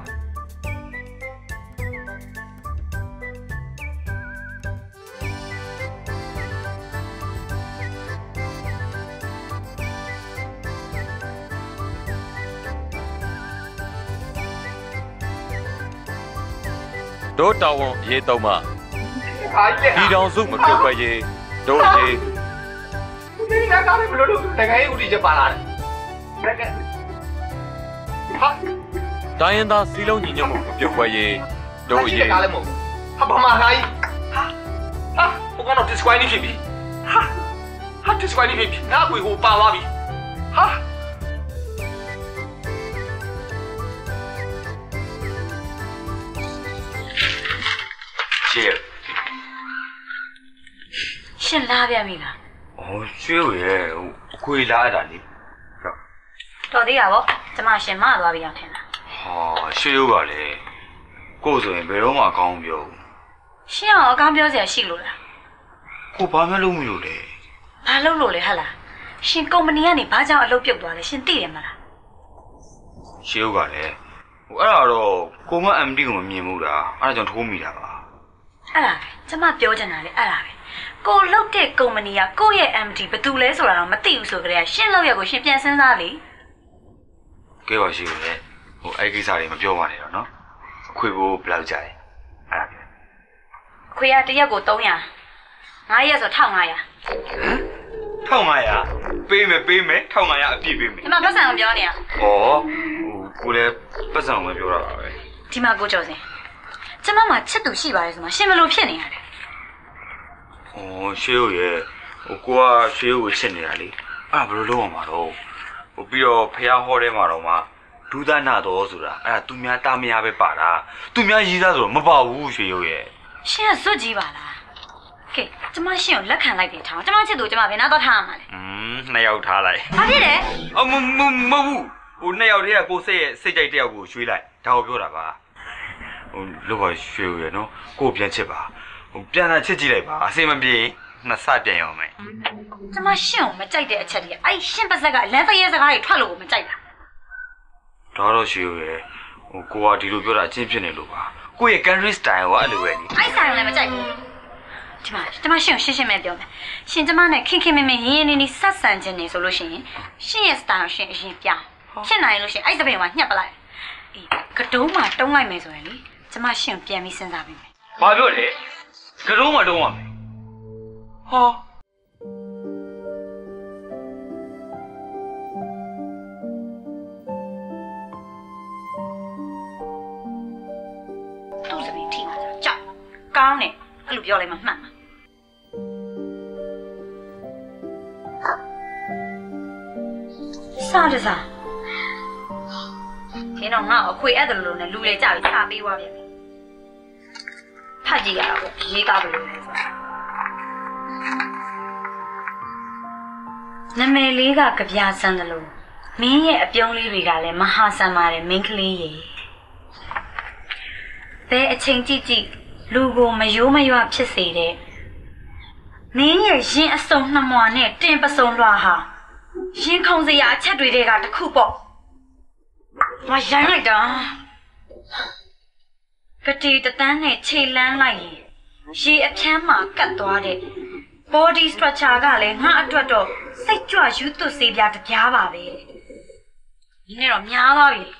都到我也到嘛，地上树没标快些，都是。
你那搞的不露，那个有理就罢了。那个，好。
当然他西龙人家没标快些，都是。
搞的么？他不嘛来？哈，我讲到disqualify你皮皮，哈disqualify你皮皮，那会好把话皮，哈。
ရှင်လာပြန်ပြီလား
哦ရွှေရဲ့ခွေလာတာလေ
တော်သေးတာဗောကျမရှင်မသွားပြီအောင်ထင်တာ
ဟာရွှေရုပ်ကလည်းကိုယ်ဆိုရင်ဘယ်တော့မှအကောင်းပြော
ရှင်အောင်အကောင်းပြောစရာရှိလို့လား
ကိုဘာမှလုပ်မလို့လေ
ဘာလုပ်လို့လဲဟဟလားရှင်ကုမ္ပဏီကနေဘာကြောင့်အလုပ်ပြုတ်သွားလဲရှင်သိတယ်မလား
ရွှေရုပ်ကလည်းအဲ့ဒါတော့ကိုမ MD ကိုမမြင်ဘူးလားအဲ့ဒါကြောင့်ထိုးမိတာပါ
အဲ့ဒါပဲကျမပြောချင်တာလေအဲ့ဒါပဲကိုလုတ်တဲ့ကုမ္ပဏီကကိုယ့်ရဲ့ MD ဘယ်သူလဲဆိုတာတော့မသိဘူးဆိုကြတဲ့ရှင်းလောက်ရကိုရှင်ပြန်စဉ်းစားလေ
ကဲပါရှိဦးလေအဲ့ကိစ္စတွေမပြောပါနဲ့တော့နော်အခွေဖို့ဘယ်လောက်ကြာလဲအဲ့ဒါပဲ
အခွေကတစ်ရက်ကို300 9ရက်ဆို1500
1500ပေးမယ်1500အပြည့်ပေးမယ်
ဒီမှာပတ်စံကိုပြောနေရ
ဩကိုလည်းပတ်စံကိုပြောတာပါပဲ
ဒီမှာကိုကျော်စင်ကျမမှာချစ်သူရှိပါတယ်ဆိုမှရှင်ဘယ်လိုဖြစ်နေရလဲ
ရွှေရုပ်ရဲ့ကိုကရွှေရုပ်ကိုချစ်နေတာလေအဲ့ဒါဘယ်လိုလုပ်အောင်မှာတော့ပြီးတော့ဖះဟောထဲမှာတော့မှဒုသနာတော်ဆိုတာအဲ့ဒါသူများတာမရပဲပါတာသူများရေးသားဆိုတော့မပါဘူးရွှေရုပ်ရဲ့
ရှင်ကစွတ်ကြီးပါလားကဲကျမရှင်ကိုလက်ခံလိုက်တယ်ထားကျမချစ်သူကျမဘယ်နာတော့ထားရမှာလဲ
နှစ်ယောက်ထားလိုက်
ဘာဖြစ်လဲ
မဟုတ်နှစ်ယောက်တည်းကကိုစိတ်ရဲ့စိတ်ကြိုက်တယောက်ကိုရွှေ့လိုက်ဒါကိုပြောတာပါလို့ပါရွှေရုပ်ရဲ့နော်ကိုပြန်ချစ်ပါပြန်လာချစ်ကြည့်လိုက်ပါအစင်မပြေနှစ်ဆပြန်ရအောင်မယ်
ကျမရှင်ကိုမကြိုက်တဲ့အချက်တွေအဲ့ရှင်ပါဇက်ကလမ်းသရဲစကားတွေထွက်လို့ကိုမကြိုက်တာ
ဒါတော့ရွှေရုပ်ရဲ့ကိုကဒီလိုပြောတာအချင်းဖြစ်နေလို့ပါကိုရဲ့ country style ကအဲ့လိုပဲနိ
အဲ့ဆိုင်လည်းမကြိုက်ဘူးဒီမှာကျမရှင်ကိုရှင်းရှင်းပဲပြောမယ်ရှင်ကျမနဲ့ခင်ခင်မင်းမင်းရင်းရင်းနေဆက်ဆံခြင်းနေဆိုလို့ရှိရင်ရှင်ရဲ့ style ရှင်အရင်ပြောင်းဖြစ်နိုင်လို့ရှင်အဲ့စပင်မှာညှက်ပလိုက်အေးကတုံးမှာတုံးလိုက်မယ်ဆိုရင်လေကျမရှင်ပြန်ပြီးစဉ်းစားပေးမယ်
ဘာပြောလဲကတော့မတုံးရမယ်ဟာ
သူ့စပင်းထိမှာကြောက်ကောင်းတယ်အဲ့လိုပြောလိုက်မှမှန်မှာစားကြစားဒီတော့ငါအခွေအဲ့ဒါလိုနဲ့လူလေကြပြီးချပေးသွားပြန်ပြီဖတ်ကြည့်ရတာပေါ့ရေးသားလို့လဲဆိုတာနာမည်လေးကကြပြဆန်းတယ်လို့မင်းရဲ့အပြုံးလေးတွေကလည်းမဟာဆန်ပါတယ်မင်းကလေးရေဘယ်အချိန်ကြည့်ကြည့်လူကိုမယိုးမရွာဖြစ်စေတဲ့မင်းရဲ့ရင်အစုံနှမွာနဲ့တင်ပစုံလွှာဟာရင်ခုန်စရာအချက်တွေကတခုပေါ့မရိုင်းလိုက်တာကတိတန်းနဲ့ခြေလန်းလိုက်ရင်ရေအဖြန်းမှာကတ်သွားတဲ့ body structure ကလည်းငါအတွက်တော့စိတ်ကြွယူသွစေးပြတပြားပါပဲဒီနေ့တော့များသွားပြီ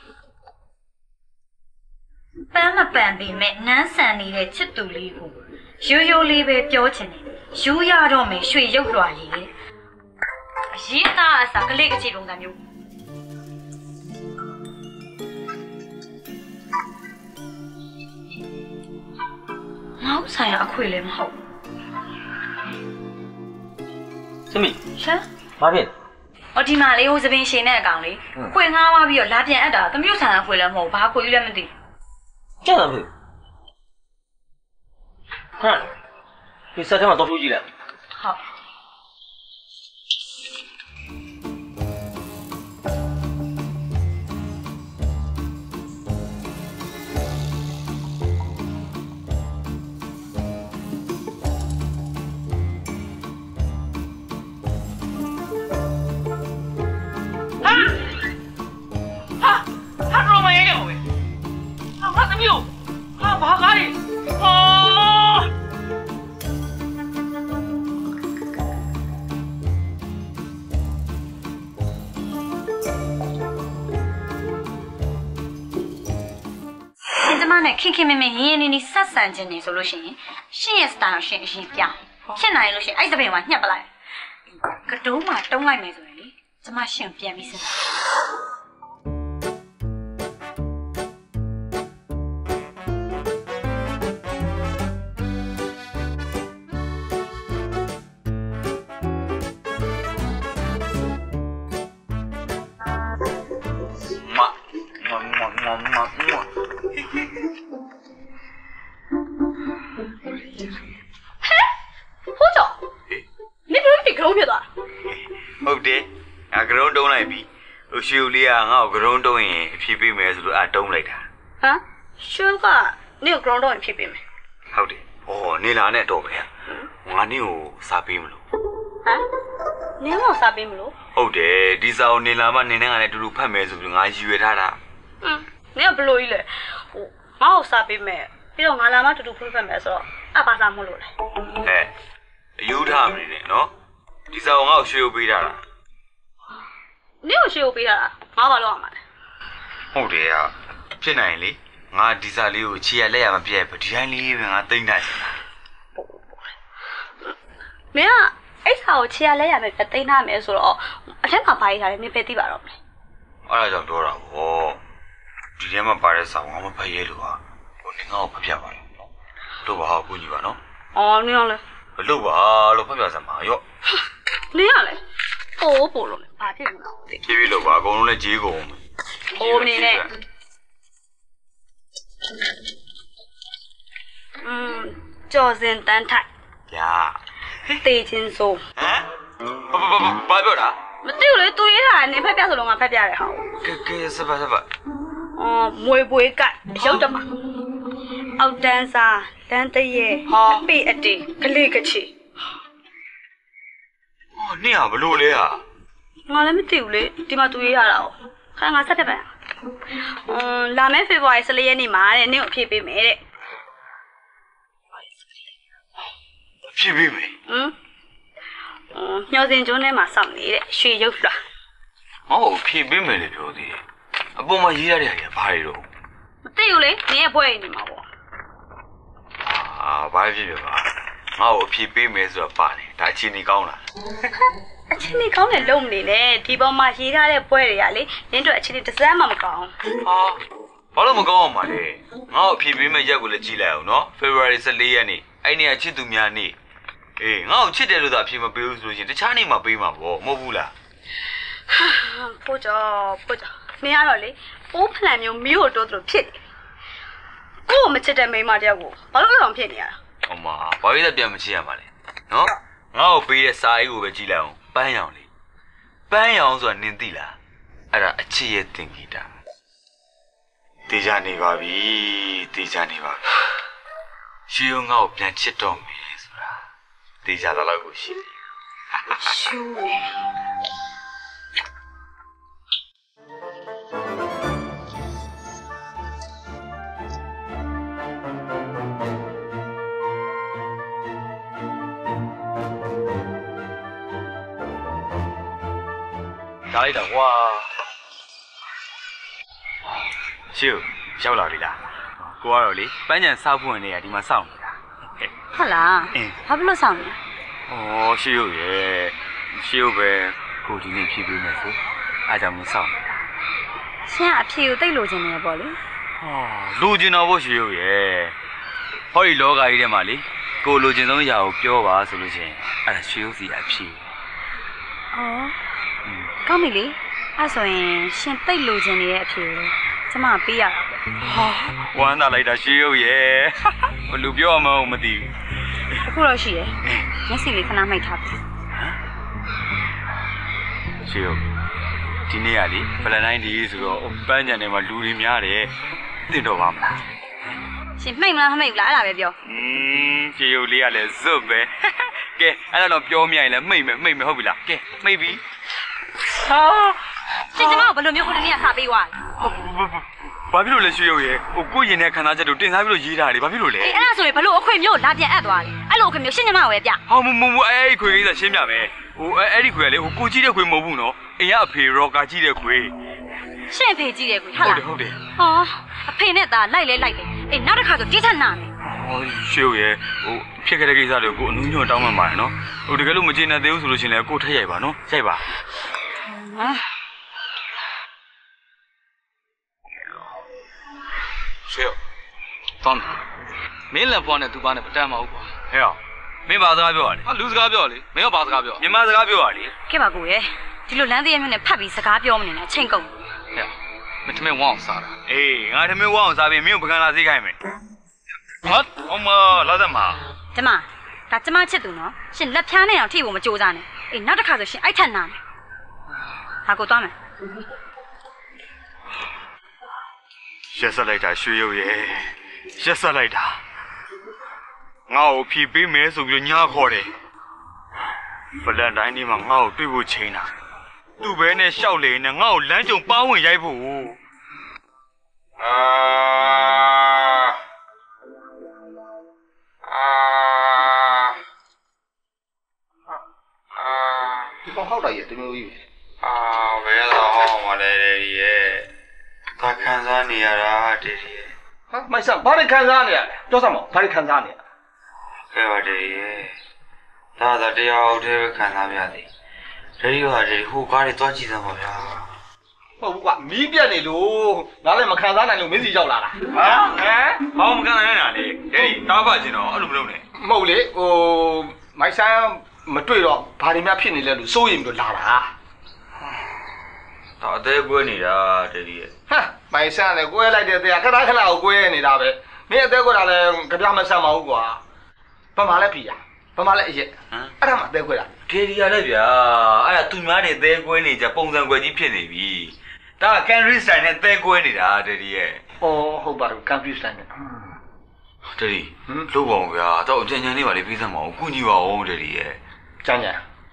ပန်းမပန်ပေမဲ့နန်းဆန်နေတဲ့ချစ်သူလေးကိုရိုးရိုးလေးပဲပြောချင်တယ်ယူရတော့မယ်ရွှေရုပ်လွှာလေးအရေးသားအစားကလေးကချီပုံစံမျိုးငေါ့ဆိုင်အခွေလည်းမဟုတ်
သမီး
ရှင်
ဘာဖြစ်
အော်ဒီမှာလေဟိုသပင်ရှင်တဲ့အကောင်လေခွေငှားသွားပြီးတော့လာပြန်အပ်တာသမီးတို့ဆန်ခွေလည်းမဟုတ်ဘာခွေကြီးလည်းမသိ
ကျန်တယ်ဖေဟမ်ဒီစက်ထဲမှာတော့ထိုးကြည့်လိုက်
ဟုတ်ခင်မင်းရင်းနေနေဆက်ဆန်ခြင်းနေဆိုလို့ရှိရင်ရှင့်ရဲ့စတိုင်ကိုရှင့်အရင်ပြဖြစ်နိုင်လို့ရှိရင်အဲ့သပင်မှာညှက်ပလိုက်ကတုံးမှာတုံးလိုက်မယ်ဆိုရင်လေကျမရှင့်ပြန်ပြီးစဉ်းစား
ရှူလေးကငါ့ကိုဂရုံးတုံးရင်ဖြည့်ပေးမယ်ဆိုလို့တုံးလိုက်တာ
ဟမ်ရှူကနေ့ကိုဂရုံးတုံးရင်ဖြည့်ပေးမယ်
ဟုတ်တယ်ဩနေလာနဲ့တော့ပဲငါနေ့ကိုစားပေးမလို့
ဟမ်နင်းကိုစားပေးမလို့
ဟုတ်တယ်ဒီစာကိုနေလာမှနင်းနဲ့ငါနဲ့အတူတူဖတ်မယ်ဆိုပြီးငါရည်ရွယ်ထားတာ
နင်းကဘလို့ကြီးလဲဟိုငါ့ကိုစားပေးမယ်ပြီးတော့ငါလာမှအတူတူဖတ်မယ်ဆိုတော့အပါစားမလို့လေ
အယူထားမနေနဲ့နော်ဒီစာကိုငါ့ကိုရွှေ့ပေးထားတာ
နင်းကိုရှေ့ကိုပေးထားတာငါဘာလို့ရမှာလဲ
ဟုတ်တယ်ဖြစ်နိုင်လေငါဒီစာလေးကိုခြေရလက်ရမပြည့်ဘူးဒီတိုင်းလေးပဲငါသိမ့်နိုင်စမ်း
မင်းကအဲ့စာကိုခြေရလက်ရမယ်ပြသိမ့်ထားမယ်ဆိုတော့အထက်မှာပါရထားတယ်မင်းပဲသိပါတော့မလဲ
အဲ့ဒါကြောင့်ပြောတာဗောဒီထဲမှာပါတဲ့စာကိုငါမဖတ်ရဲလို့ဟာဟိုနင်ငါ့ကိုဖတ်ပြပါလေလို့ပါဟာကိုကြီးပါနော်
အော်နင်ကလည်း
ဘလို့ပါလို့ဖတ်ပြစမ်းပါရော့
နင်ကလည်းပို့လို့လေဘာဖြစ်လို့လဲ
ဖြည်းဖြည်းလို့ပါအကုန်လုံးလည်းကြေးကုန်
အိုးနေနဲ့ကြော်စင်တန်းထိုက်
ညာ
တေးချင်းစိုး
ဟမ်ဘာပြောတာ
မသိဘူးလေသူရေးတာနင်ဖက်ပြဆိုတော့ငါဖက်ပြတယ်ဟာ
ကဲစပါ
အော်မွေပွေးကရုပ်တမအောက်တန်းစားလမ်းတရဲအပိအတေကလေးကချီ
နင်ကဘလို့လဲဟာ
ငါလည်းမသိဘူးလေဒီမှာသူရေးရတာ哦ခါငါဆက်ပြပါလာမယ့်ဖေဖော်ဝါရီ14ရက်နေ့မှာတဲ့နင့်ကိုဖြည့်ပေးမယ်တဲ့
ဖြည့်ပေးမယ်
ညောစင်ကျွန်းထဲမှာစောင့်နေတဲ့ရွှေရုပ်လား
ဟောဖြည့်ပေးမယ်လေပြောသေးတယ်အပေါ်မှာရေးရတဲ့ဟာကြီးဘာတွေတော့
မသိဘူးလေနင်ရဲ့ဘွဲ့နေမှာပေါ့
ဘာဖြစ်ဖြစ်ပါငါ့ကိုဖြည့်ပေးမယ်ဆိုတော့ပါတယ်ဒါအချင်းကြီးကောင်းလား
အချင်းကြီးကောင်းတယ်လုံးမနေနဲ့ဒီပေါ်မှာရေးထားတဲ့ဘွဲ့တွေကလေနင်တို့အချင်းကြီးတစ်စမ်းမှမကောင်း
ဘာလို့မကောင်းအောင်ပါလဲငါ့ကိုဖြည့်ပေးမယ့်ရက်ကိုလည်းကြည့်လိုက်အောင်နော် February 14ရက်နေ့အဲ့နေ့ကချစ်သူများနေ့အေးငါ့ကိုချစ်တယ်လို့သာဖြည့်မပေးဘူးဆိုလို့ရှိရင်တခြားနေ့မှာပေးမှာပေါ့မဟုတ်ဘူးလား
ပို့ကြောနင်ကတော့လေပိုးဖလန်မျိုးမြို့တိုးတို့ဖြစ်တယ်ကို့မချစ်တဲ့မိန်းမတယောက်ကိုဘာလို့အောင်ဖြစ်နေရတာ
အမဘာလို့လဲပြန်မချစ်ရမှာလဲနော်ငါ့ကိုပေးတဲ့စာအိတ်ကိုပဲကြည့်လိုက်အောင်ပန်းရောင်လေးပန်းရောင်ဆိုတာနင်သိလားအဲ့ဒါအချစ်ရဲ့သင်္ကေတတေးကြနေပါပြီရှီယုံငါ့ကိုပြန်ချစ်တော့မယ်ဆိုတာတေးကြသလောက်ကိုရှိတယ်
ရှူနေ
ဒါလိုက်တော့ကွာရှေ့ရောက်လာပြီလားကိုကတော့လေပန်းချံစောက်ဖွင့်နေရဒီမှာစောင့်နေတာ
ဟုတ်လားဘာဖြစ်လို့စောင့်နေ
ဩရှေ့ရုပ်ရဲ့ရှေ့ရုပ်ပဲကိုဒီနေ့ဖြည့်ပေးမယ်ဆိုအားကြောင့်မစောင့်နေတာ
ရှင်ကအဖြေကိုတိတ်လိုချင်နေပေါ့လေ
လိုချင်တော့ဖို့ရှေ့ရုပ်ရဲ့ဟောဒီလောကကြီးထဲမှာလေကိုလိုချင်ဆုံးຢာကိုပြောပါဆိုလို့ရှိရင်အဲ့ဒါရှေ့ရုပ်စီအဖြေ
ကောင်းပြီလေအဲ့ဆိုရင်ရှင်တိတ်လိုချင်နေတဲ့အဖြစ်ကျမပေးရတာပဲ
ဝမ်းသာလိုက်တာရှေးရုပ်ရဲ့ဘလူပြောမှမသိဘူး
အခုတော့ရှိတယ်မျက်စိလေးခဏမိတ်ထားပြီ
ရှေးရုပ်ဒီနေ့ကလေဗလန်တိုင်းဒီဆိုတော့ပန်းကြံထဲမှာလူတွေများတယ်သိတော့ပါမလား
ရှင်မှိတ်မလားမမှိတ်ဘူးလားအဲ့ဒါပဲပြော
ရှေးရုပ်လေးကလည်းဇွတ်ပဲကဲအဲ့တော့ပြောမြရင်လည်းမှိတ်မယ်ဟုတ်ပြီလားကဲမှိတ်ပြီ
ရှင်ကျမကိုဘယ်လိုမျိုးခုတနေ့ကစာပေးသွား
ဘာဖြစ်လို့လဲရှေးရုပ်ရဲ့ကိုရင်တဲ့ခန္ဓာချက်တို့တင်စားပြီးလို့ရေးတာလေဘာဖြစ်လို့လဲ
အဲ့ဒါဆိုရင်ဘလို့အခွင့်မျိုးလာပြန်အပ်သွားလေအဲ့လိုအခွင့်မျိုးရှင်ကျမကိုပဲပြ
ဟောမအဲ့ခွေကိစ္စရှင်းပြမယ်အဲ့ဒီခွေကလေကိုကြီးတဲ့ခွေမဟုတ်ဘူးနော်အိမ်ကအဖေရောကာကြီးတဲ့ခွေ
ရှင်ဖေကြီးတဲ့ခွေ
ဟုတ်တယ်
ဟောအဖေနဲ့သားလိုက်လေအေးနောက်တစ်ခါဆိုတိထက်နာမယ်
ရှေးရဲ့ဖြစ်ခဲ့တဲ့ကိစ္စတွေကိုအနူးညွန့်တောင်းမှပါတယ်နော်တကယ်လို့မကျေနပ်သေးဘူးဆိုလို့ရှင်လည်းကိုထက်ရိုက်ပါနော်ရိုက်ပါရှေ့တောင်းမင်းလည်းဖွားနဲ့သူပါနဲ့ပတန်းမဟုတ်ပါဟဲ့မင်းဘာစကားပြောရလဲလူစကားပြောလေမင်းကဘာစကားပြောမြန်မာစကားပြောရလေ
ကဲပါကိုရဲ့ဒီလိုလမ်းသေးရမျိုးနဲ့ဖတ်ပြီးစကားပြောမနေနဲ့အချိန်ကုန်
ဟဲ့မင်းထမင်းဝအောင်စားတာအေးငါထမင်းဝအောင်စားပြီးမင်းကိုပကံလာစေးခိုင်းမယ်ဟာအမလာသမား
ကျမဒါကျမချစ်သူနော်ရှင်လက်ဖြားနဲ့အောင်ထိဖို့မကြိုးစားနဲ့အေးနောက်တစ်ခါဆိုရှင်အိုက်ထက်နာမယ်ဟာကိုသွားမယ်
ရက်ဆက်လိုက်တာရွှေရုပ်ရဲ့ရက်ဆက်လိုက်တာငါ့ကိုဖြီးပေးမယ်ဆိုပြီးညားခေါ်တယ်ဗလန်တိုင်းဒီမှာငါ့ကိုတွေ့ဖို့ချိန်တာသူ့ဘဲနဲ့ရှောက်လေနဲ့ငါ့ကိုလမ်းကြုံပါဝင်ရိုက်ဖို့
ဒီကောင်ဟောက်တာရဲ့တမျိုးကြီး
ဘယ်တော့ဟောင်းမလဲရဲ့ဒါခံစားနေရတာတည်းရဲ့
ဟာမိုက်ဆန်ဘာတွေခံစားနေရလဲပြောစမ်းမဘာတွေခံစားနေရ
ခဲပါတည်းရဲ့ဒါသာတရားဟုတ်တယ်ခံစားရသည်တည်းရောတည်းဟိုကားတွေသွားကြည့်စမ်းပါဗျာ
ဟုတ်ဘူးကွာမီးပြတ်နေလို့နားလည်းမခံစားနိုင်လို့မင်းစီရောက်လာတာ
ဘာမခံနိုင်တာလေဒယ်ဒီတားပါကျင်တော့အဲ့လိုမလုပ်နဲ့
မဟုတ်လေမိုက်ဆန်မတွေ့တော့ဘာတွေများဖြစ်နေလဲလို့စိုးရိမ်ပြီးတော့လာတာ
ဒါအသေးကွဲနေတာတည်းရဲ့
ဟာမိုင်ဆန်လည်းကွဲလိုက်တဲ့တရားခဏကိုကွဲနေတာပဲမင်းအသေးကွဲတာလည်းကြပြမဆန်ပါဘူးကွာဘာမှလည်းဖြီရဘာမှလည်းအရက်အဲ့ဒါမှအသေးကွဲတာ
တည်းရလည်းဗျာအဲ့ဒါသူများတွေအသေးကွဲနေကြပုံစံကွဲကြီးဖြစ်နေပြီဒါက country style နဲ့အသေးကွဲနေတာတည်းရဲ့
ဟုတ်ပါဘူး country style နဲ့
တည်းလို့ပါဦးဗျာတော့အကြံဉာဏ်လေးပါလေပြီးစမ်းပါဦးကုညီပါဦးတည်းရဲ့
ကြံ့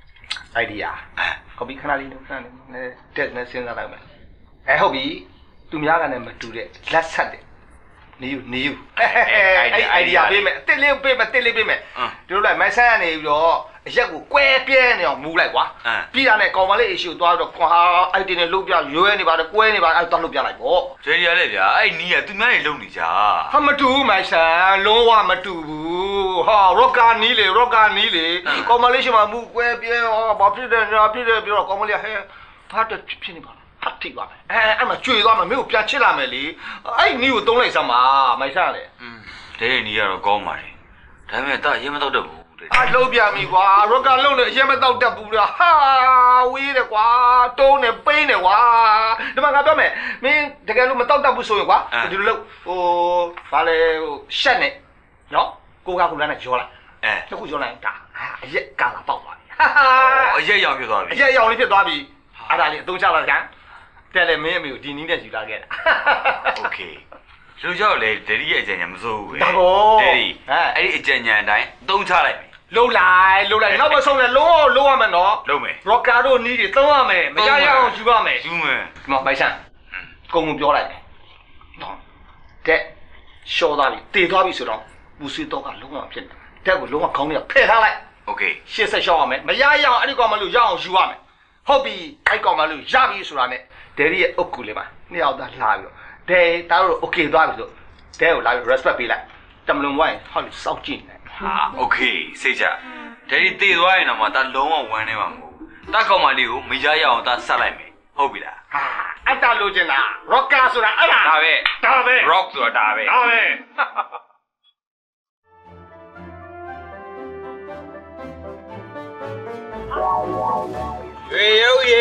idea ဟုတ်ပြီခဏလေးနော်ခဏလေးတက်နဲ့စဉ်းစားလိုက်မယ်ဟုတ်ပြီသူများကလည်းမတူတဲ့လက်ဆက်တဲ့နေယူအဲ့ idea ပေးမယ်တစ်လေးပေးမယ်ဒီလိုလိုက်မိုက်ဆန်းကနေပြီးတော့အရက်ကိုကွဲပြဲနေအောင်မူးလိုက်ကွာပြီးတာနဲ့ကောင်မလေး issue သွားတော့ကွာအဲ့ဒီနဲ့လုတ်ပြရွဲနေပါတယ်ကွဲနေပါတယ်အဲ့တော့လုတ်ပြလိုက်ပေါ့
ဂျယ်ရီရလေဗျာအဲ့နီးကသူများတွေလုံနေကြ
ဟာမတူဘူးမိုက်ဆန်းလုံးဝမတူဘူးဟာရော့ကာနီးလေကောင်မလေးရှိမှမူးကွဲပြဲဘာဖြစ်တယ်ညာဖြစ်တယ်ပြီးတော့ကောင်မလေးဟဲဖတ်တယ်ဖြစ်နေပါဖတ်ထိပါမယ်အဲ့မှာကျွေသွားမယ်မင်းကိုပြန်ချစ်လာမယ်လေအဲ့နီးကိုတုံးလိုက်စမ်းပါမိုက်ဆန်းလေ
တဲ့နီးကတော့ကောင်းပါတယ်ဒါပေမဲ့တာရင်မတော့တော့ဘူး
လုံးပြပြီကွာရော့ကာလုံးနဲ့အရင်မတော့တက်ဘူးလားဟာဝေးတယ်ကွာတုံးနေပိန်းနေကွာဒီမှာငါပြောမယ်မင်းတကယ်လို့မတော့တက်ဘူးဆိုရင်ကွာဒီလိုဘာလဲရှက်နေနော်ကိုကခုလမ်းနဲ့ကြောလိုက်တခုကြောလိုက်ဒါအရက်ကာလာပေါက်သွားပြီ
အရက်ရောင်ဖြစ်သွားပြီ
အရက်ရောင်လေးဖြစ်သွားပြီအဲ့ဒါလေးအသုံးချလိုက်ကြတဲ့လေမင်းအမေကိုဒီနည်းနဲ့ယူလာခဲ့တာ
โอเคလူကြောက်လေဒယ်ဒီရဲ့အကြံဉာဏ်မစိုးဘူးပဲဒယ်ဒီအဲ့ဒီအကြံဉာဏ်အတိုင်းသုံးချလိုက်ပြီ
လုံးလိုက်နောက်မဆုံးလဲလုံးရမယ်နော်
လုံးမယ်
ရော့ကာတို့နီးတွေသုံးရမယ်မရရအောင်ယူရမယ်
ယူမယ်
ဒီမှာပိုက်ဆန်ကုံပြောလိုက်တယ်နော်တဲ့ရှော့သွားပြီတေသွားပြီဆိုတော့ပူဆွေးတော့ကလုံးဝဖြစ်တယ်တဲ့ကိုလုံးဝခေါင်းလေးဖယ်ထားလိုက်
โอเค
ရှေ့ဆက်ရှော့ရမယ်မရရအောင်အဲ့ဒီကောင်မလို့ရအောင်ယူရမယ်ဟုတ်ပြီအဲ့ကောင်မလို့ရပြီဆိုတာနဲ့ဒယ်ရီရဲ့အုပ်ကူလေးပါနှစ်ယောက်သားလှားပြီးတော့ဒယ်တားတို့โอเคသွားပြီဆိုဒယ်ကိုလာပြီး respect ပေးလိုက်တမလွန်ဝိုင်းဟောက်စောက်ကြည့်နေ
ဟာโอเคစိတ်ချဒယ်ဒီတေသွားရင်တော့မှဒါလုံးဝဝမ်းနေမှာမဟုတ်ဘူးတားကောင်မလေးကိုမရရအောင်ဒါဆက်လိုက်မယ်ဟုတ်ပြီလား
ဟာအတလိုချင်တာ rocker ဆိုတာအဲ့ဒါ
ဒါပဲ rock ဆိုတာ
ဒါပဲ
ရွှေရုပ်ရေ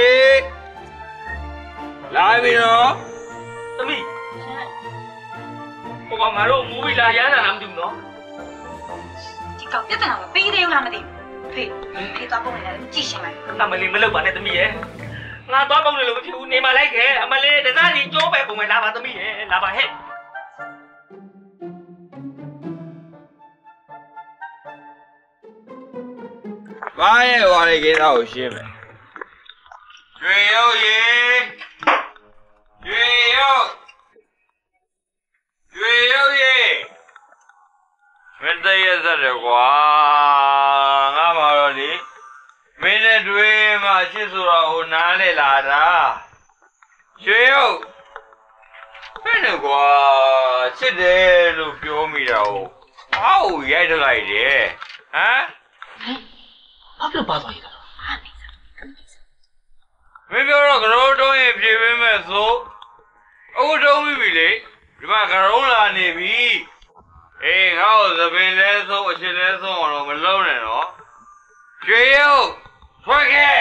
လာပြီနော်သမီးဟိုကငါတို့မူဗီလာရမ်းတာလားမသိဘူးနော်
ဒီကောင်ပြဿနာကပေးသေးလားမသိဘူးဖေသွားပုံနေတယ်ကြည့်ရှင်လိုက်
အမလေးမလုပ်ပါနဲ့သမီးရဲ့ငါသွားပုံနေလို့မဖြစ်ဘူးနေမလိုက်ခဲ့အမလေးတစားစီကျိုးပဲပုံမယ်လာပါသမီးရဲ့လာပါဟဲ့ဘာရဲ့ဝါလေးကိစ္စကိုရှင်းမယ်ရွှေရုပ်ရေရွှေရုပ်ရေမင်းတည့်ရစတယ်ကွာငါမှာတော့လေမင်းနဲ့တွေ့မှချစ်ဆိုတာဟိုနားလေလာတာရွှေရုပ်ဘယ်နဲ့ကွာချစ်တယ်လို့ပြောမိတာဟုတ်အောက်ရိုက်လိုက်တယ်ဟမ်ဘာဖြစ်ပါသွားရတာမင်းပြောတော့ကရောတုံးရင်ပြေးပေးမယ်ဆိုအခုတုံးပြီလေဒီမှာကရုံးလာနေပြီအေးငါ့ကိုသပင်လဲဆုံးအချစ်လဲဆုံးအောင်တော့မလုံးနဲ့နော်ရွှေရုပ်ထွက်ခဲ့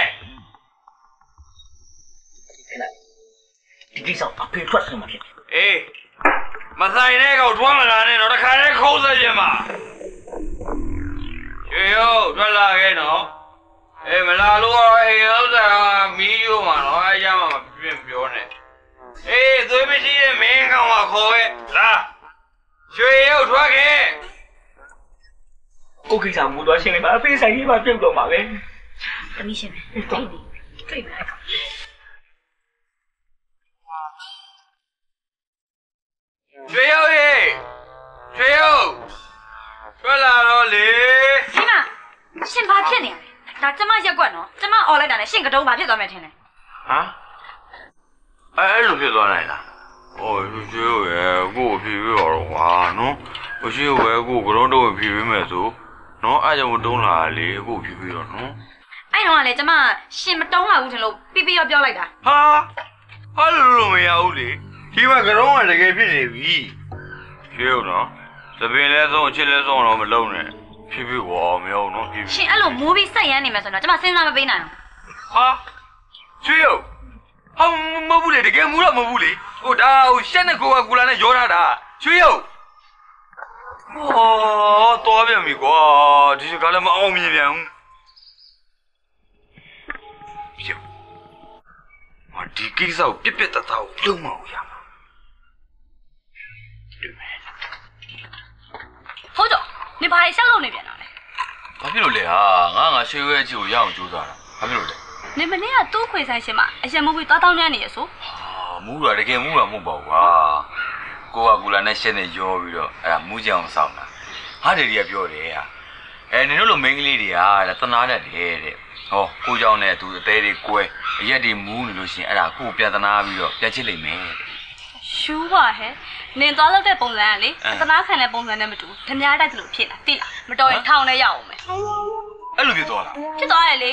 ဒီကိစ္စအဖေထွက်စမှာဖြစ်အေးမဆိုင်တဲ့ကောင်ထွန်းမလာနဲ့တော့တခါတည်းခိုးစခြင်းမှာရွှေရုပ်ထွက်လာခဲ့နော်အေးမလာလို့တော့အိမ်ဥစ္စာမီးရိုးမှာတော့အားရမှာမပြင်းပြောနဲ့အေးသွေးမရှိတဲ့မင်းကောင်ကခေါ်ခဲ့လာရွှေရုပ်ထွက်ခဲ့ကိုကိစ္စမူတော့ရှင်းလိုက်ပါအဖေဆိုင်ကြီးမှပြုတ်တော့မှာပဲ
တမီးရှင်းမယ်တိတ်နေတိတ်လိုက်
ရွှေရုပ်ရေရွှေရုပ်ထွက်လာတော့လေ
ရှင်မရှင်ဘာဖြစ်နေလဲဒါကျမရက်ကွက်နော်ကျမអော်လိုက်တာနဲ့ရှင်ကတုံးဘာဖြစ်သွားမယ်ထင်လဲ
ဟမ်အဲ့လိုဖြစ်သွားနိုင်လားဟိုရွှေရုပ်ရေကို့ဖြေပြီးတော့ကွာနော်ရွှေရုပ်ရေကို့ကတော့တော့ဖြေပေးမယ်ဆိုနော်အဲ့ကြောင့်တုံးလာလေကို့ဖြေပြီးတော့နော်
အဲ့တော့ကလေကျမရှင်မတုံးလာဘူးထင်လို့ပြီးပြီးပြောလိုက်တာ
ဟာလို့မရဘူးလေဒီမှာကတော့ကတကယ်ဖြစ်နေပြီရွှေရုပ်နော်သပင်လဲဆုံးအချစ်လဲဆုံးတော့မလုံးနဲ့ဖြေပြီးကွာမရဘူးနော်ဖြေ
ရှင်အဲ့လိုမိုးပြီးစိုက်ရမ်းနေမယ်ဆိုတော့ကျမစဉ်းစားမပေးနိုင်
ဘူးရွှေရုပ်မဟုတ်ဘူးလေတကယ်မူတော့မဟုတ်ဘူးလေဟိုဒါဟိုရှက်နဲ့ကိုကကူလာနဲ့ရောထားတာရွှေရုပ်တော်ပြန်ပြီကွာဒီကလည်းမအောင်မြင်ပြန်ဘူးပြုတ်ဒီကိစ္စကိုပြက်တသားကိုလုံးမအောင်ရမှာ
ဟုတ်တော့နေဘာရှောက်လို့နေပြန်တာလဲ
ဘာဖြစ်လို့လဲငါရွှေရွဲအချီကိုရအောင်ကြိုးစားတာဘာဖြစ်လို့လဲ
နေမနေ့ကတူးခွေဆိုင်ရှင်မအရင်မဟုတ်ဘူးတောင်းတန်းနေရဆို
မူးတာတကယ်မူးတာမဟုတ်ပါဘူးကိုကကူလာနဲ့ရှက်နဲ့ရောပြီးတော့အဲ့ဒါမူးကြအောင်စောင့်တာဟာတယ်တွေကပြောတယ်နင်တို့လိုမိန်းကလေးတွေကတနာတတ်တယ်တဲ့ဟောကိုကြောင့်နဲ့သူအသေးတွေကွဲအရက်တွေမူးနေလို့ရှိရင်အဲ့ဒါကိုပြန်တနာပြီးတော့ပြန်ချစ်လိမ့်မယ်
ရှူးပါဟဲ့နင်သွားလောက်တဲ့ပုံစံကလေတနာခံတဲ့ပုံစံနဲ့မတူဓမြတိုက်သလိုဖြစ်လာတိလားမတော်ရင်ထောင်နဲ့ရအောင်မယ်
အဲ့လိုဖြစ်သွားလား
ဖြစ်သွားတယ်လေ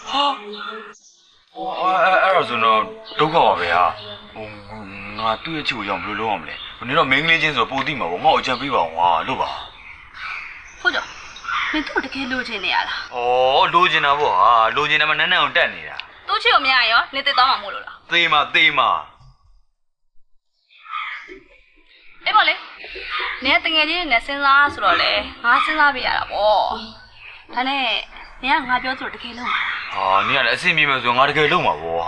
အဲ့တော့ဆိုတော့ဒုက္ခပါပဲငါသူ့ရဲ့ချစ်ကိုရောက်ဘယ်လိုလုပ်အောင်မလဲနင်တော့မိန်းကလေးချင်းဆိုပိုသိမှာပေါ့ငါ့ကိုအကြံပေးပါအောင်လို့ပါ
ဟုတ်တော့မင်းတို့တကယ်လိုချင်နေရလား
လိုချင်တာပေါ့လိုချင်တယ်မှနန်းနန်းအောင်တက်နေတာ
သူ့ချစ်ကိုမရရောနေသိသွားမှာမို့လို့လား
သေမှာ
အေးပါလေနေတငယ်ချင်းနဲ့စဉ်းစားဆိုတော့လေငါစဉ်းစားပြရတာပေါ့ဒါနဲ့နင်ကငါပြောဆိုတကယ်လုံး
နင်ကလည်းအဆင်ပြေမယ်ဆိုငါတကယ်လုံးမှာပေါ့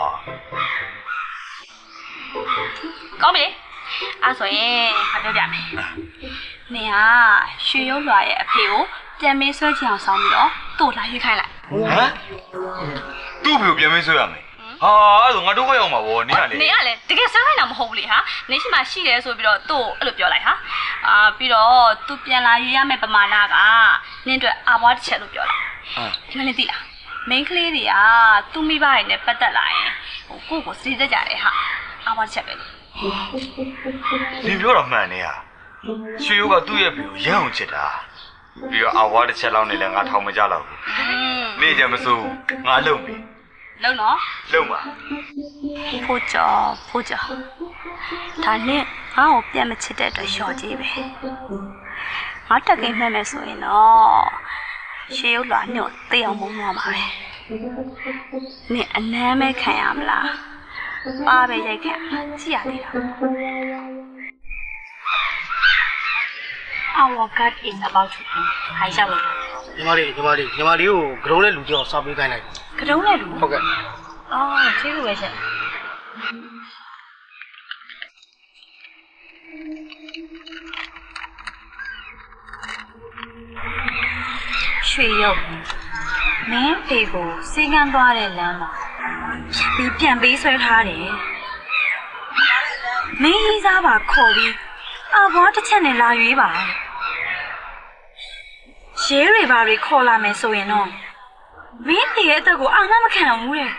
ကောင်းပြီအဲ့ဆိုရင်ငါပြောပြမယ်နင်ကရွှေရုပ်လွာရဲ့အဖေကိုပြန်မေးဆွဲချင်အောင်ဆောင်းပြီးတော့သူ့လာရွေးခိုင်းလိုက်
သူ့ဖေကိုပြန်မေးဆွဲရမယ်အဲ့ဆိုငါတို့ခရောက်မှာပေါ့နင်က
လေတကယ်ဆွဲခိုင်းတာမဟုတ်ဘူးလေနင်ရှိမှရှိတယ်ဆိုပြီးတော့သူ့အဲ့လိုပြောလိုက်ပြီးတော့သူပြန်လာရွေးရမယ့်ပမာဏကနင်အတွက်အာဘွားတစ်ချက်လို့ပြောလိုက်ဒီမင်းသိလားမိန်းကလေးတွေကသူ့မိဘတွေနဲ့ပတ်သက်လာရင်ကိုယ့်ကိုစိတ်သက်ကြတယ်အာဘွားတစ်ချက်ပဲလေ
နင်ပြောတော့မှန်နေရွှေရိုးကသူ့ရဲ့ဖေကိုရမ်းအောင်ချစ်တာပြီးတော့အာဘွားတစ်ချက်လောက်နဲ့လည်းငါထောင်မကြတော့ဘူးနေကြမစိုးငါလုံပြီ
လုံနော်
လုံပါ
ဖို့ကြောဒါနဲ့ငါ့ကိုပြန်မချစ်တဲ့အတွက်လျှော်ကြည့်ပဲငါတက်ကိန်းမှတ်မယ်ဆိုရင်တော့ရှေးရုပ်လွာညို့တေးအောင်မုန်းသွားပါပဲ你难没看呀不啦？爸爸在看，几呀的啦。Our God is about to end. 还下不？
ညီမလေးကိုကတုံးနဲ့လူကြောက်စားပေးခိုင်းလိုက်
ကတုံးနဲ့လူ
ဟုတ်ကဲ့
အော်ကျေးဇူးပဲရှင်ရွှေရုပ်မင်းဖေကိုစေကန်းသွားတဲ့လမ်းမှာပြီးပြန်ပေးဆွဲထားတယ်မင်းရေးစားပါခေါ်ပြီးအဘွားတစ်ချက်နဲ့လာရွေးပါရဲတွေဘာတွေခေါ်လာမယ်ဆိုရင်တော့မင်းဖေရဲ့အသက်ကိုအာမမခံဘူးတဲ့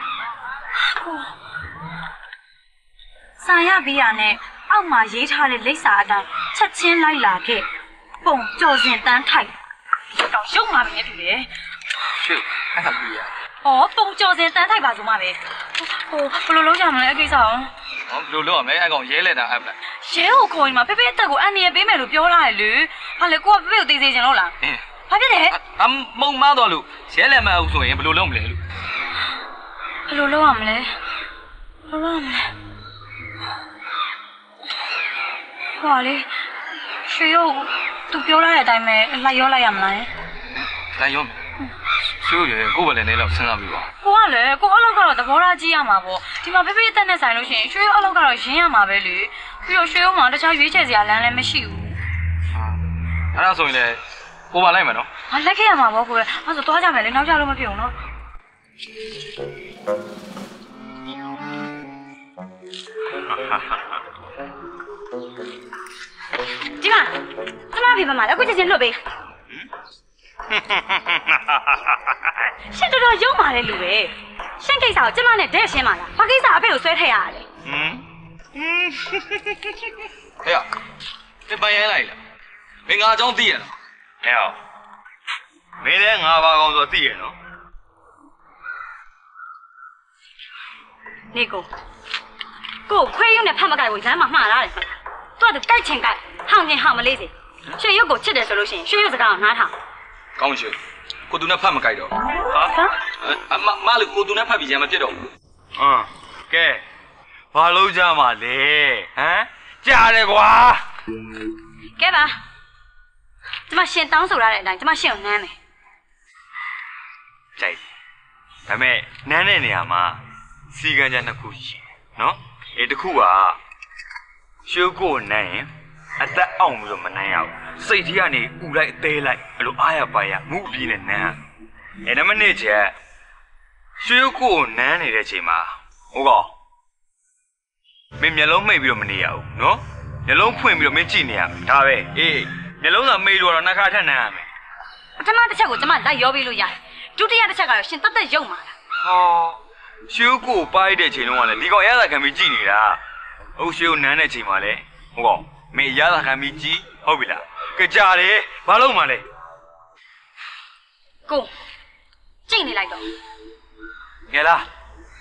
စာရပြီးရနဲ့အောက်မှာရေးထားတဲ့လိပ်စာအတိုင်းချက်ချင်းလိုက်လာခဲ့ပုံကြော်စင်တန်းထိုက်တော့ရုပ်မှာပဲတူတယ်
ရှေ့အဲ့ဒါပြီးရ
ဟောပုံကြော်စင်တန်းထိုက်ပါဆိုမှပဲဟိုဘယ်လိုလုပ်ကြမလဲအကိစ္စအောင်
ဟောဘယ်လိုလုပ်ရမလဲအဲ့ကောင်ရဲလက်တာအပ်လား
ရဲကိုခေါ်ရင်မှာဖေဖေအသက်ကိုအန်နေရပေးမယ်လို့ပြောလာတယ်လေဟာလေကိုကဖေဖေကိုသိစေချင်လို့လားဘာဖြစ်လဲ
မုံမားတော့လို့ရဲလက်မအောင်ဆိုရင်ဘယ်လိုလုပ်မလဲလို့
ဘယ်လိုလုပ်ရမလဲဟောလေရွှေရုပ်သူပြောလာတဲ့အတိုင်းပဲလိုက်ရောလိုက်ရမလား
လိုက်ရောရွှေရုပ်ရဲကိုယ်ပဲလည်းနေတော့စဉ်းစားပြီးပါ
ကိုကလည်းကိုအလောက်ကတော့သဘောထားကြီးရမှာပေါ့ဒီမှာဖေဖေအသက်နဲ့ဆိုင်လို့ရှိရင်ရွှေရုပ်အလောက်ကတော့ရင်းရမှာပဲလေပြီးတော့ရွှေရုပ်မှာတခြားရွေးချယ်စရာလမ်းလည်းမရှိဘူး
အဲ့ဒါဆိုရင်လည်းကိုပါလိုက်မယ်နော်
ဟာလက်ခဲ့ရမှာပေါ့ကိုယ်အဲ့ဆိုသွားကြမယ်လေနောက်ကြလို့မဖြစ်ဘူးနော်ဒီမှာဖေပါမလားအခုချက်ချင်းလွတ်ပေးရှင်တော်ရုံမာတဲ့လူပဲရှင်ကိစ္စကိုကျမနဲ့တဲ့ရှင်းပါလားဘာကိစ္စအဖေကိုဆွဲထည့်ရတာလဲ
ဟဲ့ဒီပန်းရိုင်းလိုက်လားမင်းငါအကြောင်းသိရလား
ဟဲ့မင်းလည်းငါဘာကောင်ဆိုသိရနော်
နေကိုခွေးရုံနဲ့ဖတ်မကြိုက်ဘူးလမ်းမှာမှားလာတယ်သူကတိုက်ချင်ကြိုက်ဟောင်းချင်းဟောင်းမလေးစေရွှေရုပ်ကိုချစ်တယ်ဆိုလို့ရှိရင်ရွှေရုပ်စကားကိုနားထောင်
ကောင်းရွှေကိုသူနဲ့ဖတ်မကြိုက်တော့ဟာမလို့ကိုသူနဲ့ဖတ်ပြီးရမဖြစ်တော့ဘူး
ကဲဘာလို့ကြမှာလဲဟမ်ကြားတယ်ကွာ
ကဲပါကျမရှင်တောင်းဆိုရတဲ့အတိုင်းကျမရှင်ကိုနမ်းမယ်
ကြိုက်ဒါပေမဲ့နမ်းတဲ့နေရာမှာစီကံကြနှစ်ခုရှိတယ်နော်တစ်ခုကရှုပ်ကိုနမ်းရင်အသက်အောင်ပြီးတော့မနမ်းရဘူးစိတ်ကြီးကနေဥလိုက်အသေးလိုက်အဲ့လိုအားရပါရငုအပြင်းနဲ့နမ်းနံပါတ်2ချက်ရှုပ်ကိုနမ်းနေတဲ့အချိန်မှာဟုတ်ကောမင်းမျက်လုံးမှိတ်ပြီးတော့မနေရဘူးနော်မျက်လုံးဖွင့်ပြီးတော့မင်းကြည့်နေရမယ်ဒါပဲမျက်လုံးသာမိတ်တော့နှစ်ခါထပ်နမ်းရမယ်
ပထမတစ်ချက်ကိုကျမလိုက်ရောပေးလို့ရတယ်ဒုတိယတစ်ချက်ကတော့ရှင်တက်တက်ရုံမှာလား
ရှုပ်ကိုပါရတဲ့အချိန်လုံးကလည်းဒီကောင်ရတာခံပြီးကြည့်နေတာဟုတ်ရှုပ်နမ်းတဲ့အချိန်မှာလည်းဟုတ်ကောမင်းရတာခံပြီးကြည့်ဟုတ်ပြီလားကြတယ်ဘာလို့မှလဲ
ကိုကြိတ်နေလိုက်တော့
ငယ်လား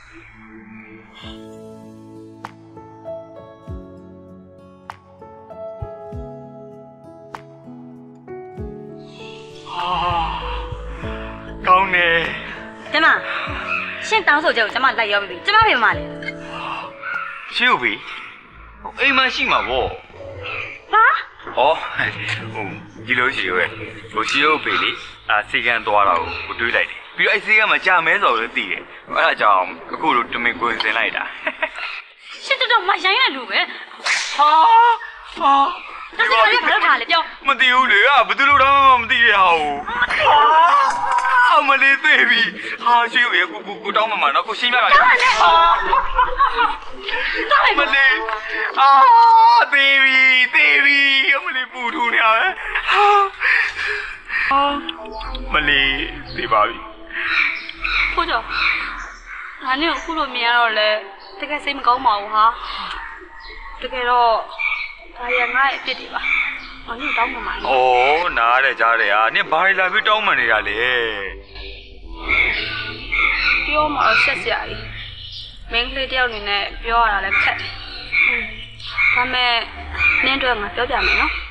ကောင်းနေ
ကျမရှင်တောင်းဆိုချက်ကိုကျမလိုက်ရောပြီကျမဖေမလဲ
ရှိဦးပြီအိမ်မရှိမှာဗော
ဟာ
ဒီလိုရှိရွယ်ရှိဦးပြီလေစီကံသွားတာကိုတွေးလိုက်တယ်ပြီးတော့စီကံမှာကြာမဲဆိုလို့သိတယ်အဲ့ဒါကြောင့်အခုလိုတမင်ကိုင်စင်လိုက်တာ
ရှင်တော်မရိုင်းရလူပဲဒါစီကလည်းဘာလုပ်ထားလဲပြော
မသိဘူးလေဘယ်သူလို့တော့မသိရအောင်မလေးသေးပြီရှိဦးရကိုတောင်းမှာနော်ကိုရှင်းပြပါလေမလေးသေးပြီမလေးပူထူနေရပဲမလေးသေးပါပြီ
ဖိုးကျော်ငါနဲ့အခုလိုမြင်ရတော့လဲတကယ်စိတ်မကောင်းပါဘူးဟာတကယ်တော့ဒါရငါ့ရဲ့အဖြစ်တွေပါ။အော်နင်တောင်းမှမှာ
။နားတယ်ကြားတယ်။နင်ဘာတွေလာပြီးတောင်းမှနေတာလဲ
။ပြောမှဆက်စရာကြီး။မင်းကလေးတယောက်နေနဲ့ပြောရတာလည်းခက်တယ်။ဒါမဲ့နင်းတို့ငါပြောပြမယ်နော်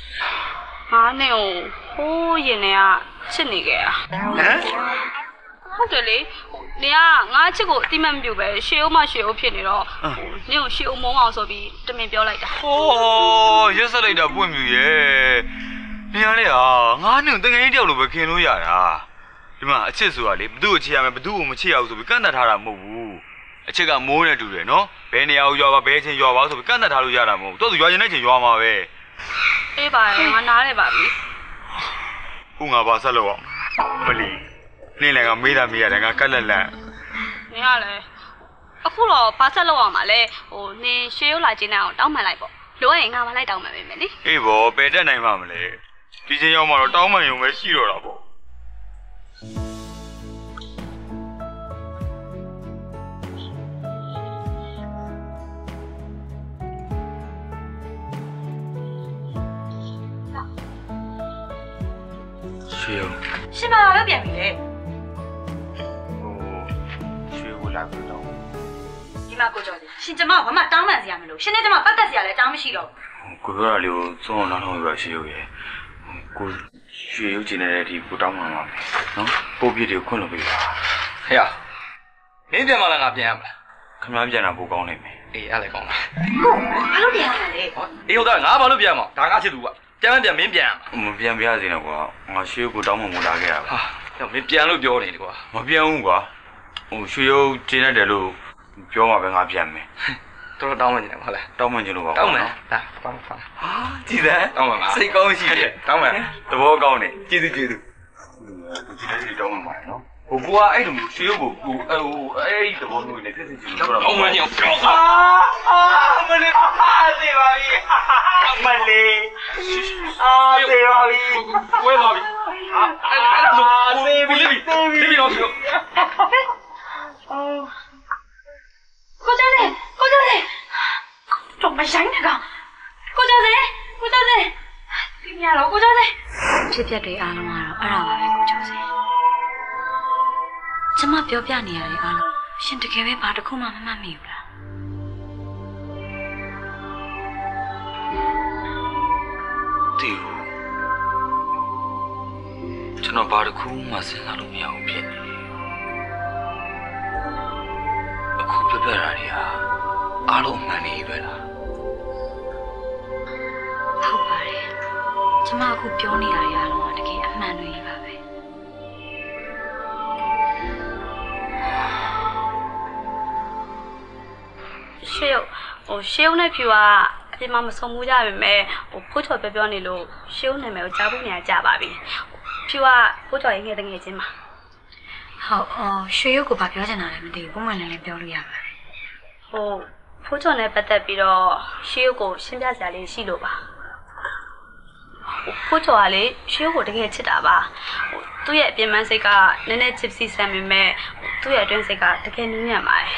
။ဟာနင်ကိုဟိုးရင်ထဲကချစ်နေခဲ့တာ။ဟမ်
ဟုတ်တယ်လေနေကငါချစ်ကိုအတိမတ်မပြုတ်ပဲရှေ့ဦးမရှေ့ဦးဖြစ်နေတော့နင်ကိုရှေ့ဦးမုန်းအောင်ဆိုပြီးတမင်ပြောလိုက်တာ
ဟောရက်ဆက်လိုက်တာပွင့်မြူရဲ့နေရလေဟာငါနဲ့တငယ်ကြီးတယောက်လိုပဲခင်လို့ရတာဒီမှာအချစ်ဆိုတာလေဘသူ့ကိုချစ်ရမယ်ဘသူ့ကိုမချစ်ရဘူးဆိုပြီးကန့်သတ်ထားတာမဟုတ်ဘူးအချစ်ကမိုးနဲ့တူတယ်နော်ဘယ်နေရာကိုရွာပါဘယ်ချင်းရွာပါဆိုပြီးကန့်သတ်ထားလို့ရတာမဟုတ်ဘူးတော်သူရွာချင်းတဲ့ချင်းရွာမှာပဲ
အေးပါငါနားလဲပါပြီ
ခုငါပါဆက်လို့အောင်မလီနင်းလည်းငါမေးတာမေးရတယ်ငါကက်လက်လက်
နင်ကလည်းအခုတော့ဘာဆက်လောက်အောင်မလဲနင်ရှေးရုပ်လာခြင်းနဲ့အောင်တောင်းမှန်လိုက်ပေါ့လိုရင်ငါမလိုက်တောင်းမှန်ပဲမယ်နိ
အေးဘောပယ်တက်နိုင်မှာမလဲဒီချင်းရောက်မှတော့တောင်းမှန်ရုံပဲရှိတော့တာပေါ့
ရှင်မလာပြန်ပြီလေ
ရွှေကိုလာပြီးတော့
ဒီမှာကိုကျော်စီရှင်ကျမဘာမှတောင်းပန်စရာမလိုရှင်နဲ့ကျမပတ်သက်စရာလည်းအကြောင်းမရှိတော့
ကိုပြောတာလေးကိုစုံအောင်နောက်ထောင်ပြီးတော့ရွှေရုပ်ရဲ့ကိုရွှေရုပ်ကျင်နေတဲ့ဒီကိုတောင်းပန်ပါမယ်နော်ပိုးပြည့်တွေကိုခွင့်လို့ပေးပါ
ဟဲ့မင်းပြန်မလားငါပြန်ရမလား
ခင်ဗျားပြန်တာပိုကောင်းနိုင်မယ်
အေးအဲ့လည်းကောင်းလား
ကိုဘာလို့ပြန်ရလဲ
အေးဟုတ်တယ်ငါဘာလို့ပြန်မှာဒါငါချစ်သူကပြန်မင်းပြန်
မပြန်ပြရစေနဲ့ကွာငါရွှေကိုတောင်းမှမလာခဲ့ရပါ
ဟာမင်းပြန်လို့ပြောနေတယ်ကွာ
မပြန်ဘူးကွာရွှေရုပ်ကျင်းတယ်လို့ပြောမှာပဲငါပြန်မယ်
တော်တောင်းမှနေတယ်ဟုတ်လား
တောင်းမှကျင်လို့ပါ
တောင်းမှဒါတောင်းမှဟာကြည်တယ်တောင်းမှလားစိတ်ကောင်းရှိတယ်တောင်းမှ
သဘောကောင်းတယ်
ကျေးဇူးဒီ
နေ့တောင်းမှပါနော်
ဟိုကွာအဲ့လိုမျိုးရွှေရုပ်ကိုအဲ့ဒီသဘောမျိုးနဲ့ဖြစ်စီချင်လို့တော့တောင်းမှကျင်မလေးသေပါပြီမလေးသေပါပြီဝဲပါပြီအဲ့ဒါဆိုသေပြီတော့ပြော
ကိုကျော်စေတော့မဆိုင်နဲ့ကောင်ကိုကျော်စေဒီညတော့ကိုကျော်စေဖြစ်ပျက်တွေအားလုံးကတော့အဲ့ဒါပါပဲကိုကျော်စေကျမပြောပြနေရတယ်အားလုံးရှင်တကယ်ပဲဘာတစ်ခုမှမမှတ်မိဘူးလား
တီးကျွန်တော်ဘာတစ်ခုမှစဉ်းစားလို့မရဘူးဖြစ်နေအခုပြပြတာတွေဟာအားလုံးမှန်နေပဲလား
ဟုတ်ပါတယ်ကျမအခုပြောနေတာတွေအားလုံးကတကယ်အမှန်တွေပါပဲ
ရှေ့ဦးနဲ့ဖြူကအပြင်မှာမဆုံမှုကြပါပဲဖိုးချော်ပြောနေလို့ရှေ့ဦးနာမည်ကိုကြားဖို့နေရကြပါပြီဖြူကဖိုးချော်ရဲ့ငယ်တငယ်ချင်းပါ
ဟုတ်ရွှေရုပ်ကိုဘာပြောချင်တာလဲမသိဘူးပုံမှန်လည်းပြောလို့ရပါတယ်
ဖိုးချော်နဲ့ပတ်သက်ပြီးတော့ရှေ့ဦးကိုရှင်းပြစရာလေးရှိလို့ပါဖိုးချော်ကလေရှေ့ဦးကိုတကယ်ချစ်တာပါသူ့ရဲ့အပြင်ပန်းစိတ်ကနည်းနည်းချစ်စီဆန်ပေမဲ့သူ့ရဲ့အတွင်းစိတ်ကတကယ်နူးညံ့ပါတယ်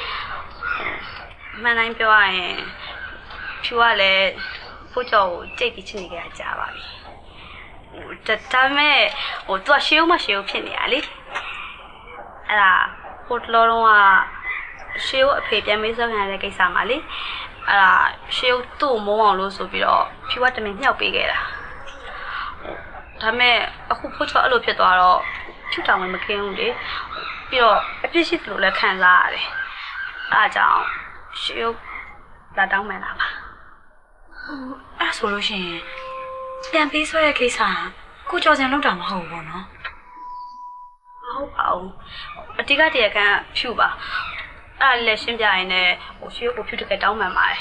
မှန်တိုင်းပြောရရင်ဖြူကလည်းဖိုးချော်ကိုကြိတ်ပြီးချစ်နေကြကြပါပြီဒါပေမဲ့သူကရှေ့ဦးမှရှေ့ဦးဖြစ်နေရလေအဲ့ဒါဟိုတလောတော့ကရှေးဦးအဖေပြန်မေးစောခံရတဲ့ကိစ္စမှာလေအဲ့ဒါရှေးဦးသူ့ကိုမုန်းအောင်လို့ဆိုပြီးတော့ဖြူကတမင်မြှောက်ပေးခဲ့တာဒါပေမဲ့အခုဖိုးချော်အဲ့လိုဖြစ်သွားတော့ဖြူတောင်ဝင်မခင်းဘူးလေပြီးတော့အပြစ်ရှိသလိုလည်းခံစားရတယ်အဲ့ဒါကြောင့်ရှေးဦးလာတောင်းမှန်တာပါ
အဲ့ဆိုလို့ရှိရင်ပြန်ပေးဆွဲတဲ့ကိစ္စကိုကျော်စံလောက်တာမဟုတ်ဘူးပေါ့နော်
ဟုတ်ပါဘူးအတိကတရကန်ဖြူပါအဲ့ဒါလည်းရှင်းပြရင်လည်းရှေ့ကိုဖြူတကယ်တောင်းမှန်ပါတယ်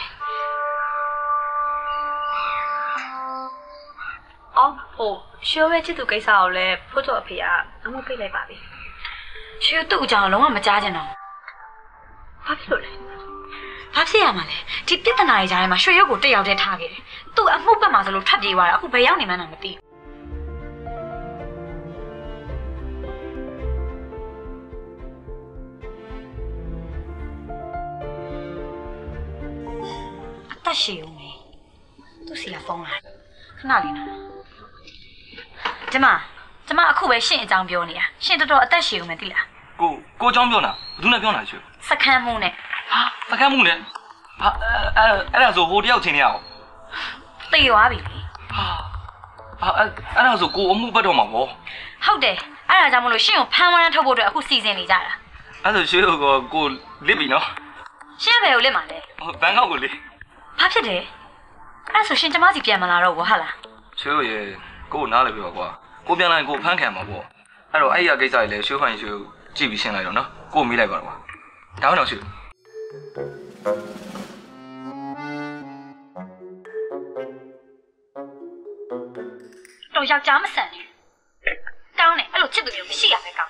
ရှေ့ရဲ့ချစ်သူကိစ္စကိုလည်းဖိုးချော်အဖေကအမှုပိတ်လိုက်ပါပြီ
ရှေ့သူ့အကြောင်းလုံးဝမကြားချင်တော့
ဘာဖြစ်လို့လဲ
ဘာဖြစ်ရမှာလဲဒီပြဿနာတွေကြားထဲမှာရွှေရုပ်ကိုတက်ရောက်တဲ့ထားခဲ့တယ်သူ့အမှုပတ်မှာဆိုလို့ထွက်ပြေးသွားတာအခုဘယ်ရောက်နေမှန်းတော့မသိဘူးတက်ရှိဦးမေသူစီကဖုန်းလာခဏလေးနော်ကျမအခုပဲရှင့်အကြောင်းပြောနေတာရှင့်တော်တော်အသက်ရှည်ဦးမယ်သိလား
ကိုအကြောင်းပြောတာဘယ်သူနဲ့ပြောတာရွှေ
စခန်းမှုနဲ့
ဟာစခန်းမှုနဲ့ဟာအဲ့ဒါဆိုဟိုတယောက်ချင်းနေရအောင်
တေသွားပြီ
ဟာအဲ့ဒါဆိုကိုအမှုပတ်တော့မှာပေါ့
ဟုတ်တယ်အဲ့အဲ့ဒါကြောင့်မလို့ရှင့်ကိုဖမ်းဝရမ်းထုတ်ဖို့အတွက်အခုစီစဉ်နေကြတာ
အဲ့ဆိုရွှေကိုလစ်ပြီနော်
ရှင့်ဘယ်ကိုလစ်မှာလဲ
ဘန်ကောက်ကိုလေ
ဘာဖြစ်တယ်အဲ့ဆိုရှင်ကျမစီပြန်မလာတော့ဘူးဟာလား
ရွှေရေကိုနားလည်းပြောကွာကိုပြန်လာရင်ကိုဖမ်းခံမှာပေါ့အဲ့တော့အဲ့ရကိစ္စကြီးလေရွှေခိုင်ရွှေကြည့်ပြီးရှင်းလိုက်တော့နော်ကိုမေးလိုက်ပါတော့ကွာဒါမှတော့ရွှေ
တော့ယောက်ျားမဆန်နဲ့ကောင်းတယ်အဲ့လိုချစ်သူမျိုးမရှိရပဲကောင်း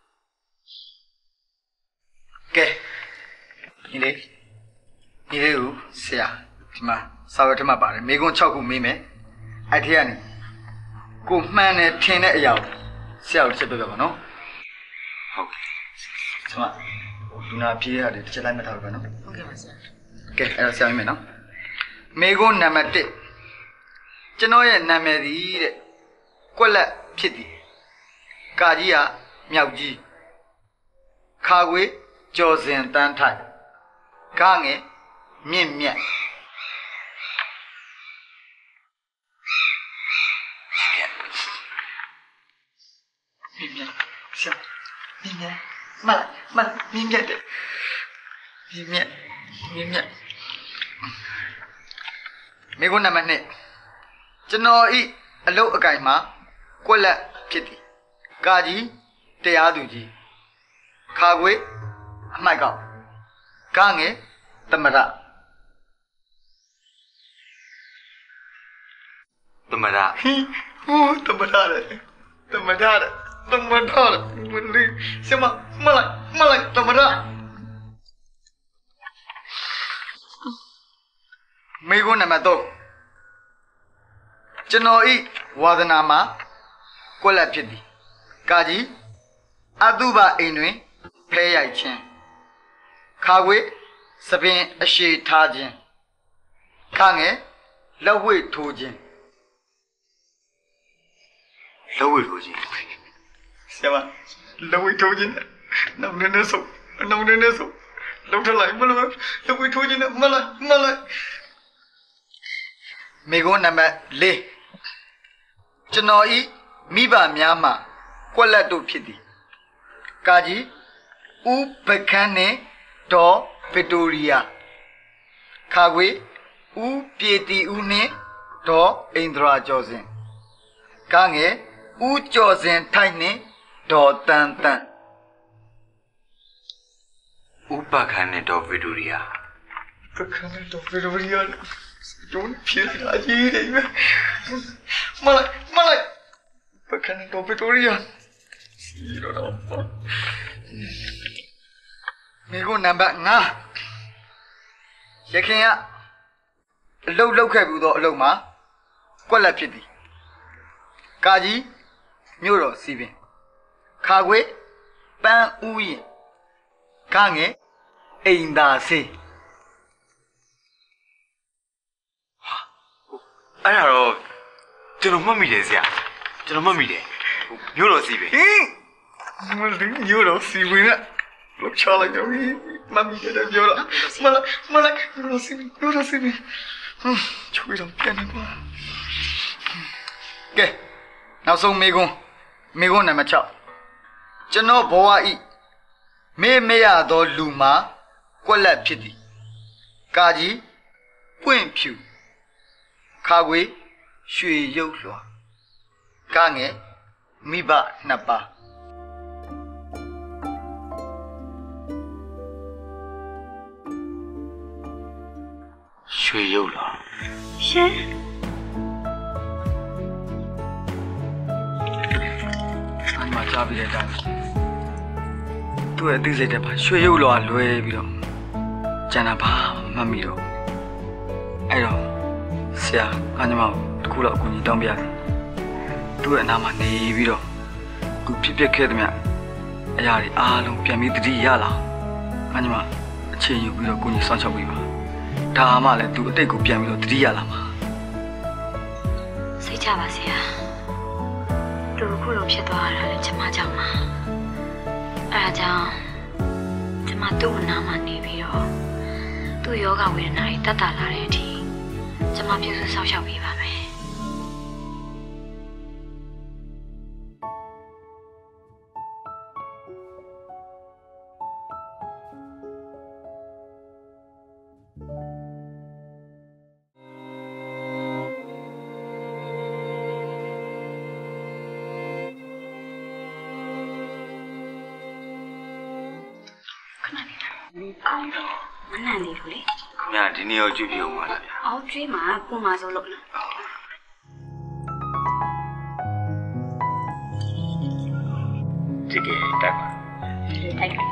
ကဲဒီလေးကိုဆရာဒီမှာစာရွက်ထဲမှာပါတယ်မိကွန်း6ခုမေးမယ်အဲ့ထက်ကနေကိုမှန်တယ်ထင်တဲ့အရာကိုဆရာကိုချက်ပြပြပါနော်ဟုတ်ဒီမှာလူနာပြေးရတယ်တစ်ချက်လိုက်မှတ်ထားပါနော်
ဟုတ်ကဲ့ပါဆရာ
ကဲအဲ့တော့ဆရာမြင်မယ်နော်မိကွန်းနံပါတ်1ကျွန်တော်ရဲ့နာမည်ဒီတဲ့ကွက်လက်ဖြစ်သည်ကာကြီးကမြောက်ကြီးခါခွေကျော်စင်တန်းထိုက်ကားငယ်မြင့်မြတ်မြင့်မြတ်ဆရာမြင့်မြတ်မမြင့်မြတ်တဲ့မြင့်မြတ်မိကုန်းနံပါတ်2ကျွန်တော်ဤအလုတ်အကင်မှာကွက်လက်ဖြစ်သည်ကာကြီးတရားသူကြီးခါခွေအမိုက်ကောက်ကားငယ်သမရ
သမရ
ဟိုသမရမလေးဆမမလိုက်သမရမိကုန်းနံပါတ်3ကျွန်တော်ဤဝါဒနာမှာကွက်လက်ဖြစ်သည်ကာကြီးအတုပအိမ်တွင်ဖဲရိုက်ခြင်းခါခွေစပင်အရှိထားခြင်းခငယ်လက်ဝှေ့ထိုးခြင်းဆရာမလက်ဝှေ့ထိုးခြင်းနောက်နေစို့လောက်ထလိုက်မလို့လက်ဝှေ့ထိုးခြင်းမလိုက်မိကုန်းနံပါတ်4ကျွန်တော်ဤမိဘများမှာကွက်လက်တို့ဖြစ်သည်ကာကြီးဦးပကန်းနဲ့ဒေါ်ဗစ်တိုးရီယာခါခွေဦးပြေတီဦးနဲ့ဒေါ်အိန္ဒရာကျော်စင်ကားငယ်ဦးကျော်စင်ထိုက်နဲ့ဒေါ်တန်
ဦးပကန်းနဲ့ဒေါ်ဗစ်တိုးရီယာ
don't feel like eating. Malay. Bukan itu Victoria. You don't know. Minggu nampak ngah. Yakin ya. Lâu khai bù độ lâu mà. Quay lại chuyện gì? Cả gì? Nhiều rồi xí bên. Khá quế. Ban u yên. Cả nghe. Anh đã xí.
Ai rồi, cho nó mất mì đấy gì à? Cho nó mất mì đấy. Nhiều rồi gì vậy?
Mà đứng nhiều rồi gì vậy nè? Lúc cho lại nhau đi, mà mì đấy nhiều rồi. Mà lại nhiều rồi gì vậy? Chui đồng tiền quá. Kệ, nào xong mì gôn này mà chọn. Cho nó bỏ ai, mẹ à đó lù má, quay lại phía đi. Cả gì, quên phiêu. Khá quế, xuy dâu loa. Cá nghe, mi bạ nạp bạ.
Xuy dâu loa.
Xế.
Anh mà cha bị đại tôi là tư dây đẹp bà, xuy dâu loa lùi bị đó. Chà nà bà, mà mì đó. Ai đó. ဆရာအညီမတခုတော့အကူကြီးတောင်းပြတယ်သူ့ရဲ့အနာမှာနေပြီးတော့သူဖြစ်ပျက်ခဲ့တဲ့မြအရာတွေအားလုံးပြန်ပြီးတတိရလာအညီမအခြေယူပြီးတော့ကိုကြီးစောင့်ရှောက်ပေးပါဒါမှလည်းသူအတိတ်ကိုပြန်ပြီးတော့တတိရလာမှာ
စိတ်ချပါဆရာသူခုလိုဖြစ်သွားတာလည်းကျမကြောင့်ပါအဲဒါကြောင့်ကျမသူ့အနာမှာနေပြီးတော့သူ့ယောဂဝေဒနာတွေတက်တာလာတဲ့အထိကျမပြုစုဆောက်ရှောက်ပေးပါမယ်မနန်လေးကိုလေ
ခင်ဗျာဒီနေ့ရောကြည့်ပြအောင်ပါလားဗျာ
အော်ကျွေးမှာကိုမဆိုလို့လား
ဒီကတက်ပါ
တိုက်ပါ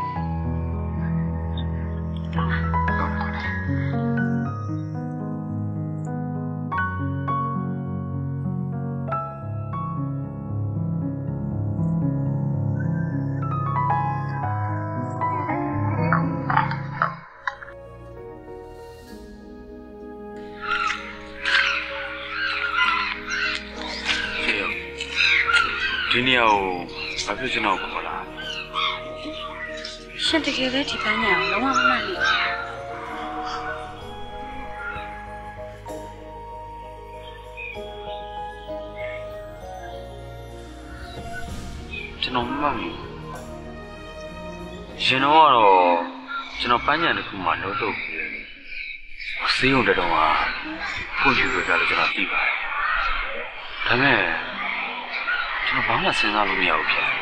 ဒီနေ့ရောဘာဖြစ်ချင်တော့ခေါ်လား
ရှင်တကယ်ပဲဒီပန်းညာကိုလုံးဝမမှန်ဘူး
ကျွန်တော်မမှန်ဘူးရှင်တော့ကတော့ကျွန်တော်ပန်းညံတစ်ခုမှလို့တော့စေးုံတော်ကကိုယူရကြလို့ကျွန်တော်သိပါတယ်ဒါမဲ့ကျွန်တော်ဘာမှစဉ်းစားလို့မရဘူးဗျာ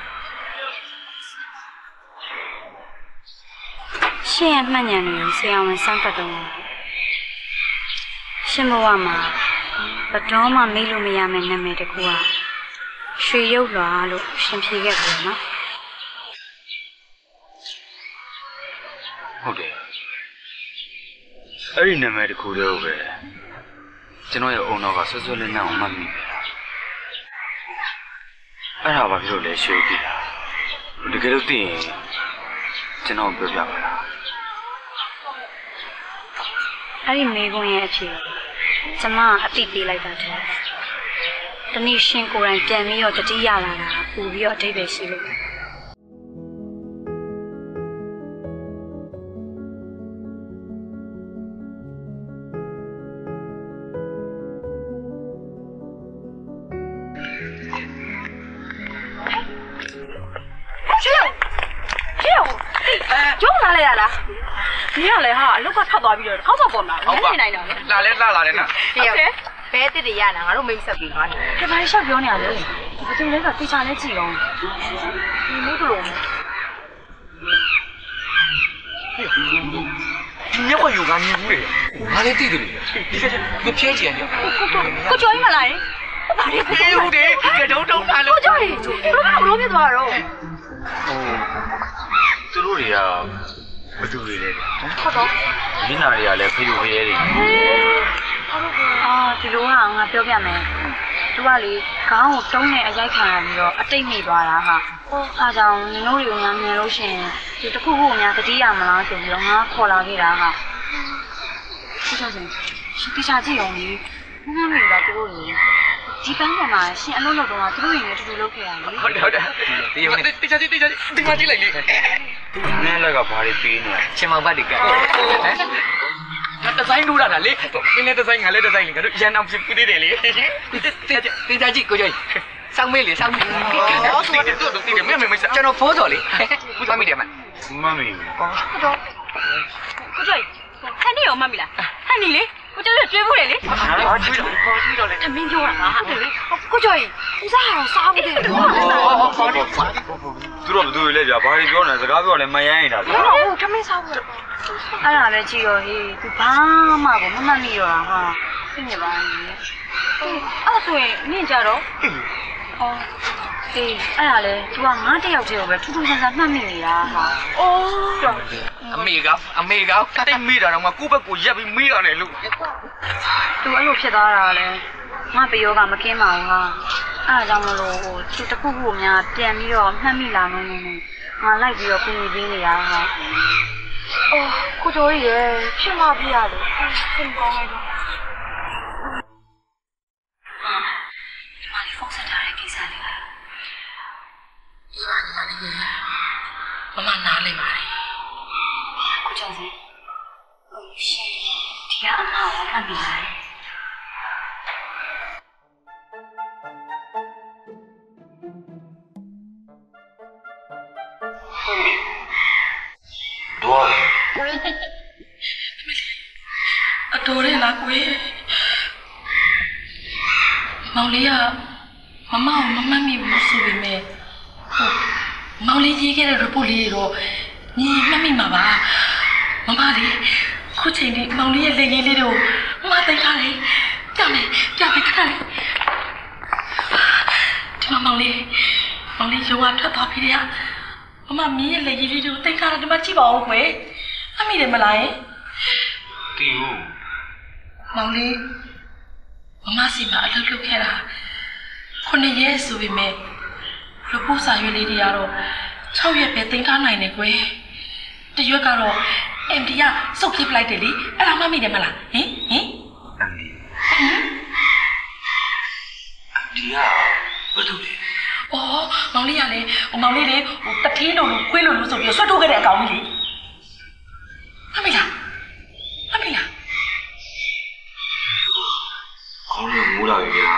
ရှင်ရဲ့မှတ်ဉာဏ်တွေကိုဆရာဝန်စမ်းသပ်တော့ရှင်ဘဝမှာဘယ်တော့မှမေ့လို့မရမယ့်နာမည်တစ်ခုကရွှေရုပ်လွာလို့ရှင်ဖြေခဲ့တယ်နော်
ဟုတ်တယ်အဲ့ဒီနာမည်တစ်ခုတည်းကိုပဲကျွန်တော်ရဲ့အုံတော်ကဆွဆွလေးနဲ့အောင်မှတ်မိတယ်အဲ့ဒါဘာဖြစ်လို့လဲရွှေကြည့်တာတကယ်လို့သိရင်ကျွန်တော်ပြောပြပါလား
အဲ့ဒီမိကွန်းရဲ့အဖြစ်ကျမအသိပေးလိုက်တာတဲ့တနည်းရှင်ကိုယ်တိုင်ပြန်ပြီးတော့တတိယလာတာပူပြီးတော့အဓိပ္ပာယ်ရှိလို့
ကျုံးလာလိုက်ရလားဒီကလည်းဟာအလုတ်ကထောက်သွားပြီးတော့ခေါက်ဆောက်ပေါ်လာတယ်နေနိုင်တော့
လာလဲလာတယ်နော်
ဟုတ်တယ်ဘဲတစ်တွေရလာငါတို့မိတ်ဆက်ပြီးသွားတယ်ဒီမှာရှောက်ပြောနေရလေဘယ်သူလဲကတေချာလဲကြည့်အောင်ဒီမို့တို့လုံး
ညက်ဝယူကမြင်ဘူးလေငါလည်းသိတယ်လေမဖြဲချင်တယ်
ကိုကျော်ကြီးမလာရင်ဘာလဲကိုကျော်ကြီး
ဟုတ်တယ်တုံးထားလို့
ကိုကျော်ကြီးဘလို့ဖြစ်သွားတော့
သူတို့တွေကဘသူတွေလဲ
ဟုတ်တော့
မျက်နှာတွေကလည်းဖျူဖျဲတွေ
အာဒီလိုကငါပြောပြမယ်သူကလေခေါင်းကိုတုံးနဲ့အရိုက်ခံရပြီးတော့အတိတ်မိသွားတာဟာအားကြောင့်နင်တို့တွေကိုများမြင်လို့ရှိရင်ဒီတစ်ခုခုကိုများတတိယမလားဆိုပြီးတော့ငါခေါ်လာခဲ့တာဟာဒီလိုဆိုရှင်တေချာကြည့်အောင်လေမမမေကသူတို့လေဒီပန်းကမှာရှင်အလုပ်လုပ်တော့သူတို့ရင်လည်းတူတူလုပ်ခဲ့ရတယ်
ဟုတ်တယ်ဒီရုံနဲ့တေချာကြည့်လိုက်လေ
နင်းလက်ကဘာတွေပေးနေလဲ
ချင်းမောင်ဘတ်ဒီကဟမ်ဒီဇိုင်းလုပ်တာလေပင်းနဲ့ဒီဇိုင်းငါလည်းဒီဇိုင်းလေငါတို့ရန်အောင်ဖြစ်ပြီးတယ်လေတေချာကြည့်ကိုကျော်စောင်းမေးလေစောင်းမေးဟောသူတို့တိတယ်မင်းကျွန်တော်ဖိုးစော်လေဘူးသမီးတယ်မ
မမီဘူး
ဟုတ်တော့ကိုကျော်ကြီးခန်းနေရောမှတ်မိလားဟန်နီလေကိုကျော်ကြီးကျွေးဘူးလေလေ
ဟာကြည့်တော့လေ
တမင်းပြောတာဟာလေကိုကျော်ကြီးဦးစားတော့စားဘူးတဲ့
သူတို့ဘသူတွေလဲဗျာဘာတွေပြောနေစကားပြောလဲမယမ်းနေတာဗျာ
ဟုတ်တမင်းစားဘူး
အဲ့ဒါပဲကြည့်ရောဟေးသူဘာမှကိုမမှတ်မိတော့တာဟာသိနေပါလေအဲ့ဒါဆိုရင်နင့်ကြတော့အော်အေးအဲ့ဒါလေ तू ကငါတယောက်တည်းကိုပဲထူးထူးဆန်းဆန်းမှတ်မိနေတာဟာအိုး
အမေကတိတ်မိတာတော့ငါကိုယ့်ဘက်ကိုရက်ပြီးမိရတယ်လို့
သူအဲ့လိုဖြစ်သွားတာလေငါပယောကမကင်းပါဘူးဟာအဲ့ဒါကြောင့်မလို့ဟိုသူတစ်ခုခုများပြန်ပြီးတော့မှတ်မိလာလို့ငါလိုက်ပြီးတော့ပြင်ပေးနေတာဟာအော်ကိုကျော်ကြီးရဲ့ဖြစ်မှပြရတယ်သင်ကောင်းလိုက်တော့ဒီမှာလေးဖုန်းဆက်ထားတဲ့ကိစ္စလေးက
မမနားလိမ့်ပါလေ
ကိုကျော်စီရှင်ဒီကအမှားကိုမှတ်မိလား
တော့
အတော်ရဲလားကွယ်မောင်လေးကမမကိုမမှတ်မိဘူးဆိုပေမဲ့မောင်လေးရေးခဲ့တဲ့ report လေးတွေတော့你妈咪嘛吧，妈妈哩，苦情哩，忙哩也累哩的哦，妈等下哩，干没看哩，这忙哩用啊脱脱皮的呀，妈咪也累哩的，等下哩妈鸡包回，妈咪的没来。
对哦。
忙哩，妈是嘛溜溜开啦，คนนี้เยอะสุดไหมลูกผู้ชายอยู่เลยดีอ่ะเราชอบอยู่แบบติ้งท่าไหนเนี่ยกุ้ยแต่อยู่กันเราเอ็มดีอ่ะส่งคลิปไลน์เดลี่อะไรมามีเดมาล่ะเอ็มดีอ่ะไม่ถูกเลยอ๋อมังลี่อ่ะเลยตะทีหนูคุยหนูส่งเยอะช่วยดูกันเดี๋ยวเก่ามีเลยไม่ล่ะ
เขาเรื่องงูเราอยู่แล้ว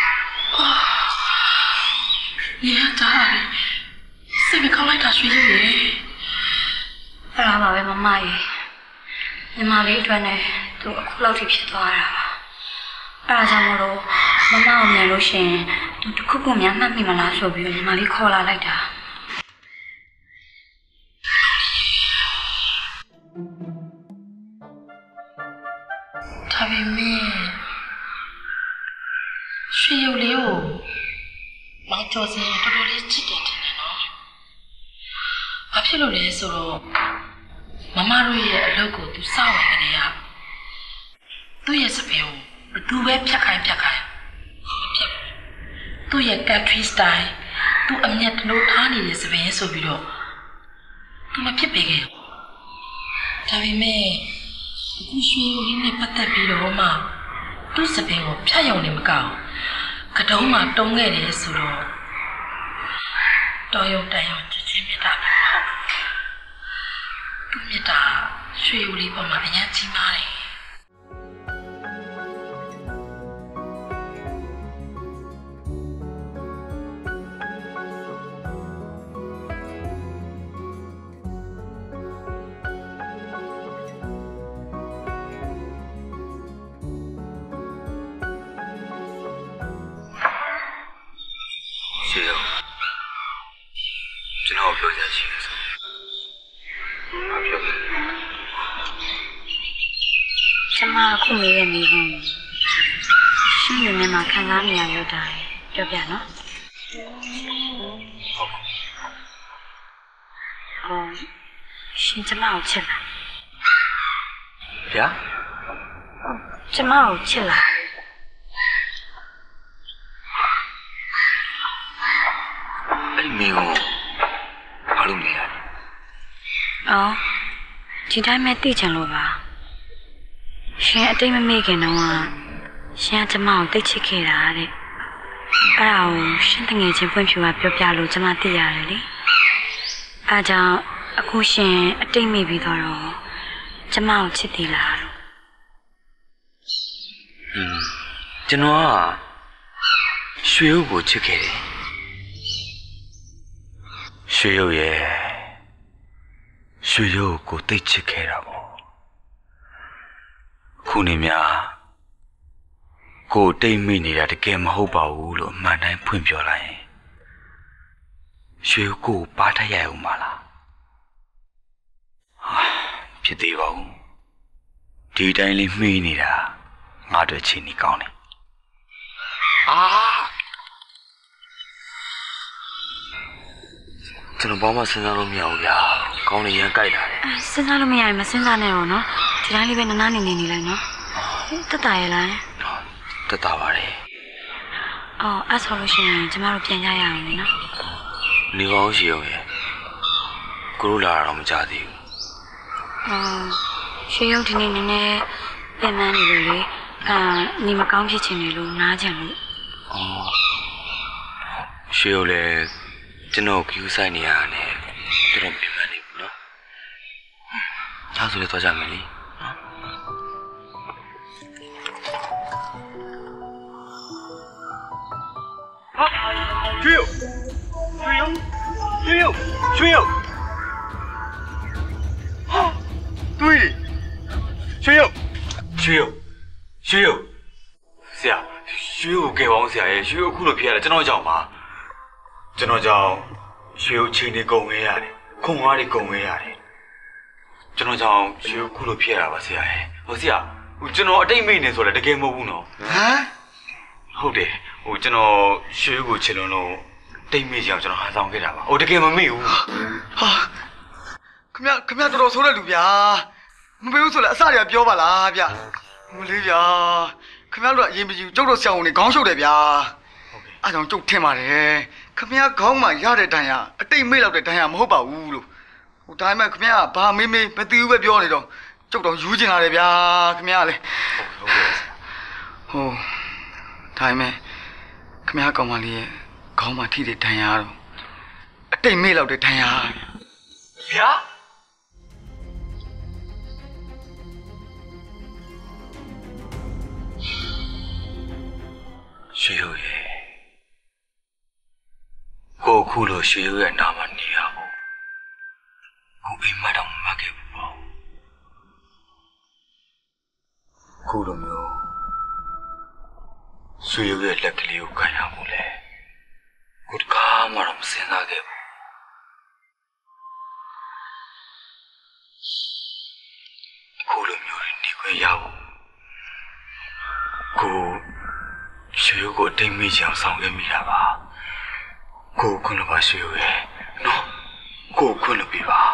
你呀，咋了？谁没考来他学的嘞？
အဲ့ဒါပါပဲမမရေညီမလေးအတွက်နဲ့သူအခုလောက်ထိဖြစ်သွားတာပါအဲ့ဒါကြောင့်မလို့မမကိုမြင်လို့ရှိရင်သူတစ်ခုခုများမှတ်မိမလားဆိုပြီးညီမလေးခေါ်လာလိုက်တာ
ဒါပေမဲ့ရွှေရုပ်လေးကိုမောင်ကျော်စင်တော်တော်လေးချစ်တယ်ထင်တယ်နော်။ဘာဖြစ်လို့လဲဆိုတော့မမတို့ရဲ့အလုပ်ကိုသူစောင့်နေတယ်ကသူ့ရဲ့စပယ်ကိုဘသူပဲဖြတ်ခိုင်းမဖြစ်ဘူး။သူ့ရဲ့ country style သူအမျက်တလို့ထားနေတဲ့စပယ်ဆိုပြီးတော့သူမဖြစ်ပေခဲ့ဘူး။ဒါပေမဲ့အခုရွှေရုပ်လေးနဲ့ပတ်သက်ပြီးတော့မှသူ့စပယ်ကိုဖြတ်ရုံနဲ့မကောင်းကတုံးမှာတုံးခဲ့တယ်ဆိုတော့တော်ရုံတန်ရုံချစ်မြတ်တာပဲဟုတ်သူမြတ်တာရွှေဦးလေးပေါ်မှာအရင်ကြီးမားတယ်
ခုမေးရနေဘူးရှင်းနေမှာခံစားနေရရတာပြောပြနော်ရှင်းကျမကိုချစ်လား
ဗျာ
ကျမကိုချစ်လား
အဲ့ဒီမင်းကိုဘာလို့နေရလဲ
အော်ဒီတိုင်းပဲသိချင်လို့ပါရှင်အတိတ်မမေ့ခင်တော့ရှင်ကကျမကိုသိချစ်ခဲ့တာတဲ့အဲ့ဒါကိုရှင်တငယ်ချင်းဖွင့်ပြပြောပြလို့ကျမသိရတယ်လေအားကြောင့်အခုရှင်အတိတ်မေ့ပြီးတော့ကျမကိုချစ်သေးလားတော့
ကျွန်တော်ကရွှေဦးကိုချစ်ခဲ့တယ်ရွှေဦးရဲ့ရွှေဦးကိုသိချစ်ခဲ့တာပေါ့ခုနေများကိုတိတ်မိနေတာတကယ်မဟုတ်ပါဘူးလို့အမှန်တိုင်းဖွင့်ပြောလိုက်ရင်ရွှေကိုပါထရရအောင်မလားဖြစ်သေးပါဘူးဒီတိုင်းလေးမှီးနေတာငါတို့ချင်းနေကောင်းတယ်ကျွန်တော်ဘာမှစဉ်းစားလို့မရဘူးဗျာကောင်းနေရန်ကြိုက်တာလေ
စဉ်းစားလို့မရရင်မစဉ်းစားနဲ့တော့နော်ဒီတိုင်းလေးပဲနားနားနေနေလိုက်နော်တက်တာရလား
တက်တာပါတယ်
အော်အဲ့ဆိုလို့ရှိရင်ကျမတို့ပြန်ကြရအောင်လေနော်
နေကောင်းရှိအောင်ရဲ့ကိုလိုလာတော့မကြသေးဘူး
ရှေးရုပ်ဒီနေ့နည်းနည်းပြန်မှန်းနေလို့လေနေမကောင်းဖြစ်ချင်နေလို့နားချင်လို့
ရှေးရုပ်လည်းကျွန်တော်ကျူးဆိုင်နေရတယ်တော်တော်ပြန်မှန်းနေဘူးနော်ဒါဆိုလည်းသွားကြမယ်လေ
ရွှေရုပ်ဟာတွေးရွှေရုပ်
ဆရာရွှေရုပ်ကဲပါအောင်ဆရာရဲ့ရွှေရုပ်ခုလိုဖြစ်ရတယ်ကျွန်တော်ကြောင့်ပါကျွန်တော်ကြောင့်ရွှေရုပ်ချိန်နေကုန်ခဲ့ရတယ်ခုံကားတွေကုန်ခဲ့ရတယ်ကျွန်တော်ကြောင့်ရွှေခုလိုဖြစ်ရတာပါဆရာရဲ့ဟိုဆရာဟိုကျွန်တော်အတိတ်မိတ်နေဆိုလည်းတကယ်မဟုတ်ဘူးနော်
ဟမ်
ဟုတ်တယ်ဟိုကျွန်တော်ရွှေကိုချစ်လုံးလုံးတိတ်မိတ်ကြောင်ကျွန်တော်ဟာဆောင်ခဲ့တာပါဟိုတကယ်မမိဘူး
ဟာခမတော်တော်ဆိုးတဲ့လူဗျာမပေးဘူးဆိုလည်းအစတွေကပြောပါလားဗျဟိုလေးဗျာခမတို့ကအရင်မကြည့်ကျုပ်တို့ဆရာဝန်တွေခေါင်းရှုပ်တယ်ဗျာအားကြောင့်ကျုပ်ထင်ပါတယ်ခမခေါင်းမှာရတဲ့ဒဏ်ရာအတိတ်မိတ်လောက်တဲ့ဒဏ်ရာမဟုတ်ပါဘူးလို့ဟိုဒါမှခမကဘာမေးမသိဘူးပဲပြောနေတော့ကျုပ်တော့ယူကျင်လာတယ်ဗျာခမကလည်း
ဟုတ်ကဲ့
ဟိုဒါမှခမကောင်မလေးရဲ့ခေါင်းမှာထိတဲ့ဒဏ်ရာတော့အတိတ်မိတ်လောက်တဲ့ဒဏ်ရာ
ဗျာရွှေရိုးရဲ့ကိုခုလိုရွှေရိုးရဲ့နာမနေရဘူးကိုအိမ်မတော့မခဲ့ဘူးပေါ့ခုလိုမျိုးရွှေရိုးရဲ့လက်ကလေးကိုခံရမှုလဲကိုတကားမှတော့မစင်စားခဲ့ဘူးခုလိုမျိုးနေခွင့်ရဘူးကိုရွှေရိုးကိုတိတ်မိချအောင်ဆောင်ခဲ့မိတာပါကိုခွန်းလို့ပါရွှေရိုးရဲ့နော်ကိုခွန်းလို့ပြပါ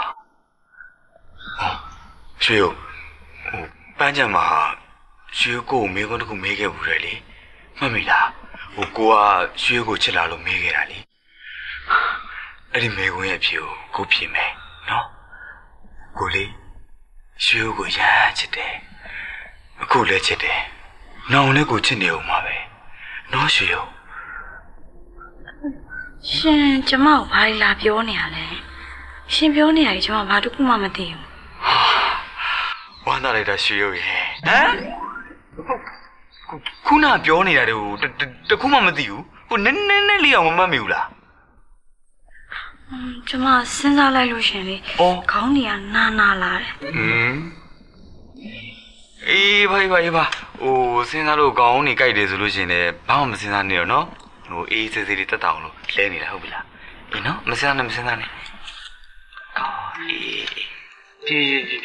ရွှေရိုးဟိုပန်းချံမှာရွှေရိုးကိုမေးခွန်းတစ်ခုမေးခဲ့ဘူးလေမှတ်မိလားဟိုကိုကရွှေရိုးကိုချစ်လာလို့မေးခဲ့တာလေအဲ့ဒီမေးခွန်းရဲ့အဖြေကိုဖြေမယ်နော်ကိုလေးရွှေရိုးကိုရမ်းချစ်တယ်အခုလည်းချစ်တယ်နောင်လည်းကိုချစ်နေအောင်ပါပဲနော်ရွှေရိုး
ရှင်ကျမကိုဘာလာပြောနေရလဲရှင်ပြောနေရတယ်ကျမဘာတစ်ခုမှမသိဘူး
ဝမ်းသာလိုက်တာရွှေရိုးရေဟမ်ခုနပြောနေတာတွေကိုတခုမှမသိဘူးဟိုနည်းလေးအောင်မမှတ်မိဘူးလား
ကျမစဉ်းစားလိုက်လို့ရှင်လေခေါင်းတွေကနာလာတယ်
အေးဘာဟိုစဉ်းစားလို့ကောင်းနေကြိုက်တယ်ဆိုလို့ရှိရင်လည်းဘာမှမစဉ်းစားနေတော့နော်ဟိုအေးစေးလေးတက်တောင်လို့လဲနေတာဟုတ်ပြီလားအေးနော်မစဉ်းစားနဲ့အော်အေးပြေ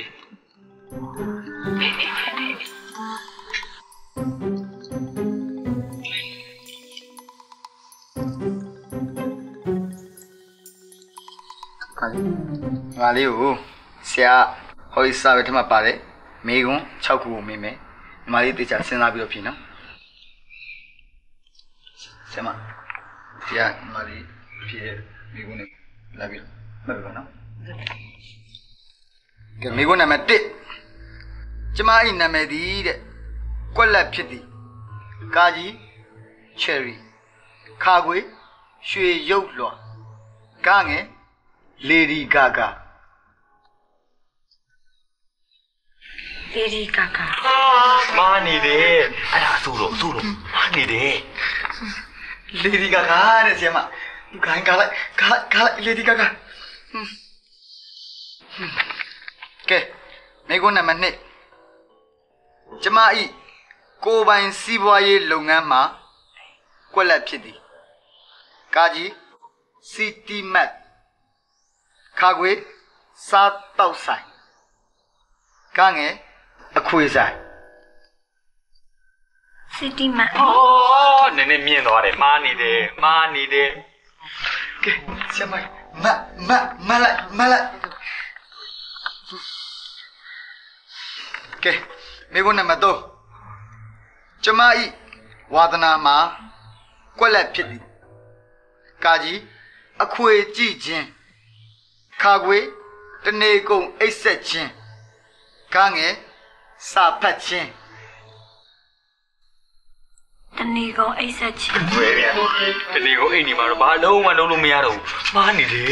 ငါလေးကိုဆရာဟိုစာပဲထမပါတယ်မေကွန်း6ခုကိုမေးမယ်ညီမလေးတေချာစဉ်းစားပြီးတော့ဖြေနော်ဆရာမဒီကညီမလေးဖြေမေကွန်းနဲ့လာပြီးမှတ်ပါနော်ကဲမေကွန်းနံပါတ်1ကျမ၏နာမည်သည်တဲ့ကွက်လက်ဖြစ်သည်ကာကြီး cherry ခါခွေရွှေရုပ်လွှာကငယ် Lady Gaga
Lady Gaga
မာနေတယ်အဲ့ဒါဆိုတော့မာနေတယ်
Lady Gaga တဲ့ဆရာမသူခိုင်းကားလိုက် Lady Gaga ကဲမိကုန်းနံပါတ်2ကျမဤကိုပိုင်စီးပွားရေးလုပ်ငန်းမှာကွက်လက်ဖြစ်သည်ကာကြီး City Mart ခါခွေစားတောက်ဆိုင်ကငယ်အခွေဆိုင်
City Mart
နည်းနည်းမြင်သွားတယ်မာနေတယ်
ကဲဆရာမလိုက်ကဲမိကုန်းနံပါတ်3ကျမဤဝါသနာမှာကွက်လက်ဖြစ်သည်ကာကြီးအခွေကြည့်ခြင်းခါခွေတနေကုန်အိတ်ဆက်ခြင်းကငယ်စာဖတ်ခြင်း
တနေကုန်အိတ်ဆက်ခြင်း
ဘယ်ဗျာတနေကုန်အိတ်နေမှာတော့ဘာလုံးဝလုံးလို့မရတော့ဘူးမားနေတယ်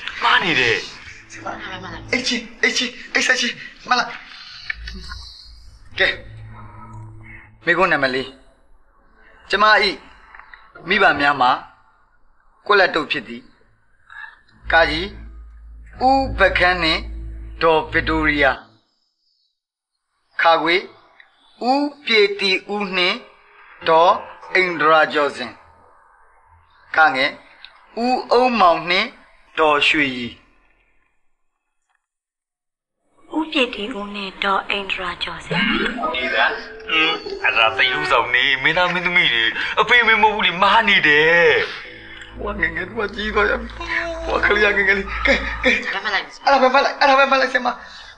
အိတ်ဆက်ခြင်းမလားကဲမိကုန်းနံပါတ်4ကျမဤမိဘများမှာကွက်လက်တုပ်ဖြစ်သည်ကာကြီးဦးပခန်းနှင့်ဒေါ်ဗစ်တိုးရီယာခါခွေဦးပြေတီဦးနှင့်ဒေါ်အိန္ဒရာကျော်စင်ကငယ်ဦးအုံးမောင်နှင့်ဒေါ်ရွှေရီ
ဦးပြစ်တီဦးနဲ့ဒေါ်အိန္ဒရာကျော်စင်
ဒီကအဲ့ဒါသိလူဆောင်နေမင်းသားမင်းသမီးတွေအဖေမမဟုတ်ဘူးလေမားနေတယ်
ဝါငငယ်တော့ကြီးတော့ရဝါခလေးငငယ်လေးကဲအဲ့ဒါပဲဖတ်လိုက်စမ်းမ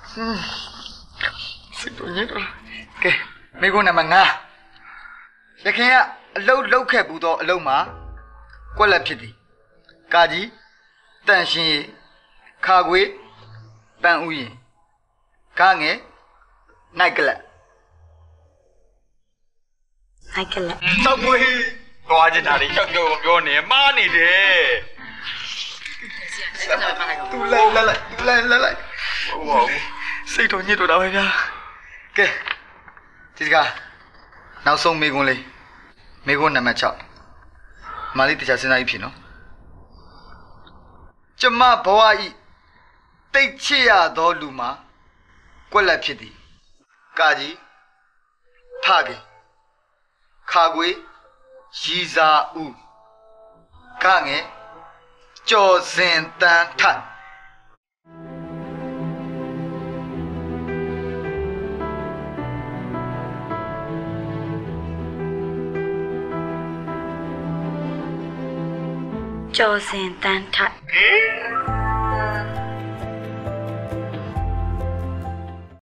စိတ်တော့ညစ်တော့ကဲမိကုန်းနံပါတ်5ရခင်ကအလုတ်လောက်ခဲ့ဘူးတော့အလုတ်မှာကွက်လက်ဖြစ်သည်ကာကြီးတန်ရှင်ခါခွေပန်ဥယင်ကားငယ်နိုင်ကလက်
တော့ကိုသွားချင်တာတွေရောက်ပြောနေမားနေတယ်
တူလိုက်စိတ်တော့ညစ်တော့တာပဲဗျာကဲဒီကနောက်ဆုံးမိကုန်းလေးမိကုန်းနံပါတ်6မာလေးတခြားစဉ်းစားကြည့်ဖြစ်နော်ကျမဘဝဤတိတ်ချစ်ရသောလူမှာကွက်လက်ဖြစ်သည်ကာကြီးဖခင်ခါခွေရီစာဦးကငယ်ကျော်စင်တန်းထက်
ကျော်စင်တန်းထက်